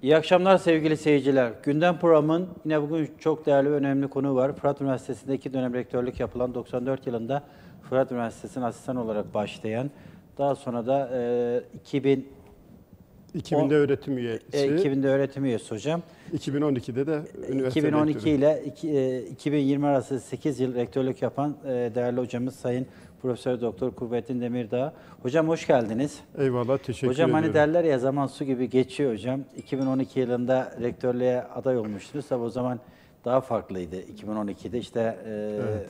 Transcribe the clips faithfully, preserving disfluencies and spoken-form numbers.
İyi akşamlar sevgili seyirciler. Gündem programın yine bugün çok değerli ve önemli konu var. Fırat Üniversitesi'nde iki dönem rektörlük yapılan doksan dört yılında Fırat Üniversitesi'ne asistan olarak başlayan, daha sonra da e, iki bin iki binde öğretim üyesi. E, iki binde öğretim üyesi hocam. iki bin on ikide de üniversite iki bin on iki rektörü. ile iki bin yirmi arası sekiz yıl rektörlük yapan e, değerli hocamız Sayın Profesör Doktor Kurbettin Demirdağ. Hocam hoş geldiniz. Eyvallah, teşekkür hocam, ediyorum. Hocam hani derler ya, zaman su gibi geçiyor hocam. iki bin on iki yılında rektörlüğe aday olmuştunuz. Tabii o zaman daha farklıydı. iki bin on ikide işte e, evet.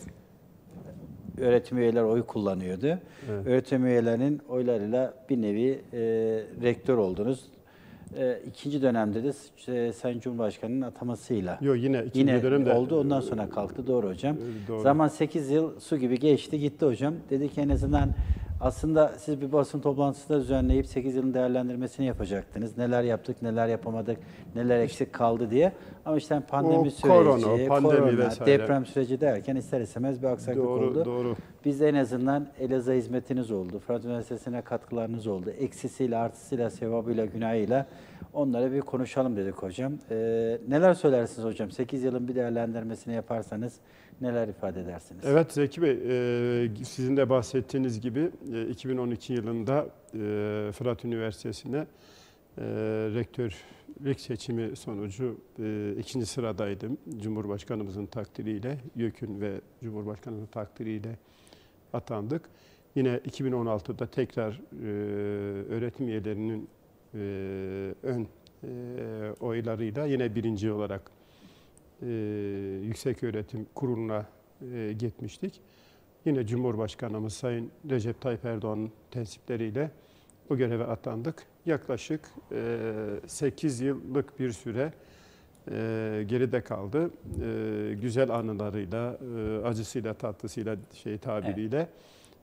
öğretim üyeleri oy kullanıyordu. Evet. Öğretim üyelerinin oylarıyla bir nevi e, rektör oldunuz. E, ikinci dönemde de e, Sayın Cumhurbaşkanı'nın atamasıyla Yok, yine ikinci yine dönemde oldu. Ondan sonra kalktı. Doğru hocam. Doğru. Zaman sekiz yıl su gibi geçti gitti hocam. Dedik ki en azından aslında siz bir basın toplantısı da düzenleyip sekiz yılın değerlendirmesini yapacaktınız. Neler yaptık, neler yapamadık, neler eksik kaldı diye. Ama işte pandemi o, süreci, korona, pandemi korona, vesaire. deprem süreci derken ister istemez bir aksaklık doğru, oldu. Doğru. Biz de en azından Elazığ hizmetiniz oldu. Fırat Üniversitesi'ne katkılarınız oldu. Eksisiyle, artısıyla, sevabıyla, günahıyla onlara bir konuşalım dedik hocam. Ee, neler söylersiniz hocam? sekiz yılın bir değerlendirmesini yaparsanız neler ifade edersiniz? Evet Zeki Bey, e, sizin de bahsettiğiniz gibi e, iki bin on iki yılında e, Fırat Üniversitesi'ne e, rektörlük seçimi sonucu e, ikinci sıradaydım. Cumhurbaşkanımızın takdiriyle, YÖK'ün ve Cumhurbaşkanımızın takdiriyle atandık. Yine iki bin on altıda tekrar e, öğretim üyelerinin e, ön e, oylarıyla yine birinci olarak e, Yükseköğretim Kurulu'na e, gitmiştik. Yine Cumhurbaşkanımız Sayın Recep Tayyip Erdoğan'ın tensipleriyle bu göreve atandık. Yaklaşık e, sekiz yıllık bir süre e, geride kaldı. E, güzel anılarıyla, e, acısıyla, tatlısıyla, şey tabiriyle. Evet.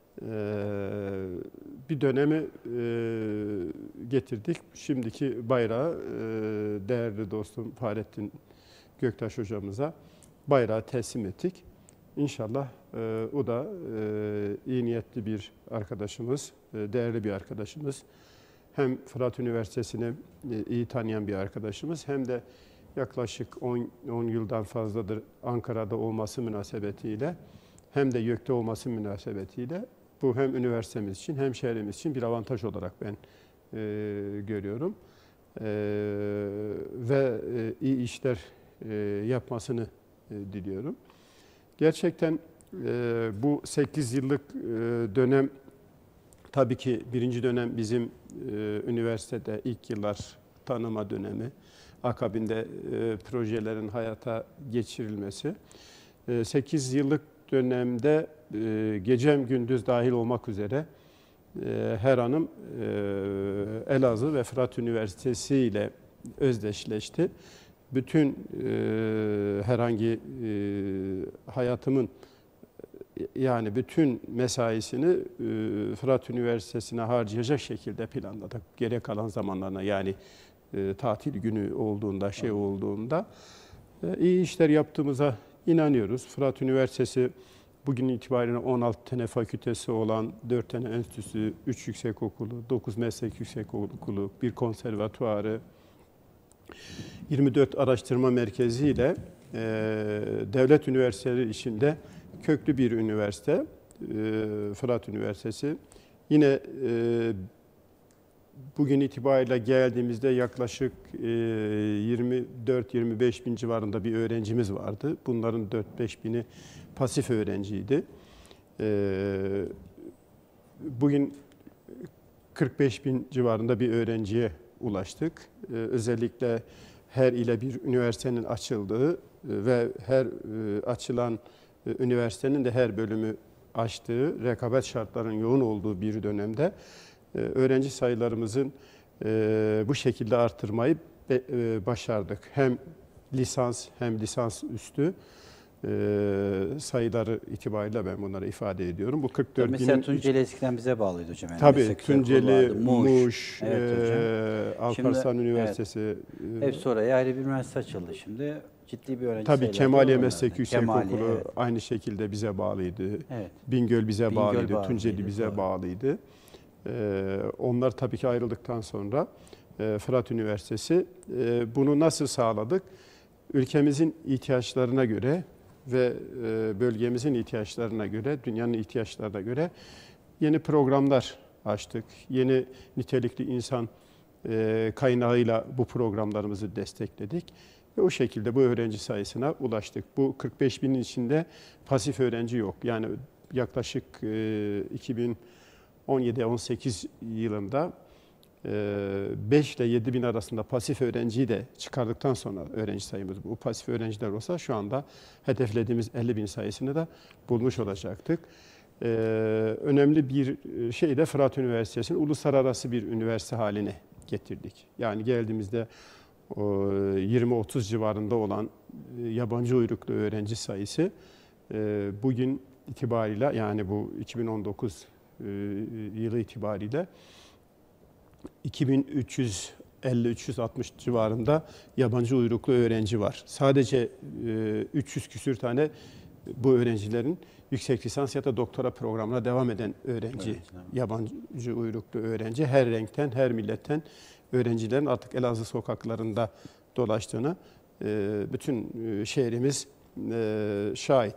Bir dönemi getirdik. Şimdiki bayrağı değerli dostum Fahrettin Göktaş hocamıza bayrağı teslim ettik. İnşallah o da iyi niyetli bir arkadaşımız, değerli bir arkadaşımız. Hem Fırat Üniversitesi'ni iyi tanıyan bir arkadaşımız, hem de yaklaşık on yıldan fazladır Ankara'da olması münasebetiyle, hem de YÖK'te olması münasebetiyle bu hem üniversitemiz için hem şehrimiz için bir avantaj olarak ben e, görüyorum. E, ve e, iyi işler e, yapmasını e, diliyorum. Gerçekten e, bu sekiz yıllık e, dönem, tabii ki birinci dönem bizim e, üniversitede ilk yıllar tanıma dönemi, akabinde e, projelerin hayata geçirilmesi. E, sekiz yıllık dönemde e, gecem gündüz dahil olmak üzere e, her anım e, Elazığ ve Fırat Üniversitesi ile özdeşleşti. Bütün e, herhangi e, hayatımın yani bütün mesaisini e, Fırat Üniversitesi'ne harcayacak şekilde planladık. Geriye kalan zamanlarına, yani e, tatil günü olduğunda, şey olduğunda e, iyi işler yaptığımıza inanıyoruz. Fırat Üniversitesi bugün itibariyle on altı tane fakültesi olan, dört tane enstitüsü, üç yüksekokulu, dokuz meslek yüksekokulu, bir konservatuarı, yirmi dört araştırma merkezi ile e, devlet üniversiteleri içinde köklü bir üniversite, e, Fırat Üniversitesi. Yine e, bugün itibariyle geldiğimizde yaklaşık yirmi dört yirmi beş bin civarında bir öğrencimiz vardı. Bunların dört beş bini pasif öğrenciydi. Bugün kırk beş bin civarında bir öğrenciye ulaştık. Özellikle her ile bir üniversitenin açıldığı ve her açılan üniversitenin de her bölümü açtığı, rekabet şartlarının yoğun olduğu bir dönemde öğrenci sayılarımızın bu şekilde artırmayı başardık. Hem lisans hem lisans üstü sayıları itibariyle ben bunları ifade ediyorum. Bu kırk dört mesela binin... Tunceli eskiden bize bağlıydı hocam. Yani tabii Tunceli, Muş, Muş evet, e, Alparslan şimdi, Üniversitesi. Evet. Hepsi oraya ayrı bir üniversite açıldı şimdi. Ciddi bir öğrenci tabii sayıları. Kemaliye Meslek Yüksekokulu evet. aynı şekilde bize bağlıydı. Evet. Bingöl bize Bingöl bağlıydı, bağlıydı, Tunceli bize doğru. bağlıydı. Ee, onlar tabii ki ayrıldıktan sonra e, Fırat Üniversitesi. E, bunu nasıl sağladık? Ülkemizin ihtiyaçlarına göre ve e, bölgemizin ihtiyaçlarına göre, dünyanın ihtiyaçlarına göre yeni programlar açtık. Yeni nitelikli insan e, kaynağıyla bu programlarımızı destekledik. Ve o şekilde bu öğrenci sayısına ulaştık. Bu kırk beş binin içinde pasif öğrenci yok. Yani yaklaşık e, iki bin on yedi on sekiz yılında beş ile yedi bin arasında pasif öğrenciyi de çıkardıktan sonra öğrenci sayımız bu pasif öğrenciler olsa şu anda hedeflediğimiz elli bin sayısını da bulmuş olacaktık. Ee, önemli bir şey de Fırat Üniversitesi'nin uluslararası bir üniversite haline getirdik. Yani geldiğimizde yirmi otuz civarında olan yabancı uyruklu öğrenci sayısı bugün itibariyle, yani bu iki bin on dokuz yılı itibariyle iki bin üç yüz elli üç yüz altmış civarında yabancı uyruklu öğrenci var. Sadece üç yüz küsür tane bu öğrencilerin yüksek lisans ya da doktora programına devam eden öğrenci, evet, evet. yabancı uyruklu öğrenci, her renkten, her milletten öğrencilerin artık Elazığ sokaklarında dolaştığını bütün şehrimiz şahit.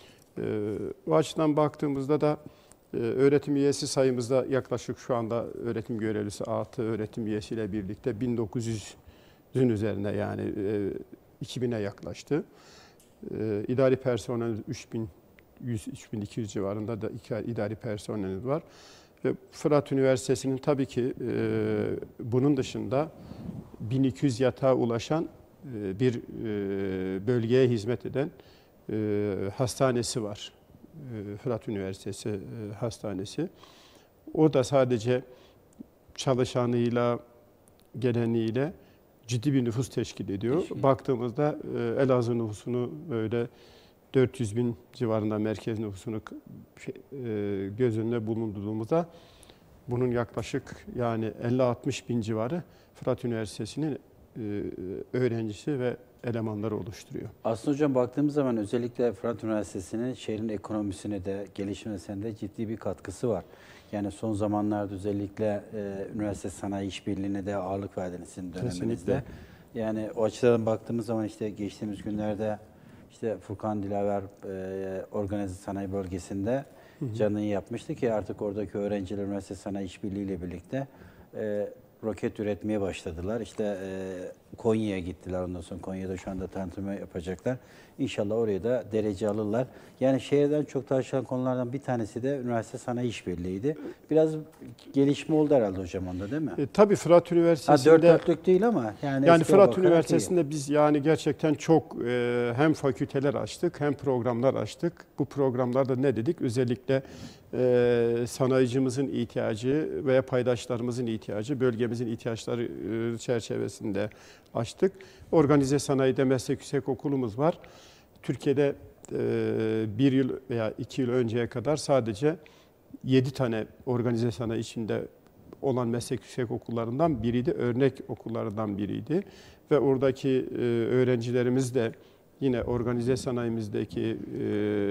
O açıdan baktığımızda da öğretim üyesi sayımızda yaklaşık şu anda öğretim görevlisi altı öğretim üyesiyle birlikte bin dokuz yüzün üzerine, yani iki bine yaklaştı. İdari personel üç bin yüz üç bin iki yüz civarında da idari personelimiz var. Ve Fırat Üniversitesi'nin tabii ki bunun dışında bin iki yüz yatağa ulaşan bir bölgeye hizmet eden hastanesi var. Fırat Üniversitesi Hastanesi. O da sadece çalışanıyla, geleniyle ciddi bir nüfus teşkil ediyor. Teşkil. Baktığımızda Elazığ nüfusunu böyle dört yüz bin civarında, merkez nüfusunu göz önüne bulundurduğumuzda bunun yaklaşık yani elli altmış bin civarı Fırat Üniversitesi'nin öğrencisi ve elemanları oluşturuyor. Aslında hocam baktığımız zaman özellikle Fırat Üniversitesi'nin şehrin ekonomisine de, gelişmesine de ciddi bir katkısı var. Yani son zamanlarda özellikle e, üniversite sanayi işbirliğine de ağırlık verdiniz sizin döneminizde. Kesinlikle. Yani o açıdan baktığımız zaman işte geçtiğimiz günlerde işte Furkan Dilaver e, organize sanayi bölgesinde hı hı. canını yapmıştı ki artık oradaki öğrenciler üniversite sanayi işbirliği ile birlikte e, roket üretmeye başladılar. İşte e, Konya'ya gittiler. Ondan sonra Konya'da şu anda tanıtımı yapacaklar. İnşallah oraya da derece alırlar. Yani şehirden çok tartışılan konulardan bir tanesi de üniversite sanayi işbirliğiydi. Biraz gelişme oldu herhalde hocam onda, değil mi? E, tabii Fırat Üniversitesi'nde... Ha, dört dörtlük değil ama yani... Yani Fırat Üniversitesi'nde iyi. Biz yani gerçekten çok e, hem fakülteler açtık hem programlar açtık. Bu programlarda ne dedik? Özellikle e, sanayicimizin ihtiyacı veya paydaşlarımızın ihtiyacı, bölgemizin ihtiyaçları e, çerçevesinde açtık. Organize sanayide meslek yüksek okulumuz var. Türkiye'de e, bir yıl veya iki yıl önceye kadar sadece yedi tane organize sanayi içinde olan meslek yüksek okullarından biriydi, örnek okullarından biriydi. Ve oradaki e, öğrencilerimiz de yine organize sanayimizdeki e,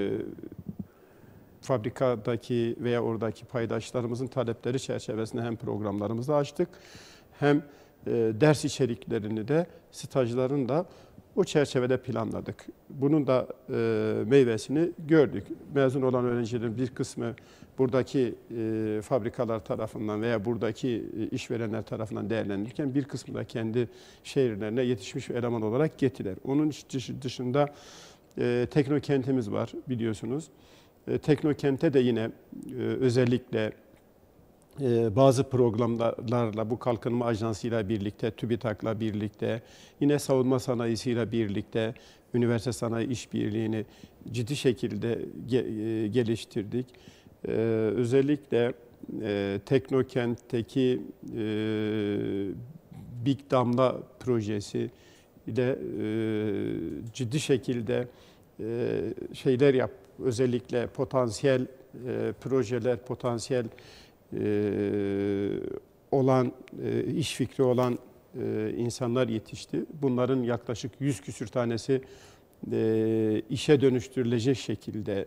fabrikadaki veya oradaki paydaşlarımızın talepleri çerçevesinde hem programlarımızı açtık, hem e, ders içeriklerini de, stajlarını da o çerçevede planladık. Bunun da e, meyvesini gördük. Mezun olan öğrencilerin bir kısmı buradaki e, fabrikalar tarafından veya buradaki e, işverenler tarafından değerlendirirken bir kısmı da kendi şehirlerine yetişmiş eleman olarak getirdiler. Onun dışında e, teknokentimiz var biliyorsunuz. E, teknokente de yine e, özellikle e, bazı programlarla, bu kalkınma ajansıyla birlikte, TÜBİTAK'la birlikte, yine savunma sanayisiyle birlikte üniversite sanayi işbirliğini ciddi şekilde ge, e, geliştirdik. Ee, özellikle e, Teknokent'teki e, Big Damla projesi ile e, ciddi şekilde e, şeyler yap, özellikle potansiyel e, projeler, potansiyel e, olan, e, iş fikri olan e, insanlar yetişti. Bunların yaklaşık yüz küsür tanesi e, işe dönüştürülecek şekilde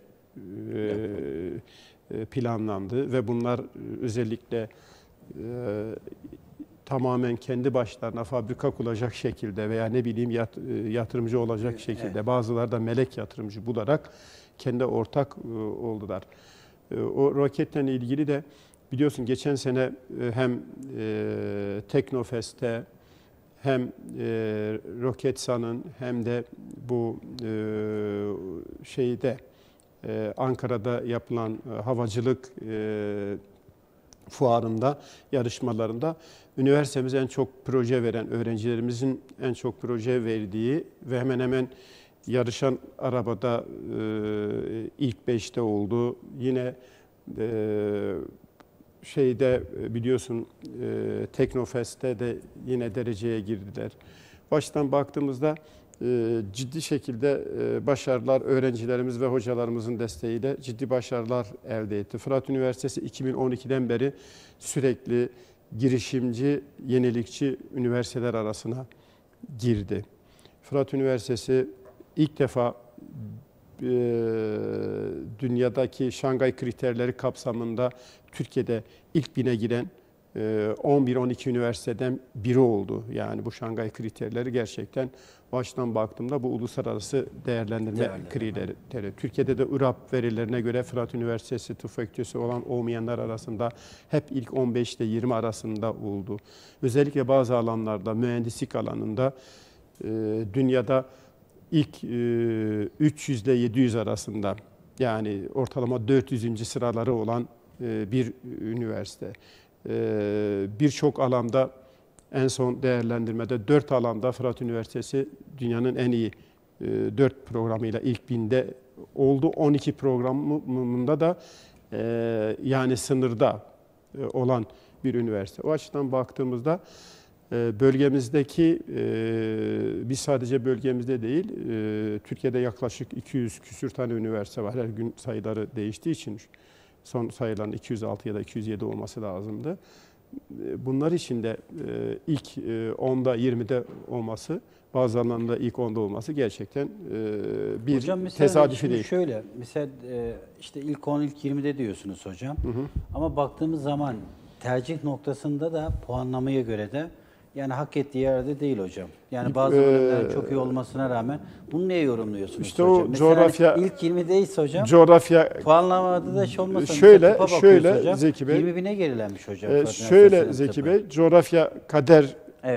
e, planlandı ve bunlar özellikle e, tamamen kendi başlarına fabrika kuracak şekilde veya ne bileyim yat, yatırımcı olacak şekilde, evet. Bazıları da melek yatırımcı bularak kendi ortak oldular. O roketle ilgili de biliyorsun geçen sene hem e, Teknofest'te hem e, Roketsan'ın hem de bu e, şeyde e, Ankara'da yapılan e, havacılık e, fuarında, yarışmalarında üniversitemize en çok proje veren, öğrencilerimizin en çok proje verdiği ve hemen hemen yarışan arabada e, ilk beşte oldu. Yine e, şeyde biliyorsun e, Teknofest'te de yine dereceye girdiler. Baştan baktığımızda e, ciddi şekilde e, başarılar öğrencilerimiz ve hocalarımızın desteğiyle ciddi başarılar elde etti. Fırat Üniversitesi iki bin on ikiden beri sürekli girişimci, yenilikçi üniversiteler arasına girdi. Fırat Üniversitesi ilk defa e, dünyadaki Şangay kriterleri kapsamında Türkiye'de ilk bine giren on bir on iki üniversiteden biri oldu. Yani bu Şangay kriterleri gerçekten baştan baktığımda bu uluslararası değerlendirme Değerli, kriterleri. Türkiye'de de I R A P verilerine göre Fırat Üniversitesi tıp fakültesi olan olmayanlar arasında hep ilk on beşte yirmi arasında oldu. Özellikle bazı alanlarda, mühendislik alanında dünyada ilk üç yüz ile yedi yüz arasında, yani ortalama dört yüzüncü sıraları olan bir üniversite. Birçok alanda en son değerlendirmede dört alanda Fırat Üniversitesi dünyanın en iyi dört programıyla ilk binde oldu. on iki programında da yani sınırda olan bir üniversite. O açıdan baktığımızda bölgemizdeki, biz sadece bölgemizde değil, Türkiye'de yaklaşık iki yüz küsür tane üniversite var. Her gün sayıları değiştiği için son sayıların iki yüz altı ya da iki yüz yedi olması lazımdı. Bunlar için de ilk onda yirmide olması, bazı alanlarda ilk onda olması gerçekten bir hocam, tesadüfi değil. Şöyle, mesela işte ilk on, ilk yirmide diyorsunuz hocam. Hı hı. Ama baktığımız zaman tercih noktasında da puanlamaya göre de yani hak ettiği yerde değil hocam. Yani bazı ee, bölümlerin çok iyi olmasına rağmen bunu niye yorumluyorsunuz işte hocam? O mesela coğrafya, ilk yirmideyse hocam, coğrafya, puanlamada da şey olmasa şöyle, şöyle hocam, Zeki Bey, yirmi bine gerilenmiş hocam. E, şöyle Zeki Bey, coğrafya kaderdir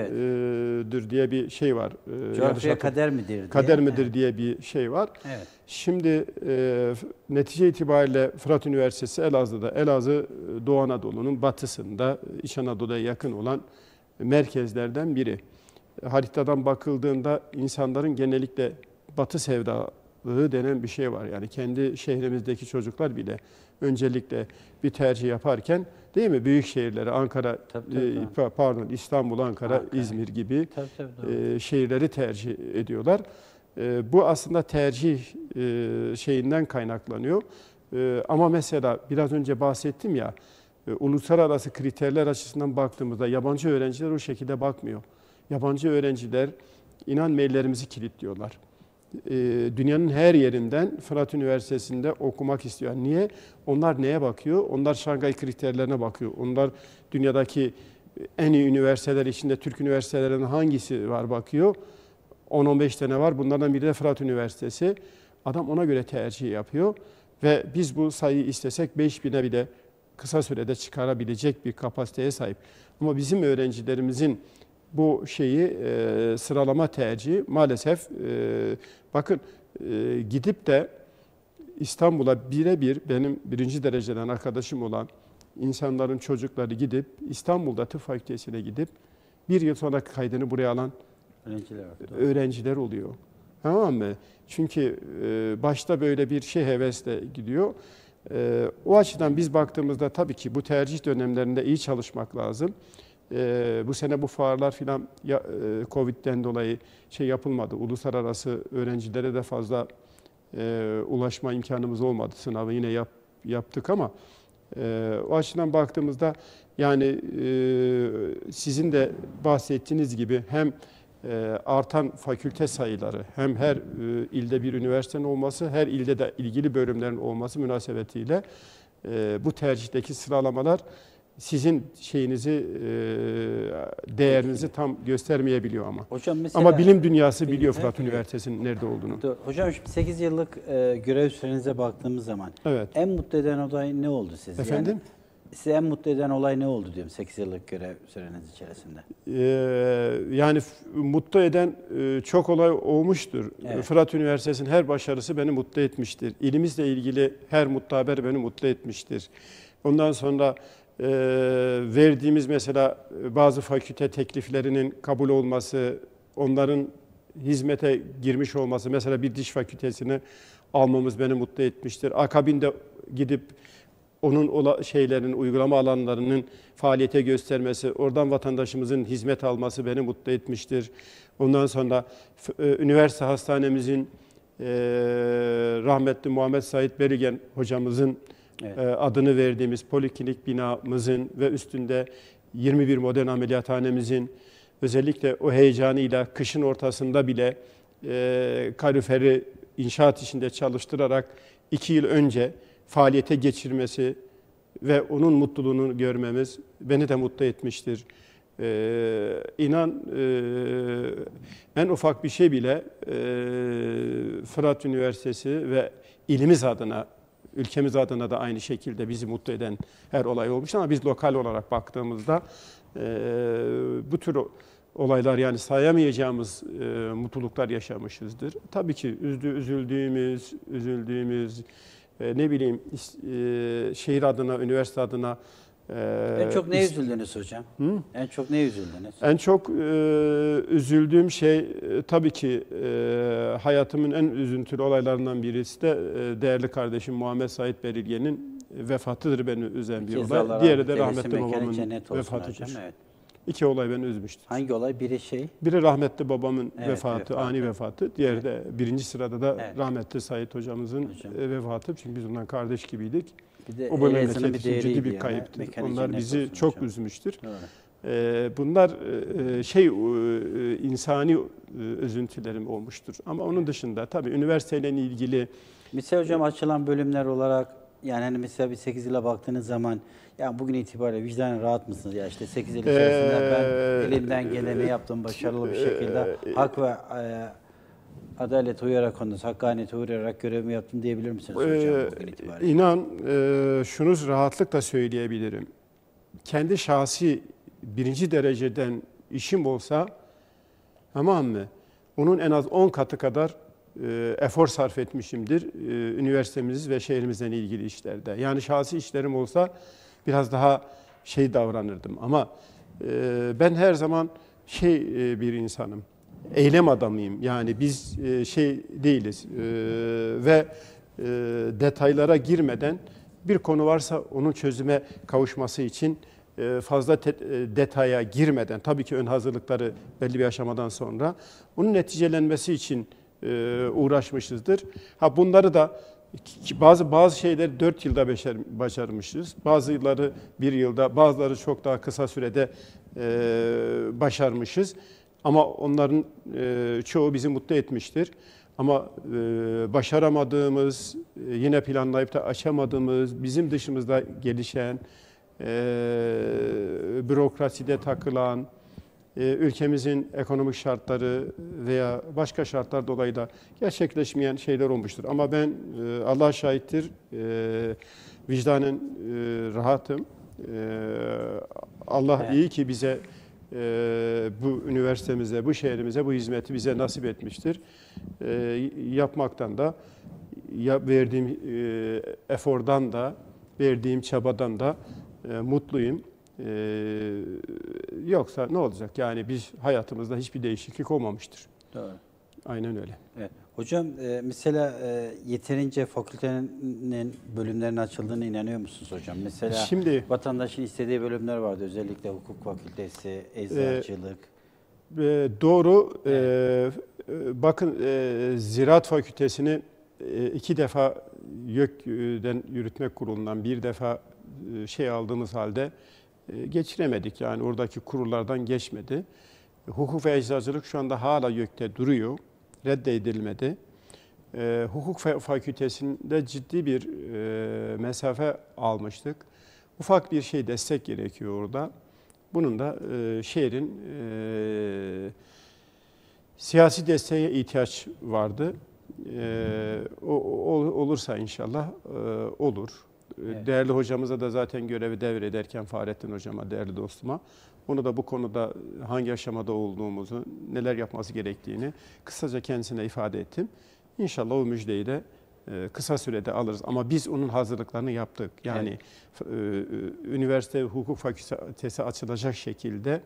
evet. diye bir şey var. Coğrafya kader midir diye. Kader midir evet. diye bir şey var. Evet. Şimdi e, netice itibariyle Fırat Üniversitesi Elazığ'da, Elazığ Doğu Anadolu'nun batısında, İç Anadolu'ya yakın olan merkezlerden biri. Haritadan bakıldığında insanların genellikle batı sevdalığı denen bir şey var. Yani kendi şehrimizdeki çocuklar bile öncelikle bir tercih yaparken, değil mi? Büyük şehirleri, Ankara, tabii, tabii. E, pardon İstanbul, Ankara, Ankara, İzmir gibi tabii, tabii, e, şehirleri tercih ediyorlar. E, bu aslında tercih e, şeyinden kaynaklanıyor. E, ama mesela biraz önce bahsettim ya, uluslararası kriterler açısından baktığımızda yabancı öğrenciler o şekilde bakmıyor. Yabancı öğrenciler inan maillerimizi kilitliyorlar. Dünyanın her yerinden Fırat Üniversitesi'nde okumak istiyor. Niye? Onlar neye bakıyor? Onlar Şangay kriterlerine bakıyor. Onlar dünyadaki en iyi üniversiteler içinde Türk üniversitelerinin hangisi var bakıyor. on on beş tane var. Bunlardan biri de Fırat Üniversitesi. Adam ona göre tercih yapıyor. Ve biz bu sayıyı istesek beş bine bile kısa sürede çıkarabilecek bir kapasiteye sahip. Ama bizim öğrencilerimizin bu şeyi e, sıralama tercihi maalesef e, bakın e, gidip de İstanbul'a birebir benim birinci dereceden arkadaşım olan insanların çocukları gidip İstanbul'da tıp fakültesine gidip bir yıl sonra kaydını buraya alan öğrenciler, öğrenciler oluyor. Tamam mı? Çünkü e, başta böyle bir şey hevesle gidiyor. Ee, o açıdan biz baktığımızda tabii ki bu tercih dönemlerinde iyi çalışmak lazım. Ee, bu sene bu fuarlar filan ya, e, Covid'den dolayı şey yapılmadı. Uluslararası öğrencilere de fazla e, ulaşma imkanımız olmadı. Sınavı yine yap, yaptık ama e, o açıdan baktığımızda yani e, sizin de bahsettiğiniz gibi hem artan fakülte sayıları, hem her ilde bir üniversitenin olması, her ilde de ilgili bölümlerin olması münasebetiyle bu tercihteki sıralamalar sizin şeyinizi, e, değerinizi tam göstermeyebiliyor ama. Hocam mesela, Ama bilim dünyası biliyor bilimde- Fırat Üniversitesi'nin nerede olduğunu. Doğru. Hocam şimdi sekiz yıllık e, görev sürenize baktığımız zaman Evet. en mutlu eden olay ne oldu siz? Efendim? Yani, sizi en mutlu eden olay ne oldu diyorum sekiz yıllık görev süreniz içerisinde? Ee, yani f- mutlu eden e, çok olay olmuştur. Evet. Fırat Üniversitesi'nin her başarısı beni mutlu etmiştir. İlimizle ilgili her mutlu haber beni mutlu etmiştir. Ondan sonra e, verdiğimiz mesela bazı fakülte tekliflerinin kabul olması, onların hizmete girmiş olması, mesela bir diş fakültesini almamız beni mutlu etmiştir. Akabinde gidip onun ola, şeylerin, uygulama alanlarının faaliyete göstermesi, oradan vatandaşımızın hizmet alması beni mutlu etmiştir. Ondan sonra e, üniversite hastanemizin e, rahmetli Muhammed Said Berigen hocamızın Evet. e, adını verdiğimiz poliklinik binamızın ve üstünde yirmi bir modern ameliyathanemizin özellikle o heyecanıyla kışın ortasında bile e, kaloriferi inşaat işinde çalıştırarak iki yıl önce faaliyete geçirmesi ve onun mutluluğunu görmemiz beni de mutlu etmiştir. Ee, inan e, en ufak bir şey bile e, Fırat Üniversitesi ve ilimiz adına, ülkemiz adına da aynı şekilde bizi mutlu eden her olay olmuş ama biz lokal olarak baktığımızda e, bu tür olaylar, yani sayamayacağımız e, mutluluklar yaşamışızdır. Tabii ki üzdü, üzüldüğümüz, üzüldüğümüz, e, ne bileyim e, şehir adına, üniversite adına. E, En çok ne üzüldünüz hocam? Hı? En çok ne üzüldünüz? En çok e, üzüldüğüm şey e, tabii ki e, hayatımın en üzüntülü olaylarından birisi de e, değerli kardeşim Muhammed Said Berilgen'in vefatıdır, beni üzen bir Cezalar olay. Diğeri de rahmet rahmetli eylesin, mekanı babamın cennet olsun vefatıdır. hocam, evet. İki olay beni üzmüştür. Hangi olay? Biri şey. Biri rahmetli babamın Evet, vefatı, vefatı. ani vefatı. Diğeri Evet. de birinci sırada da Evet. rahmetli Said hocamızın Hocam. e, vefatı. Çünkü biz ondan kardeş gibiydik. Bir de O böyle Elazığ'ın memleket için ciddi değeriydi bir yani. kayıptır. Mekanı Onlar cennet bizi olsun çok hocam. üzmüştür. Doğru. Ee, Bunlar e, şey e, insani e, üzüntülerim olmuştur. Ama onun dışında tabii üniversiteyle ilgili Mesela hocam açılan bölümler olarak, yani hani mesela bir sekiz yıla baktığınız zaman, ya bugün itibariyle vicdanen rahat mısınız? Ya işte sekiz yıl içerisinde ben Ee, elimden geleni yaptım, başarılı bir şekilde hak ve e, adalete uyarak, ondan hakkaniyete uyarak görevimi yaptım diyebilir misiniz hocam Ee, bugün itibariyle? İnan e, şunu rahatlıkla söyleyebilirim. Kendi şahsi birinci dereceden işim olsa, tamam mı? Onun en az on katı kadar e, efor sarf etmişimdir e, üniversitemiz ve şehrimizden ilgili işlerde. Yani şahsi işlerim olsa biraz daha şey davranırdım ama e, ben her zaman şey e, bir insanım. Eylem adamıyım. Yani biz e, şey değiliz e, ve e, detaylara girmeden bir konu varsa onun çözüme kavuşması için e, fazla te, e, detaya girmeden, tabii ki ön hazırlıkları belli bir aşamadan sonra onun neticelenmesi için e, uğraşmışızdır. Ha bunları da bazı bazı şeyleri dört yılda beşer, başarmışız. Bazıları bir yılda, bazıları çok daha kısa sürede e, başarmışız. Ama onların e, çoğu bizi mutlu etmiştir. Ama e, başaramadığımız, e, yine planlayıp da aşamadığımız, bizim dışımızda gelişen, e, bürokraside takılan, e, ülkemizin ekonomik şartları veya başka şartlar dolayı da gerçekleşmeyen şeyler olmuştur. Ama ben e, Allah şahittir, e, vicdanen e, rahatım. E, Allah Evet. iyi ki bize Ee, bu üniversitemize, bu şehrimize bu hizmeti bize nasip etmiştir. Ee, yapmaktan da, ya verdiğim e, efordan da, verdiğim çabadan da e, mutluyum. Ee, yoksa ne olacak? Yani biz hayatımızda hiçbir değişiklik olmamıştır. Doğru. Aynen öyle. Evet. Hocam e, mesela e, yeterince fakültenin bölümlerinin açıldığına inanıyor musunuz hocam? Mesela Şimdi vatandaşın istediği bölümler vardı. Özellikle hukuk fakültesi, eczacılık. E, doğru. Evet. E, bakın e, Ziraat Fakültesini e, iki defa YÖK'den Yürütme Kurulu'ndan bir defa e, şey aldığımız halde e, geçiremedik. Yani oradaki kurullardan geçmedi. Hukuk ve eczacılık şu anda hala YÖK'te duruyor. Reddedilmedi. E, hukuk fakültesinde ciddi bir e, mesafe almıştık. ufak bir şey destek gerekiyor orada. Bunun da e, şehrin e, siyasi desteğe ihtiyaç vardı. E, o, o, olursa inşallah e, olur. Evet. Değerli hocamıza da zaten görevi devrederken Fahrettin hocama, değerli dostuma, onu da bu konuda hangi aşamada olduğumuzu, neler yapması gerektiğini kısaca kendisine ifade ettim. İnşallah o müjdeyi de kısa sürede alırız. Ama biz onun hazırlıklarını yaptık. Yani evet. Üniversite hukuk fakültesi açılacak şekilde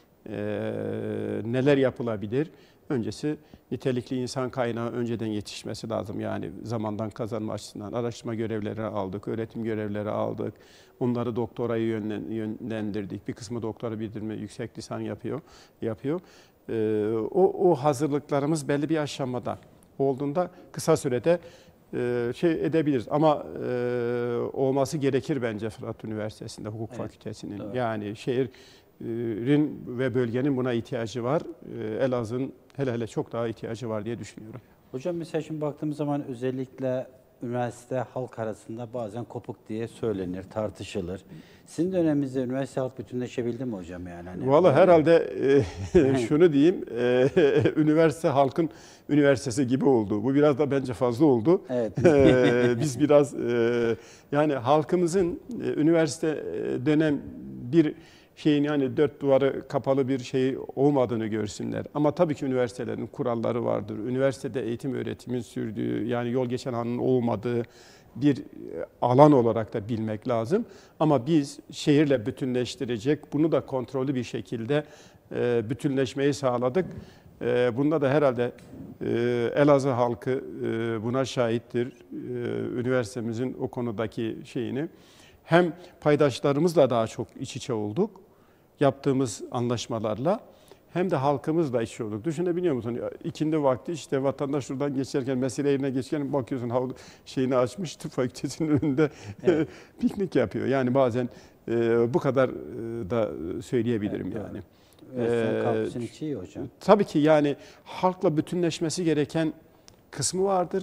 neler yapılabilir? Öncesi nitelikli insan kaynağı önceden yetişmesi lazım. Yani zamandan kazanma açısından araştırma görevleri aldık, öğretim görevleri aldık. Onları doktoraya yönlendirdik. Bir kısmı doktora bildirme, yüksek lisan yapıyor. yapıyor. O, o hazırlıklarımız belli bir aşamada olduğunda kısa sürede şey edebiliriz. Ama olması gerekir bence Fırat Üniversitesi'nde, hukuk evet, fakültesinin. Doğru. Yani şehrin ve bölgenin buna ihtiyacı var. Elazığ'ın hele hele çok daha ihtiyacı var diye düşünüyorum. Hocam mesela şimdi baktığımız zaman özellikle üniversite halk arasında bazen kopuk diye söylenir, tartışılır. Sizin döneminizde üniversite halk bütünleşebildi mi hocam yani? Hani Valla herhalde e, şunu diyeyim, e, üniversite halkın üniversitesi gibi oldu. Bu biraz da bence fazla oldu. Evet. E, biz biraz e, yani halkımızın e, üniversite dönem bir şeyin yani dört duvarı kapalı bir şey olmadığını görsünler. Ama tabii ki üniversitelerin kuralları vardır. Üniversitede eğitim öğretimin sürdüğü, yani yol geçen hanın olmadığı bir alan olarak da bilmek lazım. Ama biz şehirle bütünleştirecek, bunu da kontrollü bir şekilde bütünleşmeyi sağladık. Bunda da herhalde Elazığ halkı buna şahittir. Üniversitemizin o konudaki şeyini. Hem paydaşlarımızla daha çok iç içe olduk, yaptığımız anlaşmalarla, hem de halkımızla iç içe olduk. Düşünebiliyor musun? İkindi vakti işte vatandaş şuradan geçerken, mesire yerine geçerken bakıyorsun havlu şeyini açmış, tıp fakültesinin önünde evet. piknik yapıyor. Yani bazen e, bu kadar e, da söyleyebilirim evet, yani. Üniversitenin kampüsün içi iyi hocam. Tabii ki yani halkla bütünleşmesi gereken kısmı vardır.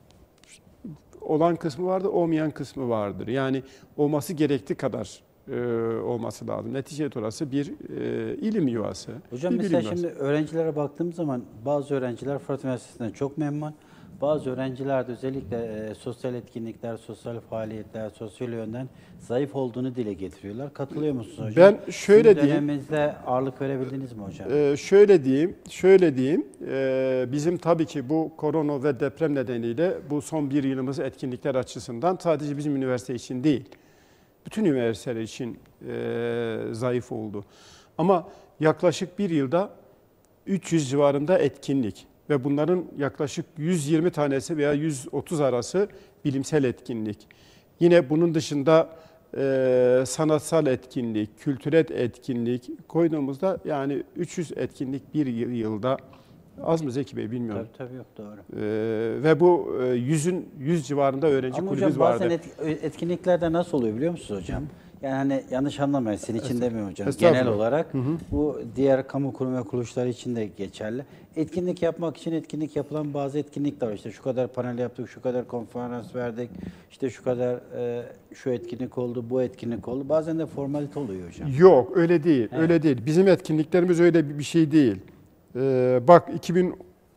Olan kısmı vardır, olmayan kısmı vardır. Yani olması gerektiği kadar e, olması lazım. Neticede orası bir e, ilim yuvası. Hocam mesela şimdi öğrencilere baktığım zaman bazı öğrenciler Fırat Üniversitesi'nden çok memnun. Bazı öğrenciler de özellikle e, sosyal etkinlikler, sosyal faaliyetler, sosyal yönden zayıf olduğunu dile getiriyorlar. Katılıyor musunuz hocam? Ben şöyle Sizin diyeyim. döneminizde ağırlık verebildiniz mi hocam? E, şöyle diyeyim, şöyle diyeyim. E, bizim tabii ki bu korona ve deprem nedeniyle bu son bir yılımız etkinlikler açısından sadece bizim üniversite için değil, bütün üniversiteler için e, zayıf oldu. Ama yaklaşık bir yılda üç yüz civarında etkinlik ve bunların yaklaşık yüz yirmi tanesi veya yüz otuz arası bilimsel etkinlik. Yine bunun dışında e, sanatsal etkinlik, kültürel etkinlik koyduğumuzda yani üç yüz etkinlik bir yılda az mı Zeki Bey bilmiyorum. Tabii tabii yok doğru. E, ve bu e, yüzün yüz civarında öğrenci Ama kulübümüz hocam, vardı. Ama hocam bazen etkinliklerde nasıl oluyor biliyor musunuz hocam? Hı. Yani hani yanlış anlamayın, sizin için demiyorum hocam. Genel olarak hı hı. bu diğer kamu kurum ve kuruluşları için de geçerli. Etkinlik yapmak için etkinlik yapılan bazı etkinlikler var. İşte şu kadar panel yaptık, şu kadar konferans verdik, işte şu kadar e, şu etkinlik oldu, bu etkinlik oldu. Bazen de formalite oluyor hocam. Yok öyle değil, evet. öyle değil. Bizim etkinliklerimiz öyle bir şey değil. Ee, bak iki bin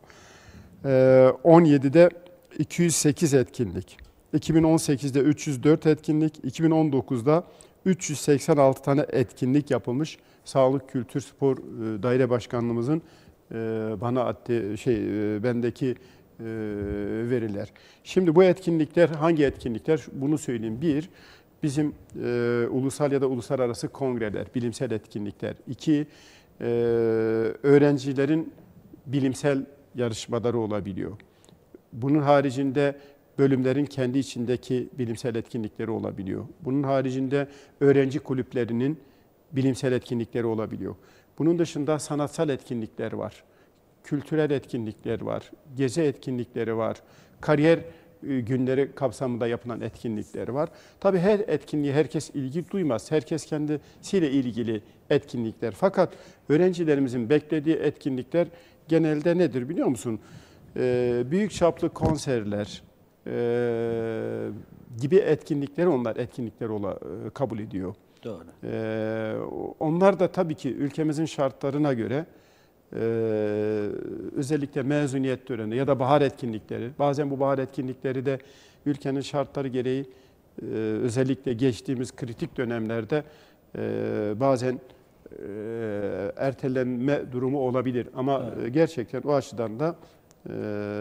on yedide iki yüz sekiz etkinlik, iki bin on sekizde üç yüz dört etkinlik, iki bin on dokuzda üç yüz seksen altı tane etkinlik yapılmış. Sağlık, Kültür, Spor Daire Başkanlığımızın bana attığı şey, bendeki veriler. Şimdi bu etkinlikler hangi etkinlikler? Bunu söyleyeyim. Bir, bizim e, ulusal ya da uluslararası kongreler, bilimsel etkinlikler. İki, e, öğrencilerin bilimsel yarışmaları olabiliyor. Bunun haricinde bölümlerin kendi içindeki bilimsel etkinlikleri olabiliyor. Bunun haricinde öğrenci kulüplerinin bilimsel etkinlikleri olabiliyor. Bunun dışında sanatsal etkinlikler var, kültürel etkinlikler var, gezi etkinlikleri var, kariyer günleri kapsamında yapılan etkinlikler var. Tabii her etkinliğe herkes ilgi duymaz. Herkes kendisiyle ilgili etkinlikler. Fakat öğrencilerimizin beklediği etkinlikler genelde nedir biliyor musun? Ee, büyük çaplı konserler, e, gibi etkinlikleri onlar etkinlikler ola, kabul ediyor. Doğru. Ee, onlar da tabii ki ülkemizin şartlarına göre e, özellikle mezuniyet töreni ya da bahar etkinlikleri, bazen bu bahar etkinlikleri de ülkenin şartları gereği e, özellikle geçtiğimiz kritik dönemlerde e, bazen e, ertelenme durumu olabilir. Ama evet. gerçekten o açıdan da e,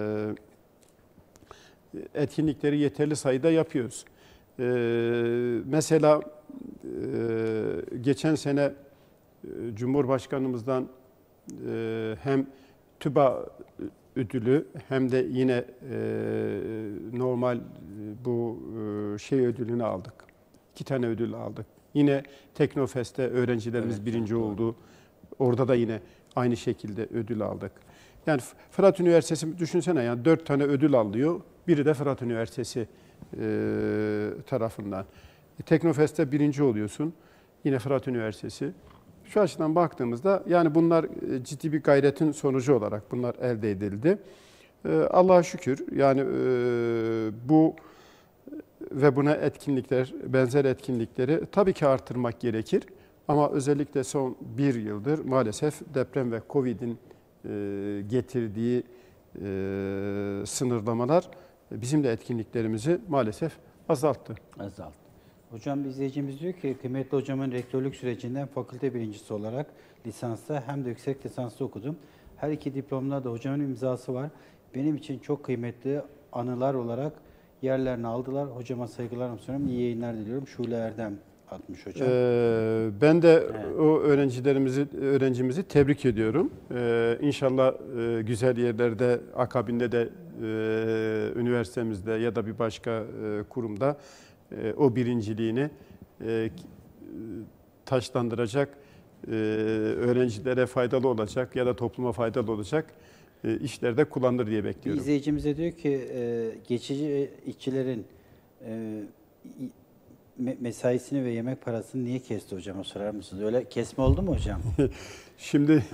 etkinlikleri yeterli sayıda yapıyoruz. E, mesela e, geçen sene e, Cumhurbaşkanımızdan e, hem TÜBA ödülü hem de yine e, normal bu e, şey ödülünü aldık. İki tane ödül aldık. Yine Teknofest'te öğrencilerimiz evet, birinci oldu. Orada da yine aynı şekilde ödül aldık. Yani Fırat Üniversitesi düşünsene, yani dört tane ödül alıyor. Biri de Fırat Üniversitesi e, tarafından. E, Teknofest'te birinci oluyorsun. Yine Fırat Üniversitesi. Şu açıdan baktığımızda yani bunlar ciddi bir gayretin sonucu olarak bunlar elde edildi. E, Allah'a şükür yani e, bu ve buna etkinlikler, benzer etkinlikleri tabii ki artırmak gerekir. Ama özellikle son bir yıldır maalesef deprem ve Covid'in getirdiği sınırlamalar bizim de etkinliklerimizi maalesef azalttı. Azalttı. Hocam bir izleyicimiz diyor ki, kıymetli hocamın rektörlük sürecinden fakülte birincisi olarak lisansta hem de yüksek lisansta okudum. Her iki diplomda da hocamın imzası var. Benim için çok kıymetli anılar olarak yerlerini aldılar. Hocama saygılarımı sunuyorum. İyi yayınlar diliyorum. Şule Erdem atmış hocam. Ee, ben de evet. o öğrencilerimizi, öğrencimizi tebrik ediyorum. Ee, İnşallah e, güzel yerlerde, akabinde de e, üniversitemizde ya da bir başka e, kurumda e, o birinciliğini e, taçlandıracak, e, öğrencilere faydalı olacak ya da topluma faydalı olacak e, işlerde kullanılır diye bekliyorum. Bir izleyicimize diyor ki, e, geçici işçilerin e, mesaisini ve yemek parasını niye kesti hocama sorar mısınız? Öyle kesme oldu mu hocam? Şimdi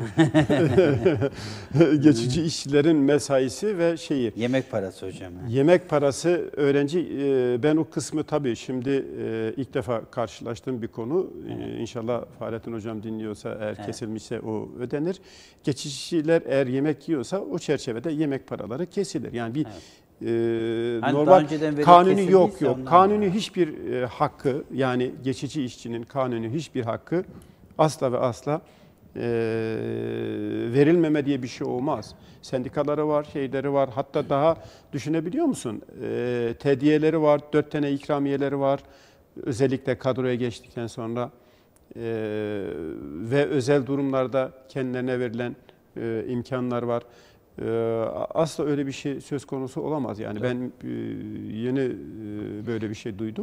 geçici işçilerin mesaisi ve şeyi. Yemek parası hocam. Yemek parası öğrenci, ben o kısmı tabii şimdi ilk defa karşılaştığım bir konu. Evet. İnşallah Fahrettin hocam dinliyorsa, eğer evet. kesilmişse o ödenir. Geçici işçiler eğer yemek yiyorsa o çerçevede yemek paraları kesilir. Yani bir evet. Ee, hani normal kanuni yok yok. Kanuni yani. hiçbir e, hakkı, yani geçici işçinin kanuni hiçbir hakkı asla ve asla e, verilmeme diye bir şey olmaz. Sendikaları var, şeyleri var. Hatta daha düşünebiliyor musun? E, tediyeleri var, dört tane ikramiyeleri var. Özellikle kadroya geçtikten sonra e, ve özel durumlarda kendilerine verilen e, imkanlar var. Asla öyle bir şey söz konusu olamaz. Yani evet. ben yeni böyle bir şey duydum.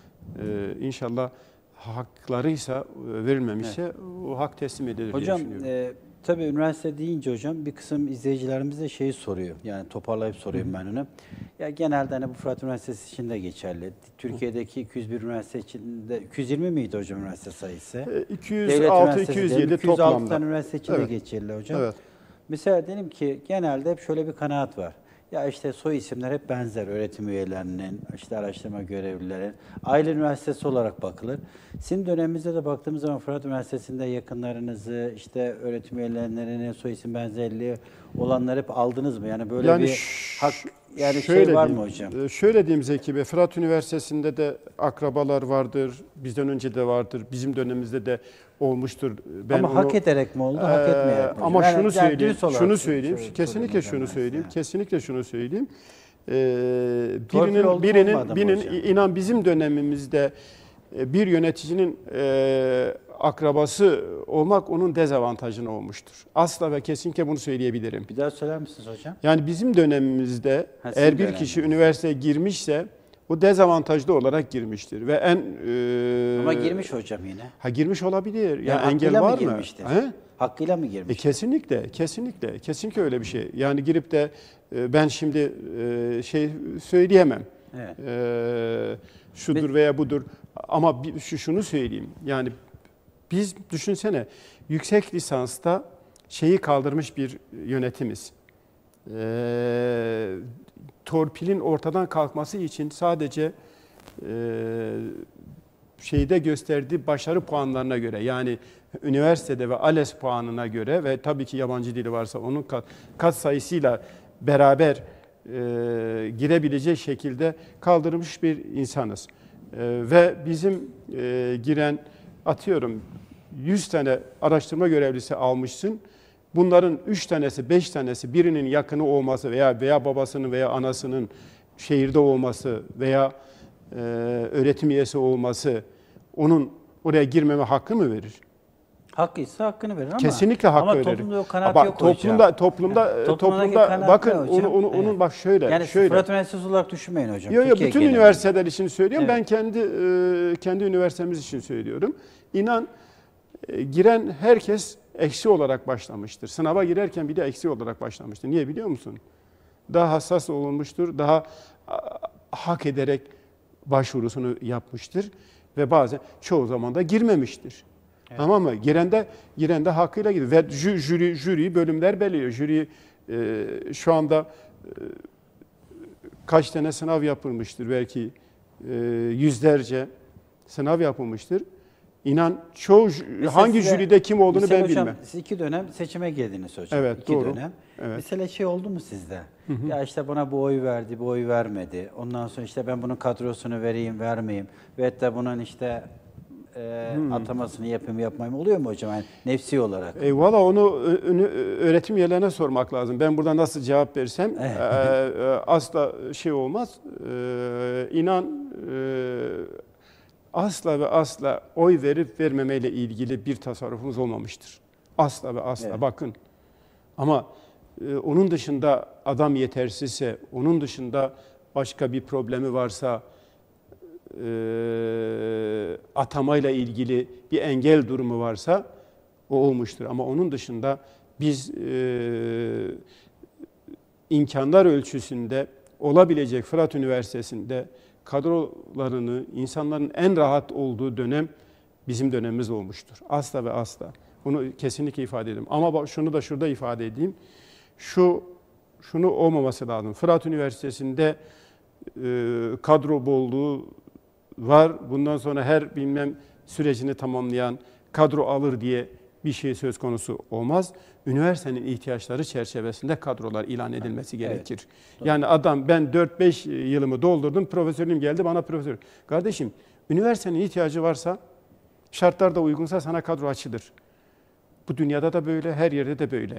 İnşallah haklarıysa, verilmemişse evet. o hak teslim edilir hocam, diye düşünüyorum. E, tabii üniversite deyince hocam bir kısım izleyicilerimiz de şeyi soruyor. Yani toparlayıp sorayım ben onu. Ya genelde hani bu Fırat Üniversitesi için de geçerli. Türkiye'deki iki yüz bir üniversite içinde iki yüz yirmi miydi hocam üniversite sayısı? iki yüz altı iki yüz yedi toplamda. iki yüz altı tane üniversite için evet. de geçerli hocam. Evet. Mesela dedim ki genelde hep şöyle bir kanaat var. Ya işte soy isimler hep benzer, öğretim üyelerinin, işte araştırma görevlilerin, aile üniversitesi olarak bakılır. Sizin döneminizde de baktığımız zaman Fırat Üniversitesi'nde yakınlarınızı, işte öğretim üyelerinin soy isim benzerliği olanları hep aldınız mı? Yani böyle yani bir hak, yani şey var mı hocam? Şöyle diyeyim Zeki Bey, Fırat Üniversitesi'nde de akrabalar vardır, bizden önce de vardır, bizim dönemimizde de olmuştur. Ben ama onu, hak ederek mi oldu, e, hak etmeyerek mi? Ama yani, şunu yani söyleyeyim, şunu söyleyeyim, şöyle, kesinlikle şunu söyleyeyim, yani. kesinlikle şunu söyleyeyim. Ee, birinin, birinin, birinin inan bizim dönemimizde bir yöneticinin e, akrabası olmak onun dezavantajına olmuştur. Asla ve kesinlikle bunu söyleyebilirim. Bir daha söyler misiniz hocam? Yani bizim dönemimizde ha, eğer bir kişi üniversiteye girmişse o dezavantajlı olarak girmiştir ve en e, ama girmiş hocam yine. Ha girmiş olabilir. Yani, yani engel var mı? Girmiştir? He? Hakkıyla mı girmiş? E, kesinlikle, kesinlikle, kesinlikle öyle bir şey. Yani girip de e, ben şimdi e, şey söyleyemem. Evet. E, şudur veya budur. Ama bir, şu şunu söyleyeyim. Yani biz düşünsene yüksek lisansta şeyi kaldırmış bir yönetimiz. E, torpilin ortadan kalkması için sadece e, şeyde gösterdiği başarı puanlarına göre, yani üniversitede ve ALES puanına göre ve tabii ki yabancı dili varsa onun kat, kat sayısıyla beraber e, girebileceği şekilde kaldırmış bir insanız. E, ve bizim e, giren, atıyorum yüz tane araştırma görevlisi almışsın. Bunların üç tanesi, beş tanesi birinin yakını olması veya veya babasının veya anasının şehirde olması veya e, öğretim üyesi olması onun oraya girmeme hakkı mı verir? Hakkıysa hakkını verir ama kesinlikle hakkı ama verir. toplumda o kanaat Bak, yok toplumda hocam. toplumda Yani, toplumda bakın onu onu onun evet. bak şöyle yani şöyle. Fırat Üniversitesi olarak düşünmeyin hocam. Yok yok, Türkiye bütün genelinde. üniversiteler için söylüyorum. Evet. Ben kendi e, kendi üniversitemiz için söylüyorum. İnan e, giren herkes eksi olarak başlamıştır. Sınava girerken bir de eksi olarak başlamıştır. Niye biliyor musun? Daha hassas olunmuştur. Daha a, hak ederek başvurusunu yapmıştır ve bazen çoğu zaman da girmemiştir. Evet. Tamam mı? Giren de giren de hakkıyla gidiyor. Ve jü, jüri jüri bölümler belirliyor. Jüri e, şu anda e, kaç tane sınav yapılmıştır? Belki e, yüzlerce sınav yapılmıştır. İnan çoğu Mesela hangi size, jüride kim olduğunu ben hocam, bilmem. Siz iki dönem seçime girdiniz hocam. Evet, iki doğru. dönem. Evet. Mesela şey oldu mu sizde? Hı hı. Ya işte bana bu oy verdi, bu oy vermedi. Ondan sonra işte ben bunun kadrosunu vereyim, vermeyeyim. Ve hatta bunun işte e, hmm. atamasını yapayım, yapmayayım. Oluyor mu hocam? Yani nefsi olarak. E, Valla onu öğretim üyelerine sormak lazım. Ben burada nasıl cevap versem e, e, asla şey olmaz. E, inan e, asla ve asla oy verip vermemeyle ilgili bir tasarrufumuz olmamıştır. Asla ve asla. Evet. Bakın. Ama e, onun dışında adam yetersizse, onun dışında başka bir problemi varsa, e, atamayla ilgili bir engel durumu varsa o olmuştur. Ama onun dışında biz e, imkanlar ölçüsünde olabilecek Fırat Üniversitesi'nde kadrolarını, insanların en rahat olduğu dönem bizim dönemimiz olmuştur. Asla ve asla. Bunu kesinlikle ifade edeyim. Ama bak, şunu da şurada ifade edeyim. Şu, şunu olmaması lazım. Fırat Üniversitesi'nde e, kadro bolluğu var. Bundan sonra her bilmem sürecini tamamlayan kadro alır diye bir şey söz konusu olmaz. Üniversitenin ihtiyaçları çerçevesinde kadrolar ilan edilmesi gerekir. Evet. Yani adam ben dört beş yılımı doldurdum, profesörüm geldi bana profesör. Kardeşim, üniversitenin ihtiyacı varsa, şartlar da uygunsa sana kadro açılır. Bu dünyada da böyle, her yerde de böyle.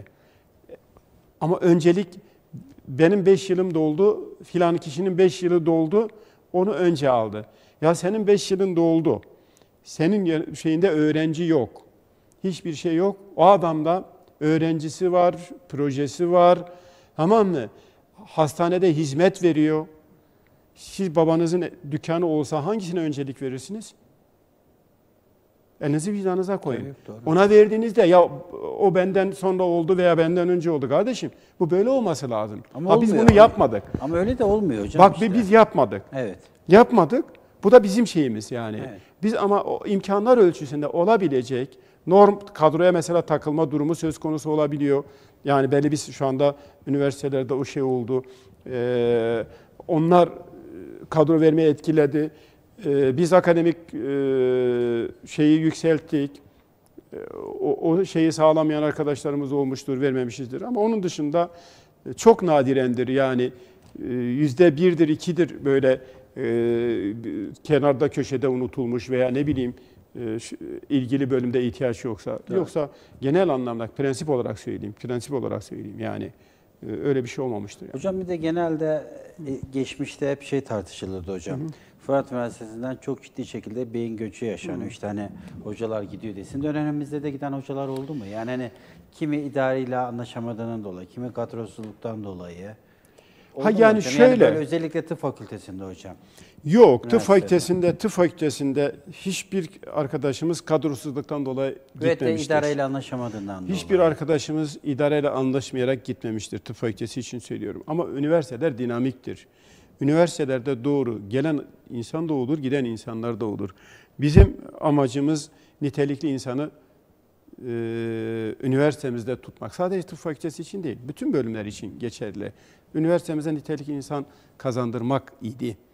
Ama öncelik benim beş yılım doldu, filan kişinin beş yılı doldu, onu önce aldı. Ya senin beş yılın doldu, senin şeyinde öğrenci yok, hiçbir şey yok. O adamda öğrencisi var, projesi var, tamam mı? Hastanede hizmet veriyor. Siz babanızın dükkanı olsa hangisine öncelik verirsiniz? Elinizi vicdanınıza koyun. Evet, ona verdiğinizde ya o benden sonra oldu veya benden önce oldu kardeşim. Bu böyle olması lazım. Ama ha, biz bunu yapmadık. Ama öyle de olmuyor hocam. Bak işte. biz yapmadık. Evet. Yapmadık. Bu da bizim şeyimiz yani. Evet. Biz ama o imkanlar ölçüsünde olabilecek norm kadroya mesela takılma durumu söz konusu olabiliyor. Yani belli bir şu anda üniversitelerde o şey oldu. Ee, onlar kadro vermeye etkiledi. Ee, biz akademik e, şeyi yükselttik. Ee, o, o şeyi sağlamayan arkadaşlarımız olmuştur, vermemişizdir. Ama onun dışında çok nadirendir. Yani yüzde birdir, ikidir böyle e, kenarda köşede unutulmuş veya ne bileyim e, ilgili bölümde ihtiyaç yoksa. Evet. Yoksa genel anlamda prensip olarak söyleyeyim, prensip olarak söyleyeyim yani. Öyle bir şey olmamıştır. Yani. Hocam bir de genelde geçmişte hep şey tartışılırdı hocam. Hı hı. Fırat Üniversitesi'nden çok ciddi şekilde beyin göçü yaşanıyor. Hı. İşte hani hocalar gidiyor diye. Sizin dönemimizde de giden hocalar oldu mu? Yani hani kimi idareyle anlaşamadığından dolayı, kimi kadrosuzluktan dolayı. Ha yani hocam? şöyle. Yani özellikle tıp fakültesinde hocam. Yok, tıp fakültesinde, tıp fakültesinde hiçbir arkadaşımız kadrosuzluktan dolayı gitmemiştir. Evet, idareyle anlaşamadığından dolayı. Hiçbir arkadaşımız idareyle anlaşmayarak gitmemiştir tıp fakültesi için söylüyorum. Ama üniversiteler dinamiktir. Üniversitelerde doğru gelen insan da olur, giden insanlar da olur. Bizim amacımız nitelikli insanı e, üniversitemizde tutmak. Sadece tıp fakültesi için değil, bütün bölümler için geçerli. Üniversitemize nitelikli insan kazandırmak idi.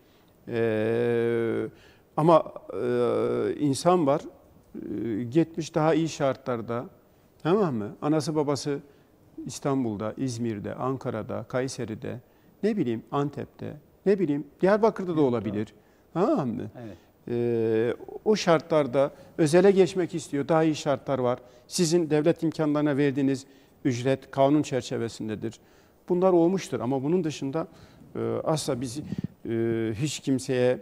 E, ama e, insan var, e, gitmiş daha iyi şartlarda, tamam mı? Anası babası İstanbul'da, İzmir'de, Ankara'da, Kayseri'de, ne bileyim Antep'te, ne bileyim Diyarbakır'da da olabilir. Tamam mı? Evet. Ee, o şartlarda özele geçmek istiyor. Daha iyi şartlar var. Sizin devlet imkanlarına verdiğiniz ücret kanun çerçevesindedir. Bunlar olmuştur ama bunun dışında e, asla biz e, hiç kimseye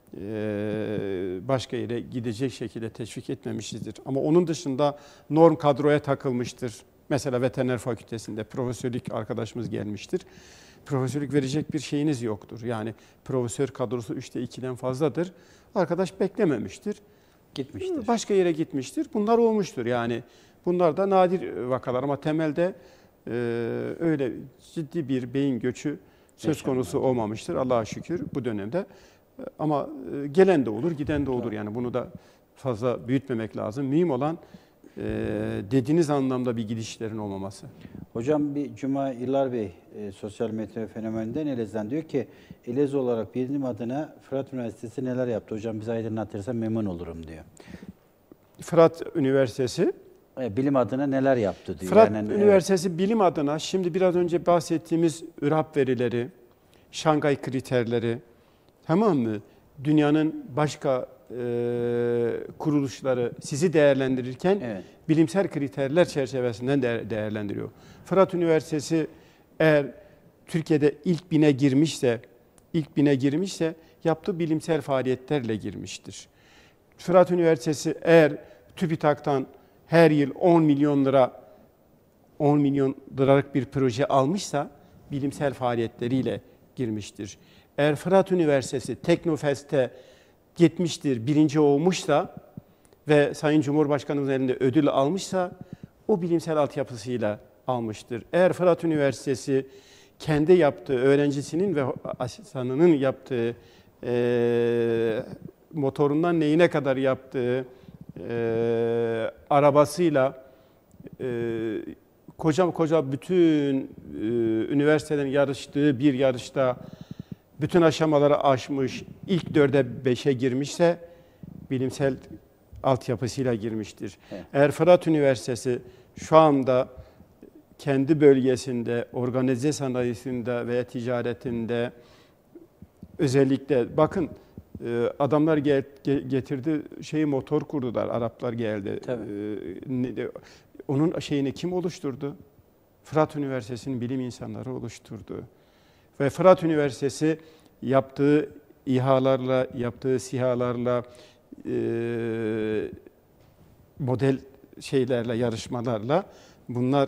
e, başka yere gidecek şekilde teşvik etmemişizdir. Ama onun dışında norm kadroya takılmıştır. Mesela veteriner fakültesinde profesörlük arkadaşımız gelmiştir. Profesörlük verecek bir şeyiniz yoktur. Yani profesör kadrosu üçte ikiden fazladır. Arkadaş beklememiştir. Gitmiştir. Başka yere gitmiştir. Bunlar olmuştur. Yani bunlar da nadir vakalar ama temelde e, öyle ciddi bir beyin göçü söz konusu olmamıştır. Allah'a şükür bu dönemde. Ama e, gelen de olur, giden de olur. Yani bunu da fazla büyütmemek lazım. Mühim olan e, dediğiniz anlamda bir gidişlerin olmaması. Hocam bir Cuma Yıllar Bey e, sosyal medya fenomeninden Elazığ'dan diyor ki Elazığ olarak bilim adına Fırat Üniversitesi neler yaptı? Hocam bize aydınlatırsa memnun olurum diyor. Fırat Üniversitesi E, bilim adına neler yaptı diyor. Fırat yani, Üniversitesi evet. Bilim adına şimdi biraz önce bahsettiğimiz I R A P verileri, Şangay kriterleri, tamam mı? Dünyanın başka e, kuruluşları sizi değerlendirirken evet. bilimsel kriterler çerçevesinden de değerlendiriyor. Fırat Üniversitesi eğer Türkiye'de ilk bine girmişse, ilk bine girmişse yaptığı bilimsel faaliyetlerle girmiştir. Fırat Üniversitesi eğer TÜBİTAK'tan her yıl on milyon lira on milyon liralık bir proje almışsa bilimsel faaliyetleriyle girmiştir. Eğer Fırat Üniversitesi Teknofest'te gitmiştir, birinci olmuşsa ve Sayın Cumhurbaşkanımızın elinde ödül almışsa o bilimsel altyapısıyla almıştır. Eğer Fırat Üniversitesi kendi yaptığı, öğrencisinin ve asistanının yaptığı, e, motorundan neyine kadar yaptığı, e, arabasıyla e, koca koca bütün e, üniversitelerin yarıştığı bir yarışta bütün aşamaları aşmış, ilk dörde beşe girmişse bilimsel altyapısıyla girmiştir. Evet. Eğer Fırat Üniversitesi şu anda kendi bölgesinde, organize sanayisinde veya ticaretinde özellikle bakın adamlar getirdi şeyi motor kurdular, Araplar geldi. Tabii. Onun şeyini kim oluşturdu? Fırat Üniversitesi'nin bilim insanları oluşturdu. Ve Fırat Üniversitesi yaptığı İHA'larla, yaptığı SİHA'larla, e, model şeylerle, yarışmalarla bunları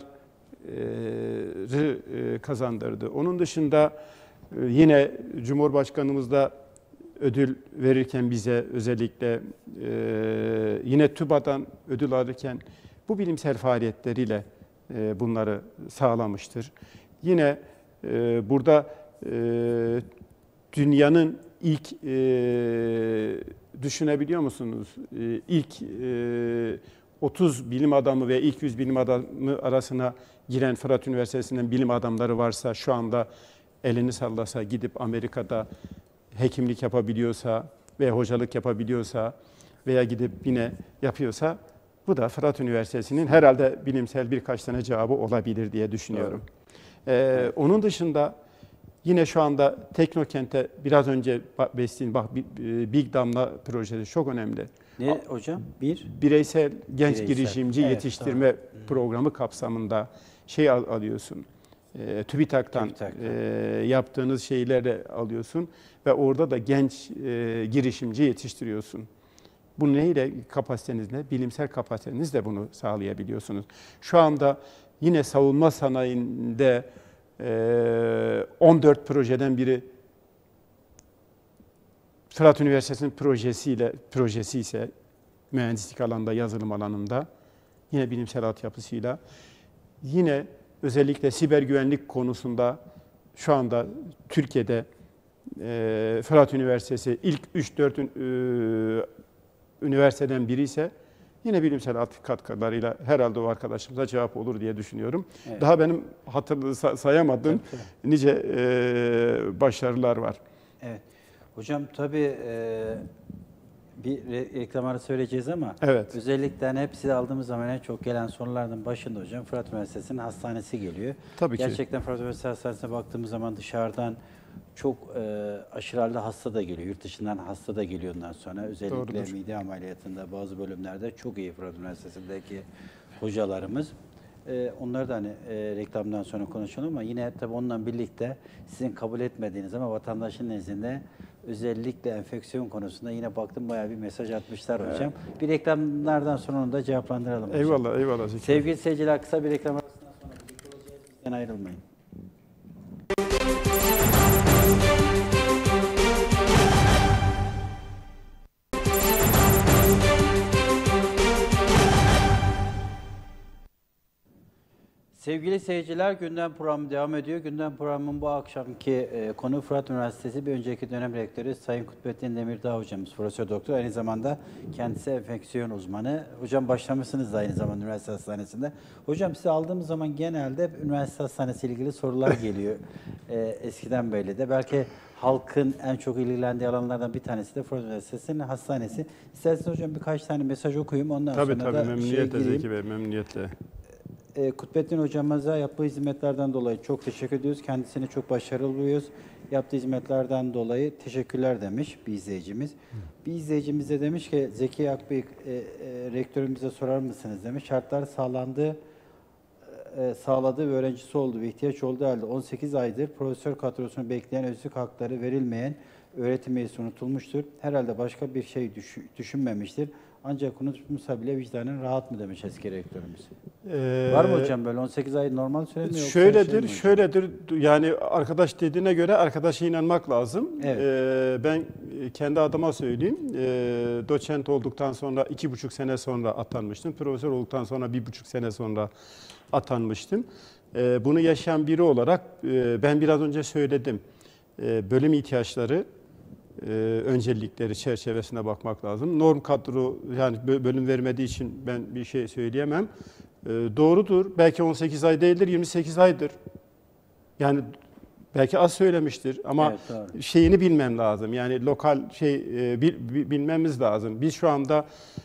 e, kazandırdı. Onun dışında e, yine Cumhurbaşkanımız da ödül verirken bize özellikle e, yine TÜBA'dan ödül alırken bu bilimsel faaliyetleriyle e, bunları sağlamıştır. Yine e, burada e, dünyanın ilk e, düşünebiliyor musunuz? E, ilk e, otuz bilim adamı ve ilk yüz bilim adamı arasına giren Fırat Üniversitesi'nden bilim adamları varsa şu anda elini sallasa gidip Amerika'da hekimlik yapabiliyorsa veya hocalık yapabiliyorsa veya gidip yine yapıyorsa bu da Fırat Üniversitesi'nin herhalde bilimsel birkaç tane cevabı olabilir diye düşünüyorum. Ee, onun dışında yine şu anda Teknokent'te biraz önce bahsettiğim bak Big Damla projesi çok önemli. Ne hocam? Bir bireysel genç bireysel. girişimci evet, yetiştirme tamam. programı kapsamında şey al, alıyorsun. E, TÜBİTAK'tan e, yaptığınız şeyleri alıyorsun ve orada da genç e, girişimci yetiştiriyorsun. Bu neyle kapasitenizle, bilimsel kapasitenizle bunu sağlayabiliyorsunuz. Şu anda yine savunma sanayinde e, on dört projeden biri Fırat Üniversitesi'nin projesiyle projesi ise mühendislik alanında, yazılım alanında yine bilimsel altyapısıyla yine özellikle siber güvenlik konusunda şu anda Türkiye'de e, Fırat Üniversitesi ilk üç dört e, üniversiteden biri ise yine bilimsel katkılarıyla herhalde o arkadaşımıza cevap olur diye düşünüyorum. Evet. Daha benim hatırlı sayamadığım evet, evet. nice e, başarılar var. Evet. Hocam tabii e, bir re- reklam arası söyleyeceğiz ama Evet. özellikle hani hepsi aldığımız zaman en çok gelen sorulardan başında hocam Fırat Üniversitesi'nin hastanesi geliyor. Tabii ki. Gerçekten Fırat Üniversitesi Hastanesi'ne baktığımız zaman dışarıdan çok e, aşırı halde hasta da geliyor. Yurt dışından hasta da geliyor ondan sonra. Özellikle Doğrudur. mide ameliyatında bazı bölümlerde çok iyi Fırat Üniversitesi'ndeki hocalarımız. Ee, onları da hani e, reklamdan sonra konuşalım ama yine tabii onunla birlikte sizin kabul etmediğiniz ama vatandaşın nezdinde özellikle enfeksiyon konusunda yine baktım bayağı bir mesaj atmışlar hocam. Bir reklamlardan sonra onu da cevaplandıralım hocam. Eyvallah, eyvallah. Zeki. Sevgili seyirciler, kısa bir reklam arasından sonra birlikte olacağız. Bizden ayrılmayın. Sevgili seyirciler, Gündem Programı devam ediyor. Gündem Programı'nın bu akşamki e, konu Fırat Üniversitesi bir önceki dönem rektörü Sayın Kutbettin Demirdağ hocamız, Profesör Doktor. Aynı zamanda kendisi enfeksiyon uzmanı. Hocam başlamışsınız da aynı zamanda üniversite hastanesinde. Hocam size aldığımız zaman genelde hep üniversite hastanesi ile ilgili sorular geliyor. e, eskiden böyle de. Belki halkın en çok ilgilendiği alanlardan bir tanesi de Fırat Üniversitesi'nin hastanesi. İsterseniz hocam birkaç tane mesaj okuyayım. Ondan Tabii sonra tabii, da memnuniyetle şeye Zeki Bey, memnuniyetle. E, Kutbettin hocamıza yaptığı hizmetlerden dolayı çok teşekkür ediyoruz. Kendisini çok başarılı buluyoruz. Yaptığı hizmetlerden dolayı teşekkürler demiş bir izleyicimiz. Bir izleyicimiz de demiş ki Zeki Akbey e, e, rektörümüze sorar mısınız demiş. Şartlar sağlandı, e, sağladığı ve öğrencisi olduğu ve ihtiyaç olduğu halde on sekiz aydır profesör kadrosunu bekleyen özlük hakları verilmeyen öğretim üyesi unutulmuştur. Herhalde başka bir şey düş, düşünmemiştir. Ancak unutmuşsa bile vicdanın rahat mı demiş eski rektörümüz. Ee, Var mı hocam böyle on sekiz ay normal süre mi yoksa Şöyledir, şey mi hocam? şöyledir. Yani arkadaş dediğine göre arkadaşa inanmak lazım. Evet. Ee, ben kendi adıma söyleyeyim. Ee, doçent olduktan sonra iki buçuk sene sonra atanmıştım. Profesör olduktan sonra bir buçuk sene sonra atanmıştım. Ee, bunu yaşayan biri olarak e, ben biraz önce söyledim. Ee, bölüm ihtiyaçları, e, öncelikleri çerçevesine bakmak lazım. Norm kadro, yani bölüm vermediği için ben bir şey söyleyemem. E, doğrudur. Belki on sekiz ay değildir, yirmi sekiz aydır. Yani belki az söylemiştir ama Evet, şeyini bilmem lazım. Yani lokal şey e, bil, bilmemiz lazım. Biz şu anda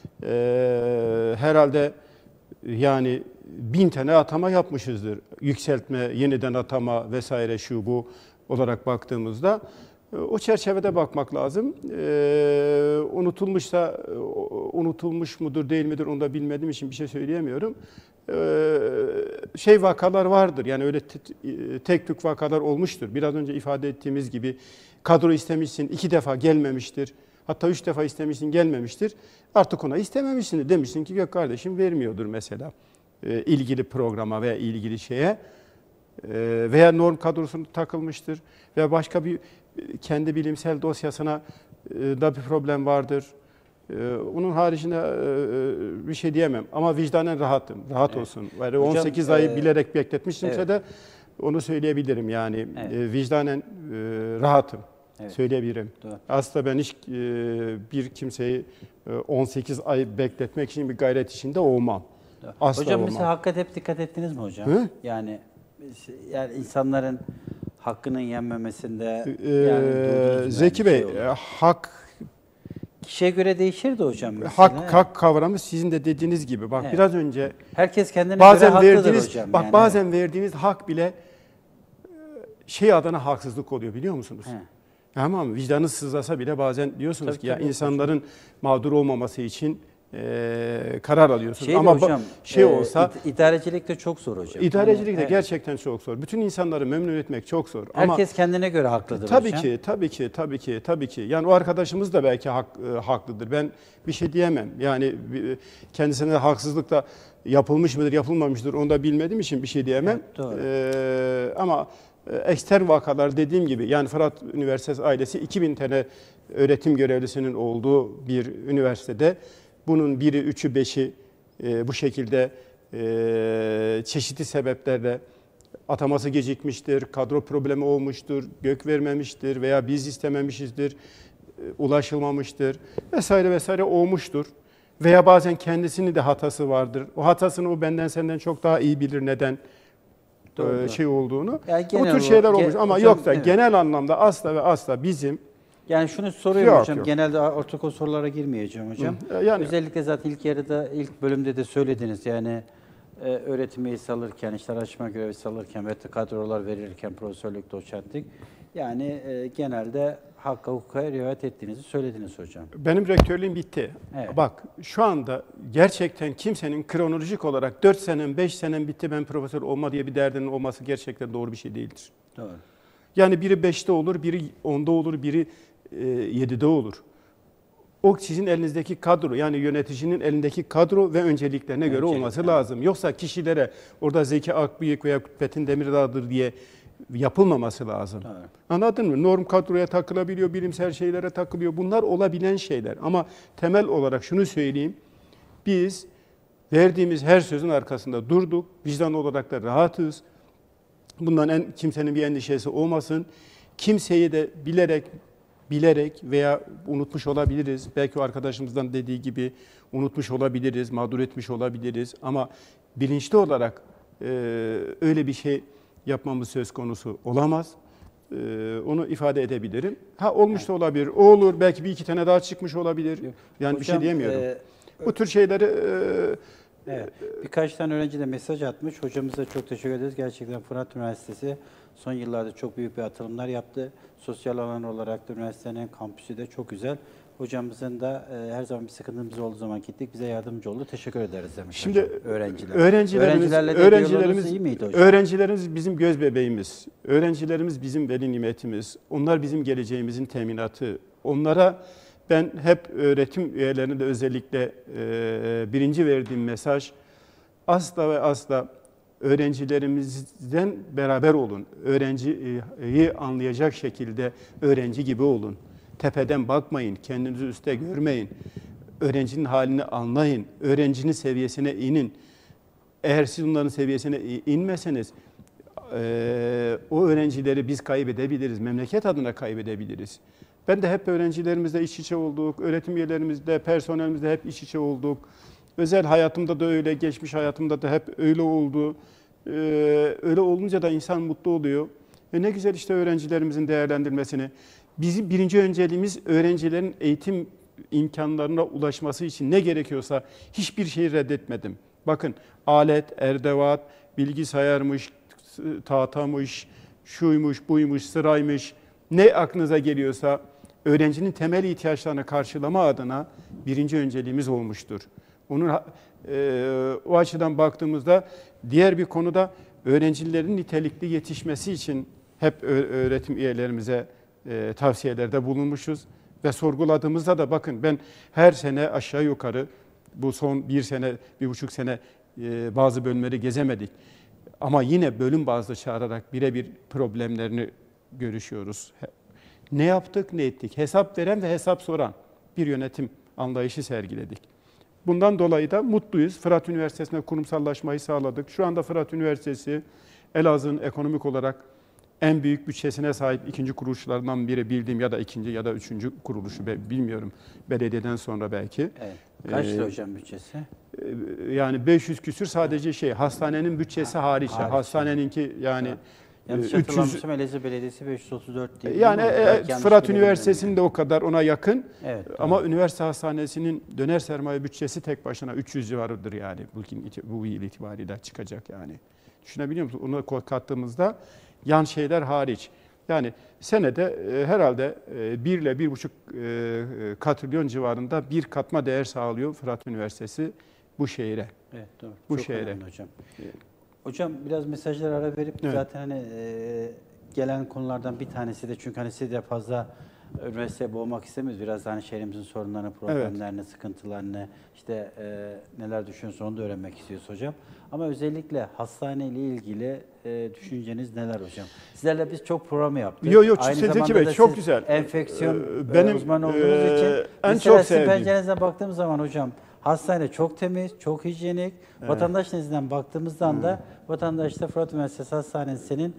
e, herhalde yani bin tane atama yapmışızdır. Yükseltme, yeniden atama vesaire şu bu olarak baktığımızda o çerçevede bakmak lazım. Ee, unutulmuşsa, unutulmuş mudur değil midir onu da bilmediğim için bir şey söyleyemiyorum. Ee, şey vakalar vardır, yani öyle tek tük vakalar olmuştur. Biraz önce ifade ettiğimiz gibi kadro istemişsin, iki defa gelmemiştir. Hatta üç defa istemişsin, gelmemiştir. Artık ona istememişsin, demişsin ki yok kardeşim vermiyordur mesela. Ee, ilgili programa veya ilgili şeye. Ee, veya norm kadrosunu takılmıştır. Veya başka bir kendi bilimsel dosyasına da bir problem vardır. Onun haricinde bir şey diyemem. Ama vicdanen rahatım. Rahat evet. olsun. Yani on sekiz Hocam, ayı e, bilerek bekletmiştimse evet. de onu söyleyebilirim. Yani evet. vicdanen rahatım. Evet. Söyleyebilirim. Doğru. Aslında ben hiç bir kimseyi on sekiz ay bekletmek için bir gayret içinde olmam. Asla hocam olmam. mesela hakikaten hep dikkat ettiniz mi hocam? Hı? Yani yani insanların hakkının yenmemesinde ee, yani Zeki Bey, şey hak kişiye göre değişir de hocam. Mesela. Hak hak kavramı sizin de dediğiniz gibi. Bak evet. biraz önce herkes kendine bazen göre haklıdır verdiğiniz, hocam. Bak yani. bazen verdiğiniz hak bile şey adına haksızlık oluyor biliyor musunuz? He. Tamam, vicdanınız sızlasa bile bazen diyorsunuz tabii, ki ya insanların hocam. mağdur olmaması için E, karar alıyorsunuz. Şey ama hocam, şey e, olsa idarecilik de çok zor hocam. İdarecilik de evet. gerçekten çok zor. Bütün insanları memnun etmek çok zor. Herkes ama, kendine göre haklıdır tabii hocam. Tabii ki, tabii ki, tabii ki, tabii ki. Yani o arkadaşımız da belki hak, e, haklıdır. Ben bir şey diyemem. Yani kendisine haksızlık da yapılmış mıdır, yapılmamıştır onu da bilmediğim için bir şey diyemem. Evet, doğru. E, ama ekstern vakalar dediğim gibi, yani Fırat Üniversitesi ailesi iki bin tane öğretim görevlisinin olduğu bir üniversitede bunun biri, üçü, beşi e, bu şekilde e, çeşitli sebeplerle ataması gecikmiştir, kadro problemi olmuştur, gök vermemiştir veya biz istememişizdir, e, ulaşılmamıştır vesaire vesaire olmuştur. Veya bazen kendisinin de hatası vardır. O hatasını o benden senden çok daha iyi bilir neden e, şey olduğunu. Yani bu tür şeyler olmuş ama hocam, yoksa evet. genel anlamda asla ve asla bizim Yani şunu soruyorum Yok, hocam. yok. Genelde ortaokul sorulara girmeyeceğim hocam. Hı, yani- Özellikle zaten ilk yarıda, ilk bölümde de söylediniz. Yani e, öğretim üyesi alırken, işte araştırma görevlisi alırken ve kadrolar verirken profesörlük, doçentlik. Yani e, genelde hakka, hukuka riayet ettiğinizi söylediniz hocam. Benim rektörlüğüm bitti. Evet. Bak şu anda gerçekten kimsenin kronolojik olarak dört senem, beş senem bitti ben profesör olma diye bir derdinin olması gerçekten doğru bir şey değildir. Doğru. Yani biri beşte olur, biri onda olur, biri e, yedide olur. O sizin elinizdeki kadro, yani yöneticinin elindeki kadro ve önceliklerine göre Öncelikler. olması lazım. Yoksa kişilere orada Zeki Akbıyık veya Kutbettin Demirdağ'dır diye yapılmaması lazım. Doğru. Anladın mı? Norm kadroya takılabiliyor, bilimsel şeylere takılıyor. Bunlar olabilen şeyler. Ama temel olarak şunu söyleyeyim. Biz verdiğimiz her sözün arkasında durduk. Vicdan olarak da rahatız. Bundan en, kimsenin bir endişesi olmasın. Kimseyi de bilerek bilerek veya unutmuş olabiliriz. Belki o arkadaşımızdan dediği gibi unutmuş olabiliriz, mağdur etmiş olabiliriz. Ama bilinçli olarak e, öyle bir şey yapmamız söz konusu olamaz. E, onu ifade edebilirim. Ha olmuş da olabilir, o olur. Belki bir iki tane daha çıkmış olabilir. Yani bir şey Hocam, diyemiyorum. e, Bu tür şeyleri e, Evet. Birkaç tane öğrenci de mesaj atmış. Hocamıza çok teşekkür ederiz. Gerçekten Fırat Üniversitesi son yıllarda çok büyük bir atılımlar yaptı. Sosyal alan olarak da üniversitenin kampüsü de çok güzel. Hocamızın da e, her zaman bir sıkıntımız olduğu zaman gittik. Bize yardımcı oldu. Teşekkür ederiz demiş Şimdi hocam. Öğrenciler. öğrencilerimiz, Öğrencilerle de öğrencilerimiz, iyi miydi hocam? öğrencilerimiz bizim göz bebeğimiz. Öğrencilerimiz bizim veli nimetimiz. Onlar bizim geleceğimizin teminatı. Onlara ben hep öğretim üyelerine de özellikle e, birinci verdiğim mesaj, asla ve asla öğrencilerimizden beraber olun. Öğrenciyi anlayacak şekilde öğrenci gibi olun. Tepeden bakmayın, kendinizi üstte görmeyin. Öğrencinin halini anlayın, öğrencinin seviyesine inin. Eğer siz onların seviyesine inmeseniz, e, o öğrencileri biz kaybedebiliriz, memleket adına kaybedebiliriz. Ben de hep öğrencilerimizle iç içe olduk, öğretim üyelerimizle, personelimizle hep iç içe olduk. Özel hayatımda da öyle, geçmiş hayatımda da hep öyle oldu. Ee, öyle olunca da insan mutlu oluyor. E ne güzel işte öğrencilerimizin değerlendirmesini. Bizim birinci önceliğimiz öğrencilerin eğitim imkanlarına ulaşması için ne gerekiyorsa hiçbir şeyi reddetmedim. Bakın alet, erdevat, bilgisayarmış, tahtamış, şuymuş, buymuş, sıraymış, ne aklınıza geliyorsa öğrencinin temel ihtiyaçlarını karşılama adına birinci önceliğimiz olmuştur. Onun e, o açıdan baktığımızda diğer bir konuda öğrencilerin nitelikli yetişmesi için hep öğretim üyelerimize e, tavsiyelerde bulunmuşuz ve sorguladığımızda da bakın ben her sene aşağı yukarı bu son bir sene, bir buçuk sene e, bazı bölümleri gezemedik. Ama yine bölüm bazlı çağırarak birebir problemlerini görüşüyoruz. Ne yaptık, ne ettik? Hesap veren ve hesap soran bir yönetim anlayışı sergiledik. Bundan dolayı da mutluyuz. Fırat Üniversitesi'ne kurumsallaşmayı sağladık. Şu anda Fırat Üniversitesi Elazığ'ın ekonomik olarak en büyük bütçesine sahip ikinci kuruluşlarından biri, bildiğim ya da ikinci ya da üçüncü kuruluşu bilmiyorum. Belediyeden sonra belki. Evet. Kaçtı ee, hocam bütçesi? Yani beş yüz küsür sadece şey hastanenin bütçesi hariç. Hariç. Hastaneninki yani Yanlış üç yüz hatırlamıyorsam Elazığ Belediyesi beş yüz otuz dört diye. yani e, Fırat Üniversitesi'nin de o kadar ona yakın. Evet, ama doğru. üniversite hastanesinin döner sermaye bütçesi tek başına üç yüz civarıdır yani bugün bu yıl itibariyle çıkacak yani. Düşünebiliyor musunuz? Onu kattığımızda yan şeyler hariç. Yani senede e, herhalde e, bir ile bir buçuk e, katrilyon civarında bir katma değer sağlıyor Fırat Üniversitesi bu şehire. Evet, doğru. Bu Çok şehre. önemli hocam. Hocam biraz mesajlara ara verip Evet. zaten hani e, gelen konulardan bir tanesi de çünkü hani siz de fazla üniversiteye boğmak istemiyoruz. Biraz da hani şehrimizin sorunlarını, problemlerini, evet. sıkıntılarını, işte e, neler düşünüyorsunuz onu da öğrenmek istiyoruz hocam. Ama özellikle hastane ile ilgili e, düşünceniz neler hocam? Sizlerle biz çok program yaptık. Yok yok Aynı Zeki zamanda Bey da çok siz güzel. enfeksiyon Ee, benim uzmanı olduğunuz e, için en mesela çok sizin sevdiğim. pencerenizden baktığım zaman hocam hastane çok temiz, çok hijyenik. Evet. Vatandaş nezdinden baktığımızdan hmm. da vatandaşta Fırat Üniversitesi Hastanesi'nin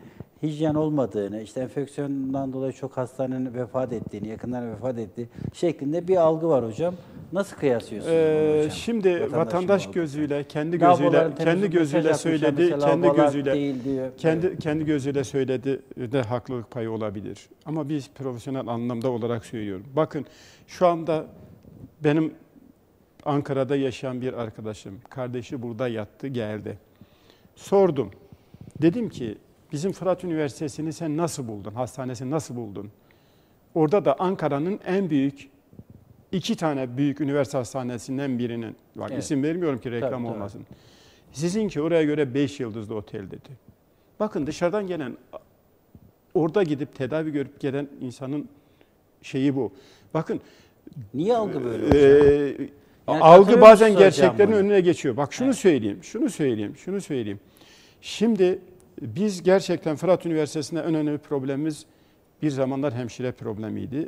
hijyen olmadığını, işte enfeksiyondan dolayı çok hastanenin vefat ettiğini, yakınların vefat ettiği şeklinde bir algı var hocam. Nasıl kıyaslıyorsunuz Ee, bunu hocam? Şimdi Vatandaşın vatandaş algısı. gözüyle, kendi Lavaboların gözüyle, kendi temizlik gözüyle mesaj atmışlar söyledi, mesela, kendi lavabolar gözüyle, değil diyor. kendi Evet. kendi gözüyle söyledi de haklılık payı olabilir. Ama biz profesyonel anlamda olarak söylüyorum. Bakın şu anda benim Ankara'da yaşayan bir arkadaşım, kardeşi burada yattı, geldi. Sordum. Dedim ki bizim Fırat Üniversitesi'ni sen nasıl buldun? Hastanesini nasıl buldun? Orada da Ankara'nın en büyük iki tane büyük üniversite hastanesinden birinin, bak Evet. isim vermiyorum ki reklam Tabii, tabii. olmasın. Sizinki oraya göre beş yıldızlı otel dedi. Bakın dışarıdan gelen, orada gidip tedavi görüp gelen insanın şeyi bu. Bakın Niye algı böyle e, hocam? Yani algı katılıyor bazen musunuz hocam gerçeklerin buna? önüne geçiyor. Bak şunu Evet. söyleyeyim, şunu söyleyeyim, şunu söyleyeyim. Şimdi biz gerçekten Fırat Üniversitesi'nde en önemli problemimiz bir zamanlar hemşire problemiydi.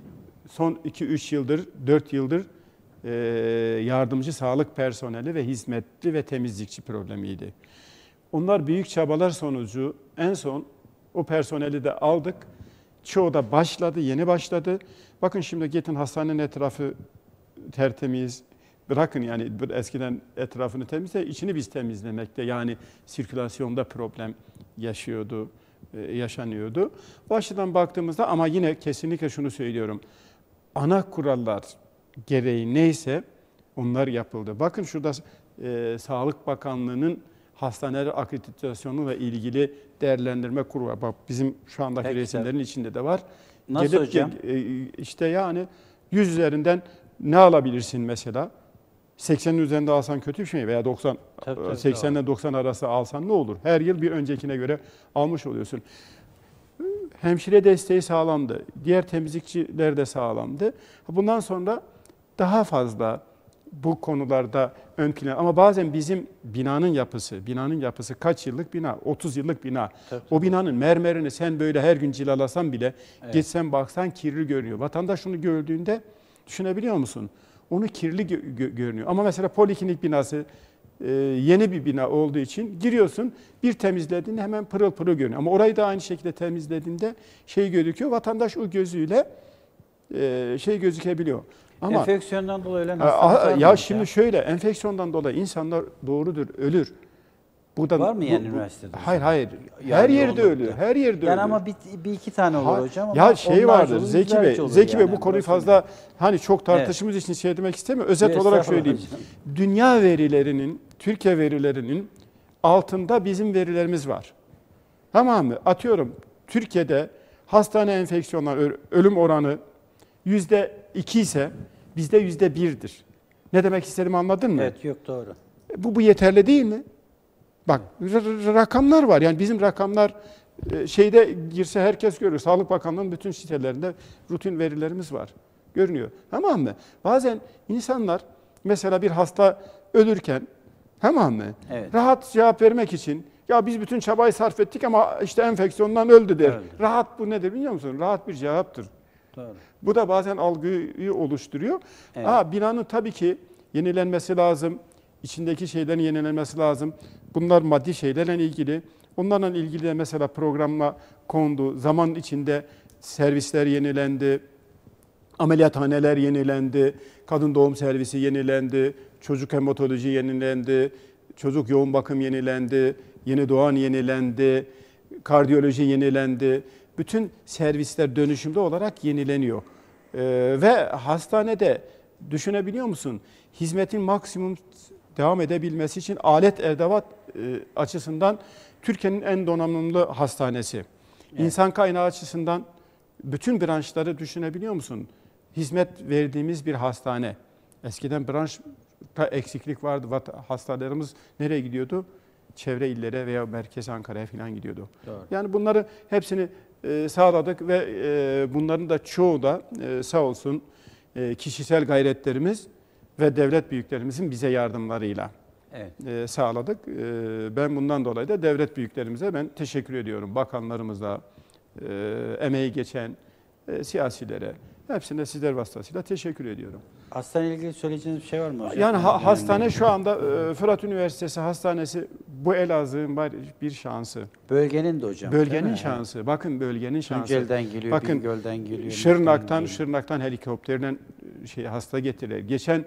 Son iki üç yıldır, dört yıldır e, yardımcı sağlık personeli ve hizmetli ve temizlikçi problemiydi. Onlar büyük çabalar sonucu en son o personeli de aldık. Çoğu da başladı, yeni başladı. Bakın şimdi gidin hastanenin etrafı tertemiz. Bırakın yani eskiden etrafını temizle, içini biz temizlemekte. Yani sirkülasyonda problem yaşıyordu, yaşanıyordu. Bu açıdan baktığımızda ama yine kesinlikle şunu söylüyorum. Ana kurallar gereği neyse onlar yapıldı. Bakın şurada e, Sağlık Bakanlığı'nın hastaneler akreditasyonuyla ilgili değerlendirme kurulu var. Bak bizim şu andaki Peki, resimlerin içinde de var. Nasıl Gelip, hocam? E, işte yani yüz üzerinden ne alabilirsin mesela? seksenin üzerinde alsan kötü bir şey mi? Veya doksan, Tabii, tabii, seksenden doksan arası alsan ne olur? Her yıl bir öncekine göre almış oluyorsun. Hemşire desteği sağlamdı. Diğer temizlikçiler de sağlamdı. Bundan sonra daha fazla bu konularda ön plana. Ama bazen bizim binanın yapısı, binanın yapısı kaç yıllık bina? otuz yıllık bina. Tabii, O binanın mermerini sen böyle her gün cilalasan bile Evet. gitsen baksan kirli görünüyor. Vatandaş şunu gördüğünde düşünebiliyor musun? Onu kirli gö- gö- görünüyor. Ama mesela poliklinik binası e, yeni bir bina olduğu için giriyorsun, bir temizlediğinde hemen pırıl pırıl görünüyor. Ama orayı da aynı şekilde temizlediğinde şey gözüküyor. Vatandaş o gözüyle e, şey gözükebiliyor. Ama Enfeksiyondan dolayı ölen Aa, hastalık var mı ya hocam? şimdi şöyle, enfeksiyondan dolayı insanlar doğrudur, ölür. Burada Var mı yani üniversitede? Hayır hayır. Yani Her yerde yoğunlukta. ölüyor. Her yerde Yani ölüyor. ama bir, bir iki tane olur Ha- hocam. Ya ama şey onlarca vardır olur, Zeki Bey, yüzlerce olur Zeki Bey yani. bu konuyu Burası fazla hani çok tartışımız için şey demek istemiyorum. Özet Evet, olarak estağfurullah söyleyeyim. hocam. Dünya verilerinin, Türkiye verilerinin altında bizim verilerimiz var. Tamam mı? Atıyorum Türkiye'de hastane enfeksiyonlar ö- ölüm oranı yüzde iki ise bizde yüzde birdir. Ne demek istediğimi anladın mı? Evet, yok doğru. Bu, bu yeterli değil mi? Bak r- r- rakamlar var. Yani bizim rakamlar e, şeyde girse herkes görür. Sağlık Bakanlığı'nın bütün sitelerinde rutin verilerimiz var. Görünüyor. Tamam mı? Bazen insanlar mesela bir hasta ölürken tamam mı? Evet. Rahat cevap vermek için ya biz bütün çabayı sarf ettik ama işte enfeksiyondan öldü der. Öldü. Rahat bu nedir biliyor musun? Rahat bir cevaptır. Doğru. Bu da bazen algıyı oluşturuyor. Evet. Aa, binanın tabii ki yenilenmesi lazım. İçindeki şeylerin yenilenmesi lazım. Bunlar maddi şeylerle ilgili. Onlarla ilgili de mesela programla kondu. Zaman içinde servisler yenilendi. Ameliyathaneler yenilendi. Kadın doğum servisi yenilendi. Çocuk hematoloji yenilendi. Çocuk yoğun bakım yenilendi. Yeni doğan yenilendi. Kardiyoloji yenilendi. Bütün servisler dönüşümlü olarak yenileniyor. Ee, ve hastanede düşünebiliyor musun? Hizmetin maksimum devam edebilmesi için alet edevat e, açısından Türkiye'nin en donanımlı hastanesi. Evet. İnsan kaynağı açısından bütün branşları düşünebiliyor musun? Hizmet verdiğimiz bir hastane. Eskiden branşta eksiklik vardı. Hastanelerimiz nereye gidiyordu? Çevre illere veya merkez Ankara'ya falan gidiyordu. Doğru. Yani bunları hepsini e, sağladık ve e, bunların da çoğu da e, sağ olsun e, kişisel gayretlerimiz ve devlet büyüklerimizin bize yardımlarıyla Evet. e, sağladık. E, ben bundan dolayı da devlet büyüklerimize ben teşekkür ediyorum. Bakanlarımıza, e, emeği geçen e, siyasilere, Hepsine sizler vasıtasıyla teşekkür ediyorum. Hastaneyle ilgili söyleyeceğiniz bir şey var mı hocam? Yani ha, Yani hastane şu anda e, Fırat Üniversitesi Hastanesi bu Elazığ'ın var bir şansı. Bölgenin de hocam. değil Bölgenin mi? şansı. Bakın bölgenin şansı. Tunceli'den geliyor, Bakın, Bingöl'den geliyor. Şırnak'tan, Niğde'den geliyor. Şırnak'tan helikopterle şey hasta getirirler. Geçen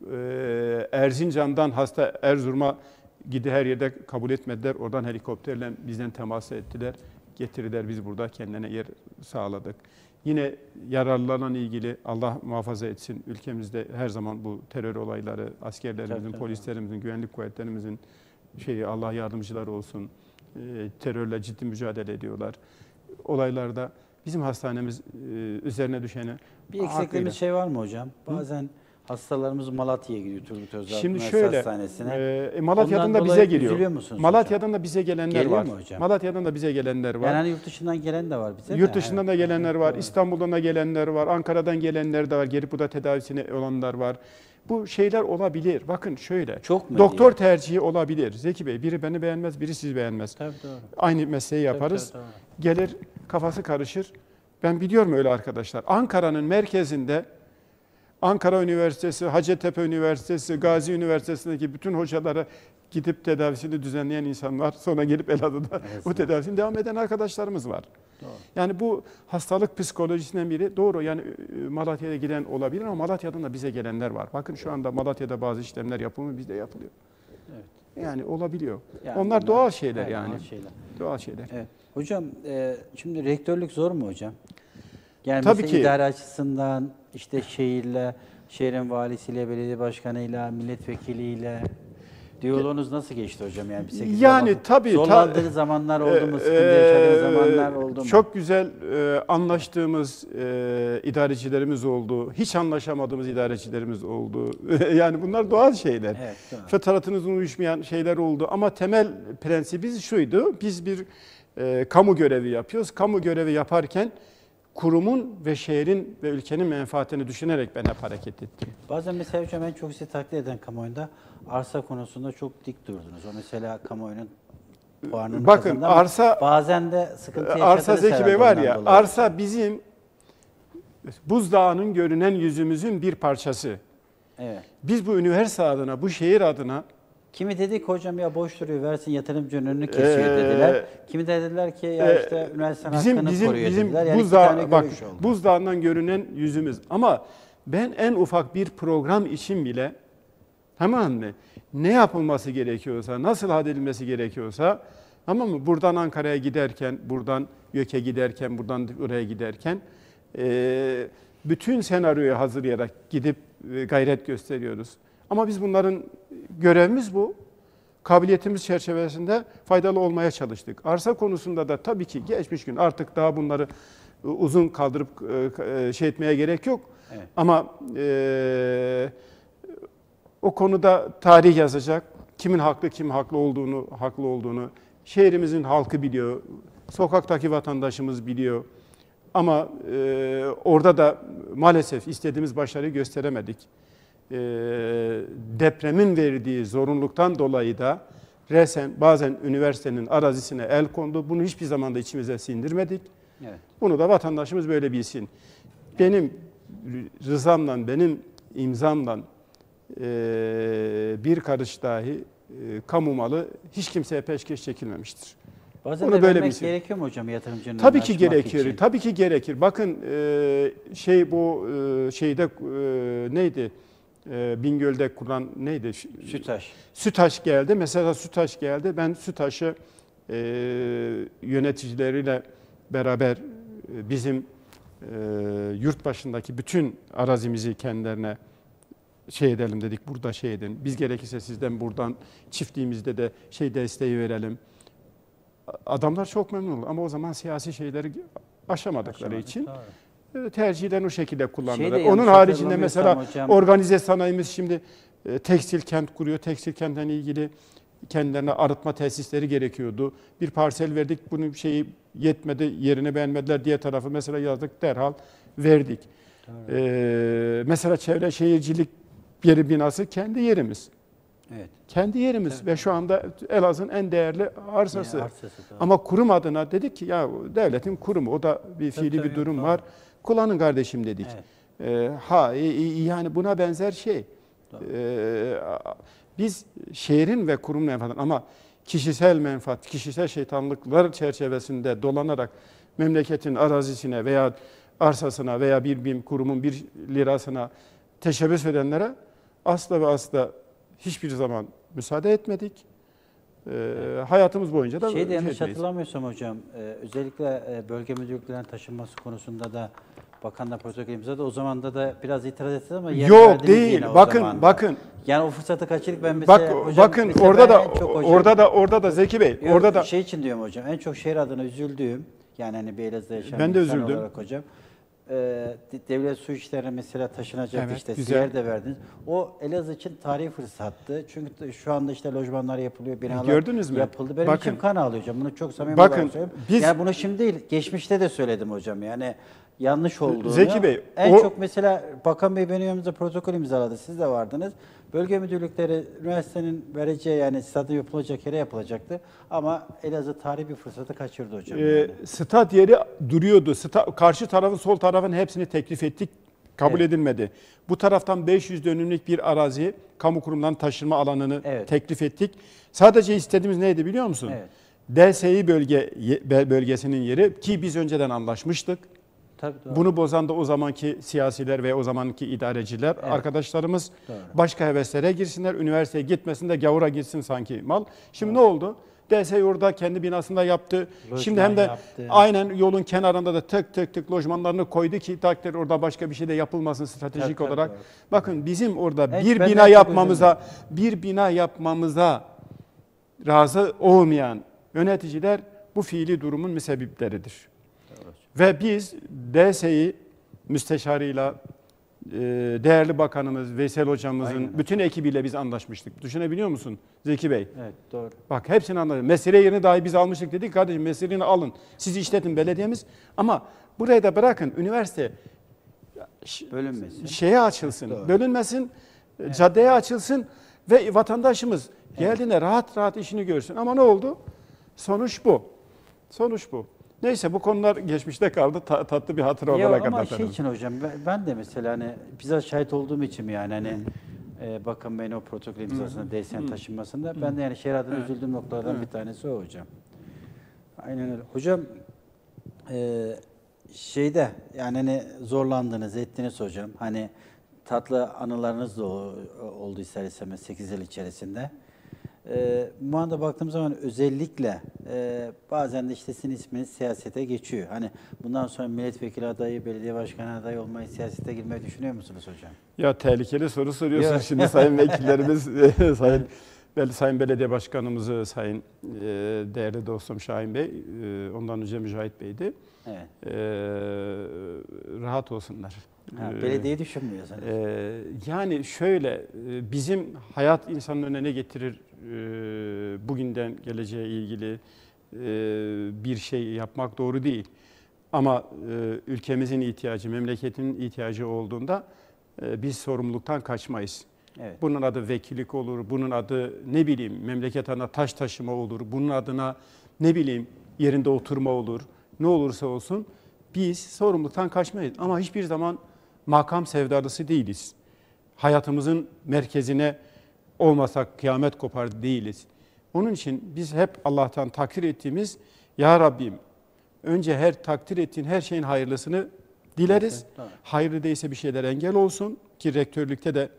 e, Erzincan'dan hasta Erzurum'a gidi her yerde kabul etmediler. Oradan helikopterle bizden temas ettiler. Getirdiler, biz burada kendine yer sağladık. Yine yaralılarla ilgili Allah muhafaza etsin. Ülkemizde her zaman bu terör olayları, askerlerimizin, Tabii, tabii. polislerimizin, güvenlik kuvvetlerimizin şeyi Allah yardımcıları olsun. E, terörle ciddi mücadele ediyorlar. Olaylarda bizim hastanemiz e, üzerine düşeni Bir eksikliğimiz hakkıyla- şey var mı hocam? Bazen hastalarımız Malatya'ya gidiyor, Turgut Özal Şimdi Üniversitesi şöyle, Hastanesi'ne. e, Malatya'dan Ondan da bize dolayı geliyor. üzülüyor musunuz Malatya'dan da bize gelenler Geliyor var. mu hocam? Malatya'dan da bize gelenler var. Yani hani yurt dışından gelen de var bize de. Yurt dışından Evet. da gelenler var, Doğru. İstanbul'dan da gelenler var, Ankara'dan gelenler de var, gelip burada tedavisine olanlar var. Bu şeyler olabilir. Bakın şöyle, Çok mu doktor diyor? tercihi olabilir. Zeki Bey, biri beni beğenmez, biri sizi beğenmez. Tabii doğru. Aynı mesleği Tabii, yaparız. tabii, doğru. Gelir, kafası karışır. Ben biliyorum öyle arkadaşlar. Ankara'nın merkezinde, Ankara Üniversitesi, Hacettepe Üniversitesi, Gazi Üniversitesi'ndeki bütün hocalara gidip tedavisini düzenleyen insanlar, sonra gelip Elazığ'da Evet, bu tedavisini devam eden arkadaşlarımız var. Doğru. Yani bu hastalık psikolojisinden biri doğru, yani e, Malatya'ya giden olabilir ama Malatya'dan da bize gelenler var. Bakın şu anda Malatya'da bazı işlemler yapılıyor, bizde yapılıyor. Evet. Yani olabiliyor. Yani Onlar bunlar- doğal şeyler evet, yani. doğal şeyler. Doğal şeyler. Evet. Hocam e, şimdi rektörlük zor mu hocam? Yani Tabii mesela ki. idare açısından işte şehirle, şehrin valisiyle, belediye başkanıyla, milletvekiliyle diyaloğunuz nasıl geçti hocam? Yani, bir şekilde Yani bakın, tabii, zorlandığınız zamanlar oldu mu? Ee, Sıkıntı yaşadığınız zamanlar oldu mu? Çok güzel e, anlaştığımız e, idarecilerimiz oldu. Hiç anlaşamadığımız idarecilerimiz oldu. Yani bunlar doğal şeyler. Evet, doğru. Fıtratınızın uyuşmayan şeyler oldu. Ama temel prensibimiz şuydu. Biz bir e, kamu görevi yapıyoruz. Kamu görevi yaparken kurumun ve şehrin ve ülkenin menfaatini düşünerek ben hep hareket ettim. Bazen mesela hocam en çok sizi taklit eden kamuoyunda arsa konusunda çok dik durdunuz. O mesela kamuoyunun puanını Bakın, kazandı ama arsa- bazen de sıkıntı yaşadınız Arsa Zeki herhalde Bey var ondan ya, dolayı. arsa bizim buzdağının görünen yüzümüzün bir parçası. Evet. Biz bu üniversite adına, bu şehir adına Kimi dedik hocam ya boş duruyor versin yatırımcının önünü kesiyor Ee, dediler. Kimi de dediler ki ya e, işte üniversitenin bizim hakkını bizim koruyor bizim dediler. Yani iki buzdağı, tane bak görüş oldu. buzdağından görünen yüzümüz. Ama ben en ufak bir program için bile, tamam mı? Ne yapılması gerekiyorsa, nasıl halledilmesi gerekiyorsa, tamam mı? Buradan Ankara'ya giderken, buradan YÖK'e giderken, buradan oraya giderken e, bütün senaryoyu hazırlayarak gidip e, gayret gösteriyoruz. Ama biz bunların görevimiz bu. Kabiliyetimiz çerçevesinde faydalı olmaya çalıştık. Arsa konusunda da tabii ki geçmiş gün artık daha bunları uzun kaldırıp e, şey etmeye gerek yok. Evet. Ama e, o konuda tarih yazacak. Kimin haklı, kim haklı olduğunu, haklı olduğunu şehrimizin halkı biliyor. Sokaktaki vatandaşımız biliyor. Ama e, orada da maalesef istediğimiz başarıyı gösteremedik. E, depremin verdiği zorunluluktan dolayı da resen bazen üniversitenin arazisine el kondu. Bunu hiçbir zaman da içimize sindirmedik. Evet. Bunu da vatandaşımız böyle bilsin. Benim rızamla, benim imzamla e, bir karış dahi e, kamu malı hiç kimseye peşkeş çekilmemiştir. Bazen Bunu de böyle vermek bilsin. gerekiyor mu hocam yatırımcının Tabii önünü ki açmak gerekir. için? Tabii ki gerekir. Bakın e, şey bu e, şeyde e, neydi? E, Bingöl'de kuran neydi? Sütaş. Sütaş geldi. Mesela Sütaş geldi. Ben Sütaş'ı e, yöneticileriyle beraber e, bizim e, yurt başındaki bütün arazimizi kendilerine şey edelim dedik. Burada şey edin. Biz gerekirse sizden buradan çiftliğimizde de şey desteği verelim. Adamlar çok memnun oldu ama o zaman siyasi şeyleri aşamadıkları Aşamadık, için doğru. e, tercihlerini o şekilde kullandılar. Şey de Onun yanlış haricinde mesela hatırlamıyorsam hocam- organize sanayimiz şimdi e, tekstil kent kuruyor. Tekstil kentten ilgili kendilerine arıtma tesisleri gerekiyordu. Bir parsel verdik, bunun şeyi yetmedi, yerini beğenmediler diye tarafı mesela yazdık, derhal verdik. Ee, mesela Çevre Şehircilik Yeri binası kendi yerimiz. Evet. Kendi yerimiz Evet. ve şu anda Elazığ'ın en değerli arsası. Yani arsası, doğru. Ama kurum adına dedik ki ya devletin kurumu, o da bir fiili tabii, bir durum doğru. var. kullanın kardeşim dedik. Evet. E, ha e, e, yani buna benzer şey. E, biz şehrin ve kurum menfaatı ama kişisel menfaat, kişisel şeytanlıklar çerçevesinde dolanarak memleketin arazisine veya arsasına veya bir bir kurumun bir lirasına teşebbüs edenlere asla ve asla hiçbir zaman müsaade etmedik. Ee, hayatımız boyunca da Şeyde yanlış etmeyiz. hatırlamıyorsam hocam, e, özellikle e, bölge müdürlüklerinin taşınması konusunda da bakanla protokol imzaladı. O zaman da da biraz itiraz etti ama yer Yok verdiniz değil. yine o Bakın zaman da. bakın. Yani o fırsatı kaçırdık ben mesela Bak hocam, bakın mesela orada ben da en çok hocam- orada da orada da Zeki Bey, Yok, orada da şey için diyorum hocam. En çok şehir adına üzüldüğüm, yani hani bir Elazığ'da yaşayan Ben de bir insan üzüldüm. olarak hocam. e, de- devlet su işlerine mesela taşınacak Evet, işte güzel. yer de verdiniz. O Elazığ için tarihi fırsattı. Çünkü şu anda işte lojmanlar yapılıyor, binalar Gördünüz mü? yapıldı. Benim Bakın. içim kan ağlıyor hocam. Bunu çok samimi Bakın, olarak söylüyorum. biz- Yani bunu şimdi değil, geçmişte de söyledim hocam. Yani yanlış olduğunu. Zeki Bey, en o- çok mesela Bakan Bey benim yanımızda protokol imzaladı. Siz de vardınız. Bölge müdürlükleri üniversitenin vereceği yani stadın yapılacak yere yapılacaktı. Ama Elazığ tarihi bir fırsatı kaçırdı hocam. Ee, yani. stat yeri duruyordu. Sta- karşı tarafın, sol tarafın hepsini teklif ettik. Kabul Evet. edilmedi. Bu taraftan beş yüz dönümlük bir arazi, kamu kurumlarının taşınma alanını Evet. teklif ettik. Sadece istediğimiz neydi biliyor musun? Evet. D S İ bölge ye- bölgesinin yeri ki biz önceden anlaşmıştık. Tabii, doğru. Bunu bozan da o zamanki siyasiler ve o zamanki idareciler, Evet. arkadaşlarımız Doğru. başka heveslere girsinler, üniversiteye gitmesin de gavura gitsin sanki mal. Şimdi ne oldu? D S İ orada kendi binasında yaptı. Lojman Şimdi hem de yaptı. aynen yolun kenarında da tık tık tık lojmanlarını koydu ki takdir orada başka bir şey de yapılmasın stratejik Tabii, tabii, olarak. doğru. Bakın bizim orada Evet, bir ben de bina çok yapmamıza, bir bina yapmamıza razı olmayan yöneticiler bu fiili durumun müsebbipleridir. Ve biz D S İ müsteşarıyla, e, değerli bakanımız, Veysel hocamızın Aynen. bütün ekibiyle biz anlaşmıştık. Düşünebiliyor musun Zeki Bey? Evet, doğru. Bak hepsini anladım. Mesire yerini dahi biz almıştık dedik. Kardeşim mesireni alın. Siz işletin belediyemiz. Ama burayı da bırakın. Üniversite ş- Bölünmesin. şeye açılsın. Doğru. Bölünmesin. Caddeye açılsın. Ve vatandaşımız geldiğinde rahat rahat işini görsün. Ama ne oldu? Sonuç bu. Sonuç bu. Neyse bu konular geçmişte kaldı. Ta- tatlı bir hatıra Ya olarak ama anlatalım. şey için hocam ben, ben de mesela hani bizzat şahit olduğum için yani hani e, Bakan Bey'in o protokol imzasında D S N'nin taşınmasında ben de yani şehir adına üzüldüğüm noktalardan bir tanesi o hocam. Aynen öyle. Hocam e, şeyde yani hani zorlandınız, ettiniz hocam. Hani tatlı anılarınız da o- oldu ister istemez sekiz yıl içerisinde. Ee, bu anda baktığım zaman özellikle e, bazen de işte sizin isminiz siyasete geçiyor. Hani bundan sonra milletvekili adayı, belediye başkanı adayı olmayı, siyasete girmeyi düşünüyor musunuz hocam? Ya tehlikeli soru soruyorsun Yok. şimdi sayın vekillerimiz, sayın Bel- sayın belediye başkanımızı, sayın e, değerli dostum Şahin Bey, e, ondan önce Mücahit Bey'di. Evet. E, rahat olsunlar. Ha, E, belediyeyi düşünmüyorsunuz. e, yani şöyle, e, bizim hayat insanın önüne ne getirir, e, bugünden geleceğe ilgili e, bir şey yapmak doğru değil. Ama e, ülkemizin ihtiyacı, memleketin ihtiyacı olduğunda e, biz sorumluluktan kaçmayız. Evet. Bunun adı vekillik olur, bunun adı ne bileyim memleket adına taş taşıma olur, bunun adına ne bileyim yerinde oturma olur. Ne olursa olsun biz sorumluluktan kaçmayız. Ama hiçbir zaman makam sevdalısı değiliz. Hayatımızın merkezine olmasak kıyamet kopar değiliz. Onun için biz hep Allah'tan takdir ettiğimiz Ya Rabbim önce her takdir ettiğin her şeyin hayırlısını dileriz. Evet, tamam. Hayırlı değilse bir şeyler engel olsun ki rektörlükte de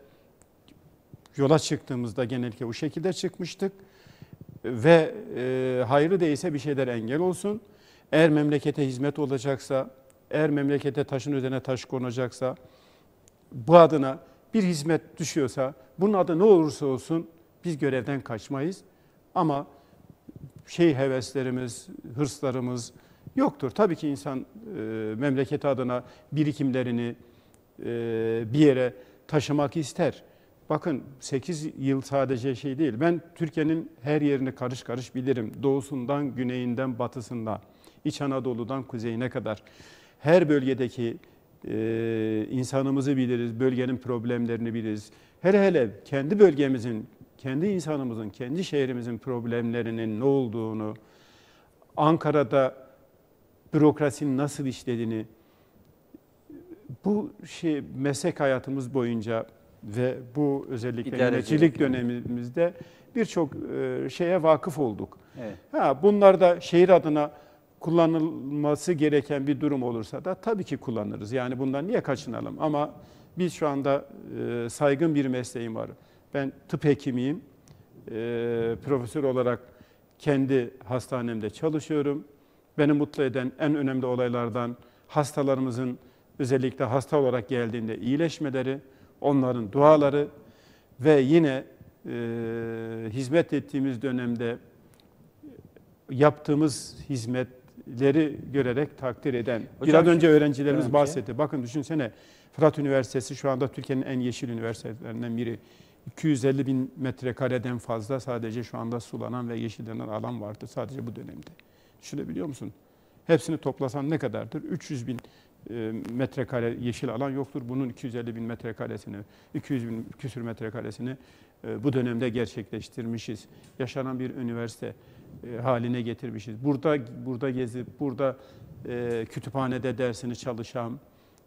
yola çıktığımızda genellikle bu şekilde çıkmıştık. Ve e, hayırlı değilse bir şeyler engel olsun. Eğer memlekete hizmet olacaksa, eğer memlekete taşın üzerine taş konacaksa, bu adına bir hizmet düşüyorsa, bunun adı ne olursa olsun biz görevden kaçmayız. Ama şey heveslerimiz, hırslarımız yoktur. Tabii ki insan e, memleketi adına birikimlerini e, bir yere taşımak ister. Bakın sekiz yıl sadece şey değil. Ben Türkiye'nin her yerini karış karış bilirim. Doğusundan, güneyinden, batısından, İç Anadolu'dan kuzeyine kadar. Her bölgedeki e, insanımızı biliriz, bölgenin problemlerini biliriz. Hele hele kendi bölgemizin, kendi insanımızın, kendi şehrimizin problemlerinin ne olduğunu, Ankara'da bürokrasinin nasıl işlediğini bu şey meslek hayatımız boyunca ve bu özellikle İdarecilik yöneticilik yani. dönemimizde birçok e, şeye vakıf olduk. Evet. Ha, bunlar da şehir adına kullanılması gereken bir durum olursa da tabii ki kullanırız. Yani bundan niye kaçınalım? Ama biz şu anda e, saygın bir mesleğim var. Ben tıp hekimiyim. E, profesör olarak kendi hastanemde çalışıyorum. Beni mutlu eden en önemli olaylardan hastalarımızın özellikle hasta olarak geldiğinde iyileşmeleri, onların duaları ve yine e, hizmet ettiğimiz dönemde yaptığımız hizmetleri görerek takdir eden. Hocam, Biraz önce öğrencilerimiz önce- bahsetti. Bakın düşünsene, Fırat Üniversitesi şu anda Türkiye'nin en yeşil üniversitelerinden biri. iki yüz elli bin metrekareden fazla sadece şu anda sulanan ve yeşillenen alan vardı sadece bu dönemde. Düşünebiliyor musun? Hepsini toplasan ne kadardır? üç yüz bin e, metrekare yeşil alan yoktur. Bunun iki yüz elli bin metrekaresini, iki yüz bin küsür metrekaresini e, bu dönemde gerçekleştirmişiz. Yaşanan bir üniversite e, haline getirmişiz. Burada burada gezip, burada e, kütüphanede dersini çalışan,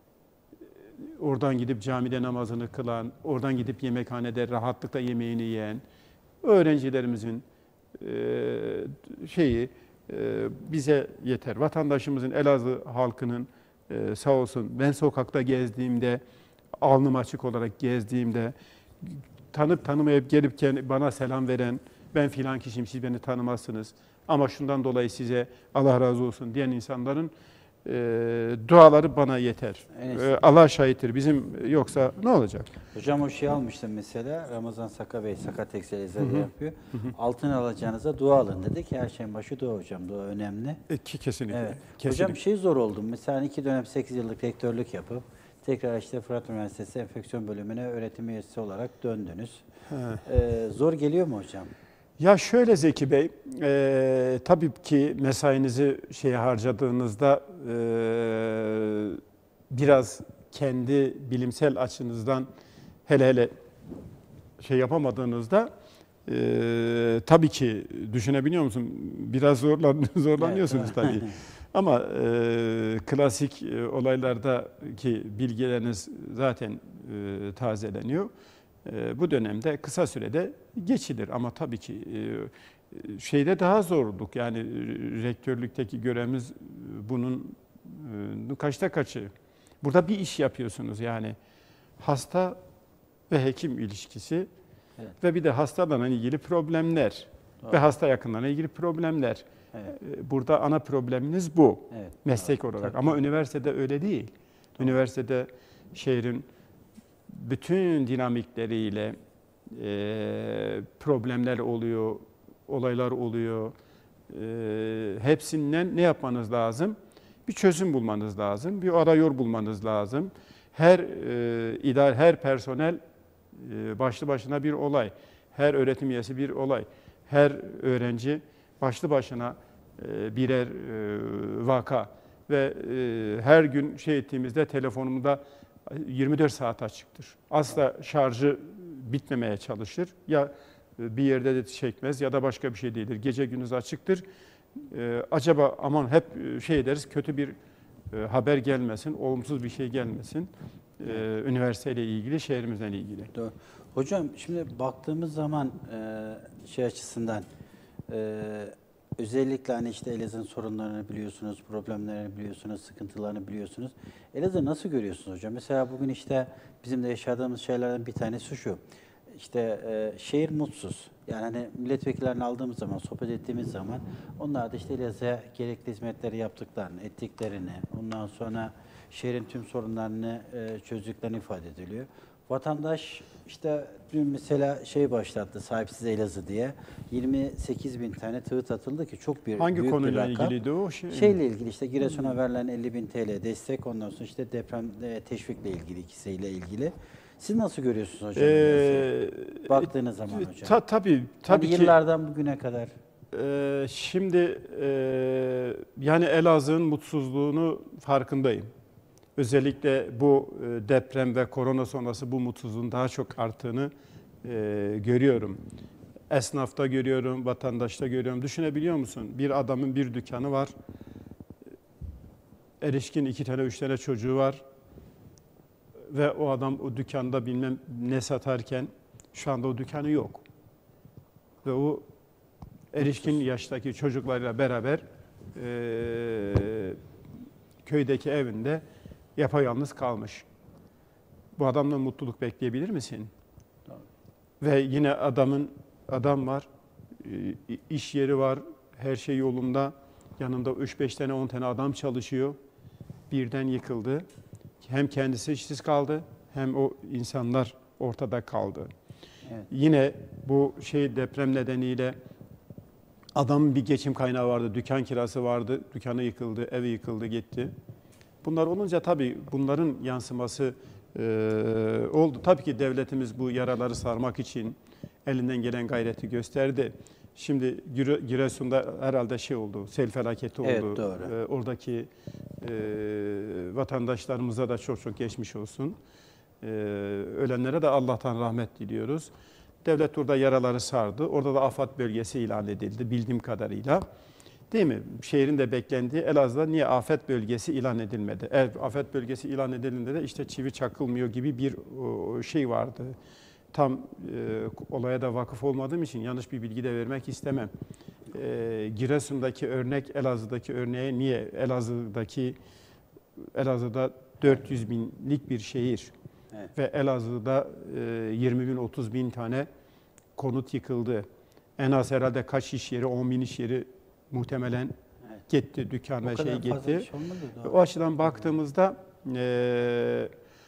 oradan gidip camide namazını kılan, oradan gidip yemekhanede rahatlıkla yemeğini yiyen öğrencilerimizin e, şeyi e, bize yeter. Vatandaşımızın, Elazığ halkının e, sağ olsun, ben sokakta gezdiğimde, alnım açık olarak gezdiğimde, tanıp tanımayıp gelip bana selam veren, ben filan kişiyim, siz beni tanımazsınız ama şundan dolayı size Allah razı olsun diyen insanların e, duaları bana yeter. E, Allah şahittir. Bizim yoksa ne olacak? Hocam o şey almıştım mesela, Ramazan Saka Bey, Saka Tekstil Eczacılığı yapıyor. Altın alacağınıza dua alın dedik. Her şeyin başı dua hocam, dua önemli. E, ki kesinlikle. Evet. kesinlikle. Hocam şey zor oldu. Mesela iki dönem sekiz yıllık rektörlük yapıp tekrar işte Fırat Üniversitesi Enfeksiyon Bölümüne öğretim üyesi olarak döndünüz. Ee, zor geliyor mu hocam? Ya şöyle Zeki Bey, e, tabii ki mesainizi şeye harcadığınızda e, biraz kendi bilimsel açınızdan hele hele şey yapamadığınızda e, tabii ki düşünebiliyor musun? Biraz zorlan, zorlanıyorsunuz Evet. tabii. Ama e, klasik e, olaylardaki bilgileriniz zaten e, tazeleniyor. E, bu dönemde kısa sürede geçilir ama tabii ki e, şeyde daha zorluk. Yani e, rektörlükteki görevimiz e, bunun e, kaçta kaçı? Burada bir iş yapıyorsunuz yani hasta ve hekim ilişkisi Evet. ve bir de hastalarla ilgili problemler Doğru. ve hasta yakınlarına ilgili problemler. Evet. E, Burada ana probleminiz bu Evet. meslek Doğru. olarak Tabii. ama üniversitede öyle değil. Doğru. Üniversitede şehrin bütün dinamikleriyle e, problemler oluyor, olaylar oluyor. E, hepsinden ne yapmanız lazım? Bir çözüm bulmanız lazım, bir arayol bulmanız lazım. Her e, idare, her personel e, başlı başına bir olay, her öğretim üyesi bir olay, her öğrenci başlı başına e, birer e, vaka ve e, her gün şey ettiğimizde telefonumda yirmi dört saat açıktır. Asla şarjı bitmemeye çalışır. Ya bir yerde de çekmez ya da başka bir şey değildir. Gece gündüz açıktır. Ee, acaba aman hep şey deriz, kötü bir e, haber gelmesin, olumsuz bir şey gelmesin. Ee, üniversiteyle ilgili, şehrimizle ilgili. Doğru. Hocam şimdi baktığımız zaman e, şey açısından e, özellikle hani işte Elazığ'ın sorunlarını biliyorsunuz, problemlerini biliyorsunuz, sıkıntılarını biliyorsunuz. Elazığ'ı nasıl görüyorsunuz hocam? Mesela bugün işte bizim de yaşadığımız şeylerden bir tanesi şu. İşte e, şehir mutsuz. Yani hani milletvekillerini aldığımız zaman, sohbet ettiğimiz zaman onlar da işte Elazığ'a gerekli hizmetleri yaptıklarını, ettiklerini, ondan sonra şehrin tüm sorunlarını e, çözdüklerini ifade ediliyor. Vatandaş işte dün mesela şey başlattı, Sahipsiz Elazığ diye. yirmi sekiz bin tane tweet atıldı ki çok bir Hangi büyük bir konuyla rakam. ilgiliydi o? Şey, Şeyle ilgili işte Giresun'a verilen elli bin T L destek, ondan sonra işte deprem e, teşvikle ilgili, ikisiyle ilgili. Siz nasıl görüyorsunuz hocam? Ee, Baktığınız zaman hocam. Ta, tabii, tabii hani ki. yıllardan bugüne kadar. E, şimdi e, yani Elazığ'ın mutsuzluğunu farkındayım. Özellikle bu e, deprem ve korona sonrası bu mutsuzluğun daha çok arttığını e, görüyorum. Esnafta görüyorum, vatandaşta görüyorum. Düşünebiliyor musun? Bir adamın bir dükkanı var. Erişkin iki tane, üç tane çocuğu var. ve o adam o dükkanda bilmem ne satarken şu anda o dükkanı yok. Ve o erişkin yaştaki çocuklarıyla beraber e, köydeki evinde yapayalnız kalmış. Bu adamdan mutluluk bekleyebilir misin? Tamam. Ve yine adamın adam var, iş yeri var, her şey yolunda. Yanında üç beş tane on tane adam çalışıyor. Birden yıkıldı. Hem kendisi işsiz kaldı, hem o insanlar ortada kaldı. Evet. Yine bu şey deprem nedeniyle adamın bir geçim kaynağı vardı, dükkan kirası vardı, dükkanı yıkıldı, evi yıkıldı, gitti. Bunlar olunca tabii bunların yansıması e, oldu. Tabii ki devletimiz bu yaraları sarmak için elinden gelen gayreti gösterdi. Şimdi Giresun'da herhalde şey oldu, sel felaketi oldu. Evet, doğru. E, oradaki e, vatandaşlarımıza da çok çok geçmiş olsun. E, ölenlere de Allah'tan rahmet diliyoruz. Devlet orada yaraları sardı. Orada da afet bölgesi ilan edildi bildiğim kadarıyla. Değil mi? Şehrin de beklendiği Elazığ'da niye afet bölgesi ilan edilmedi? Eğer afet bölgesi ilan edildiğinde de işte çivi çakılmıyor gibi bir şey vardı. Tam e, olaya da vakıf olmadığım için yanlış bir bilgi de vermek istemem. E, Giresun'daki örnek Elazığ'daki örneğe niye Elazığ'daki Elazığ'da dört yüz binlik bir şehir. Evet. Ve Elazığ'da yirmi bin otuz bin tane konut yıkıldı. En az herhalde kaç iş yeri, on bin iş yeri muhtemelen evet. gitti, dükkan ve şey gitti. Şey o açıdan baktığımızda e,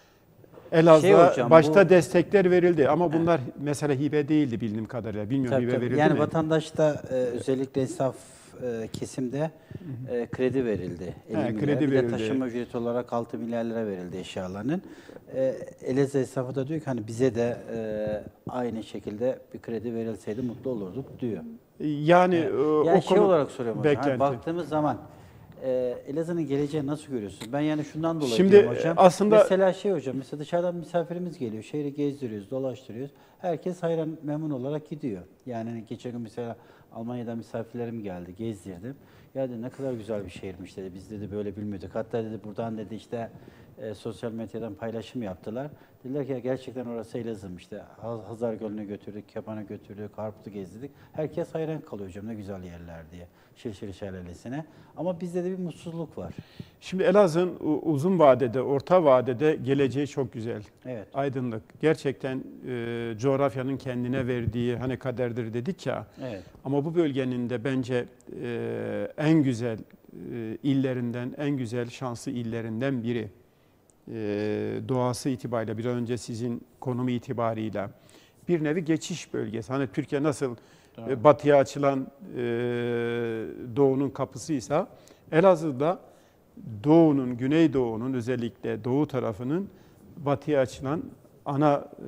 Elazığ'a şey başta bu, destekler verildi ama bunlar evet. mesela hibe değildi bildiğim kadarıyla. Bilmiyorum tabii, hibe tabii. verildi yani mi? Vatandaş da e, özellikle esnaf e, kesimde e, kredi verildi. He, kredi bir verildi. de taşıma ücreti olarak altı milyar lira verildi eşyalarının. E, Elazığ esnafı da diyor ki hani bize de e, aynı şekilde bir kredi verilseydi mutlu olurduk diyor. Yani, evet. o yani şey konu olarak soruyorum hocam. Hani baktığımız zaman e, Elazığ'ın geleceğini nasıl görüyorsunuz? Ben yani şundan dolayı Şimdi diyorum hocam. Aslında mesela şey hocam, mesela dışarıdan misafirimiz geliyor, şehri gezdiriyoruz, dolaştırıyoruz. Herkes hayran, memnun olarak gidiyor. Yani geçen gün mesela Almanya'dan misafirlerim geldi, gezdirdim. Ya dedi ne kadar güzel bir şehirmiş dedi. Biz dedi böyle bilmiyorduk. Hatta dedi buradan dedi işte e, sosyal medyadan paylaşım yaptılar. Dediler ki gerçekten orası Elazığ'mış işte. Hazar Gölü'ne götürdük, Kepan'a götürdük, Harput'u gezdirdik. Herkes hayran kalıyor hocam ne güzel yerler diye. Şirşir Şelalesi'ne. Ama bizde de bir mutsuzluk var. Şimdi Elazığ'ın uzun vadede, orta vadede geleceği çok güzel. Evet. Aydınlık. Gerçekten e, coğrafyanın kendine verdiği hani kaderdir dedik ya. Evet. Ama bu bölgenin de bence e, en güzel e, illerinden, en güzel şanslı illerinden biri. E, doğası itibariyle, bir önce sizin konumu itibarıyla bir nevi geçiş bölgesi. Hani Türkiye nasıl e, batıya açılan e, doğunun kapısıysa Elazığ'da doğunun, güneydoğunun özellikle doğu tarafının batıya açılan ana e,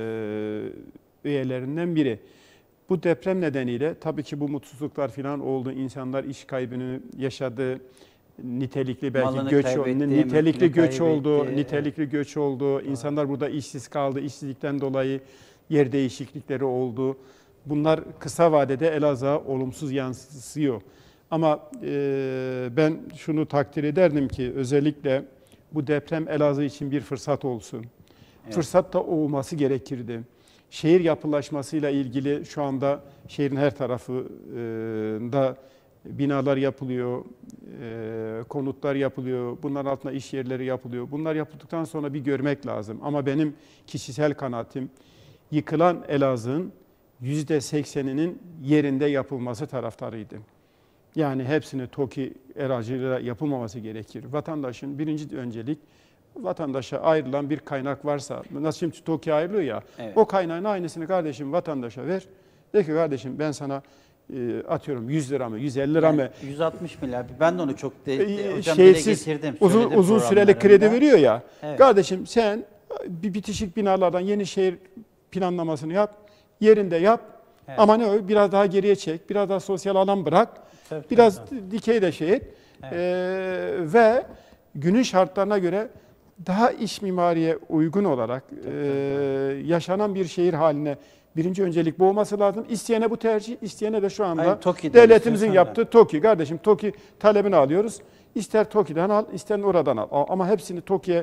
üyelerinden biri. Bu deprem nedeniyle tabii ki bu mutsuzluklar falan oldu. İnsanlar iş kaybını yaşadı. Nitelikli belki Malını göç oldu. Nitelikli göç kaybetti. oldu. Nitelikli evet. göç oldu. İnsanlar burada işsiz kaldı. İşsizlikten dolayı yer değişiklikleri oldu. Bunlar kısa vadede Elazığ'a olumsuz yansıyor. Ama e, ben şunu takdir ederdim ki özellikle bu deprem Elazığ için bir fırsat olsun. Evet. Fırsat da olması gerekirdi. Şehir yapılaşmasıyla ilgili şu anda şehrin her tarafında binalar yapılıyor, e, konutlar yapılıyor, bunların altında iş yerleri yapılıyor. Bunlar yapıldıktan sonra bir görmek lazım. Ama benim kişisel kanaatim yıkılan Elazığ'ın yüzde sekseninin yerinde yapılması taraftarıydı. Yani hepsini TOKİ aracılığıyla yapılmaması gerekir. Vatandaşın birinci öncelik vatandaşa ayrılan bir kaynak varsa, nasıl şimdi TOKİ ayrılıyor ya, evet. o kaynağın aynısını kardeşim vatandaşa ver. De ki kardeşim ben sana e, atıyorum yüz lira mı, yüz elli lira mı? yüz altmış milyar. Ben de onu çok de, de, hocam şeysiz, dile getirdim. Uzun, uzun süreli kredi veriyor ya. Evet. Kardeşim sen bir bitişik binalardan yeni şehir planlamasını yap, yerinde yap. Evet. Ama ne biraz daha geriye çek, biraz daha sosyal alan bırak, tabii, biraz tabii. dikey de şey et. Evet. Ee, ve günün şartlarına göre daha iç mimariye uygun olarak tabii, e, yaşanan bir şehir haline birinci öncelik bu olması lazım. İsteyene bu tercih, isteyene de şu anda Hayır, devletimizin yaptığı TOKİ. Kardeşim TOKİ talebini alıyoruz. İster TOKİ'den al, ister oradan al. Ama hepsini TOKİ'ye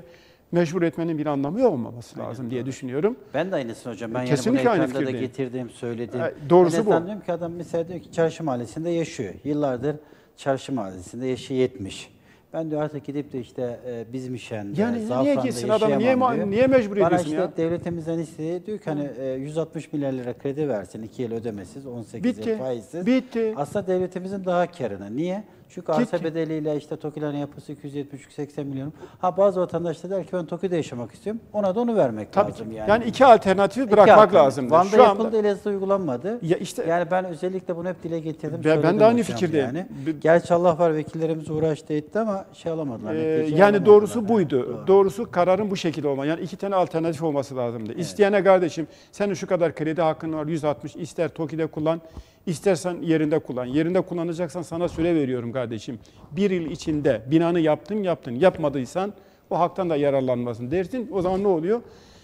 mecbur etmenin bir anlamı yok olmaması lazım Aynen, diye doğru. düşünüyorum. Ben de aynısını hocam. Ben Kesinlikle yani bunu aynı ekranda da fikirdeyim. getirdim, söyledim. E, doğrusu en bu. azından diyorum ki adam mesela diyor ki Çarşı Mahallesi'nde yaşıyor. Yıllardır Çarşı Mahallesi'nde yaşı yetmiş. Ben diyor artık gidip de işte e, Bizmişen'de, Yani niye Zafran'da gitsin adam, niye, yaşayamam diyor. niye mecbur Bana ediyorsun işte ya? devletimizden istediği diyor ki hani e, yüz altmış milyar lira kredi versin, iki yıl ödemesiz, on sekiz Bitti, yıl faizsiz. bitti. Aslında devletimizin daha karına. Niye? Çünkü arsa Gitti. bedeliyle işte TOKİ'lerin yapısı iki yüz yetmiş seksen milyon. Ha bazı vatandaşlar der ki ben TOKİ'de yaşamak istiyorum. Ona da onu vermek Tabii lazım ki. yani. Yani iki alternatifi İki bırakmak alternatif. lazım. Van'da Şu yapıldı, anda Elazığ'da uygulanmadı. ya işte Yani ben özellikle bunu hep dile getirdim. Ben- ben de söyledim aynı hocam fikirdeyim. Yani. Bir- Gerçi Allah var vekillerimiz uğraştı etti ama şey alamadılar. Ee, netice yani alamadılar. doğrusu Ha, buydu. doğru. Doğrusu kararın bu şekilde olma. Yani iki tane alternatif olması lazımdı. İsteyene kardeşim senin şu kadar kredi hakkın var yüz altmış, ister TOKİ'de kullan, istersen yerinde kullan. Yerinde kullanacaksan sana süre veriyorum kardeşim. Bir yıl içinde binanı yaptın yaptın. Yapmadıysan o haktan da yararlanmasın dersin. O zaman ne oluyor?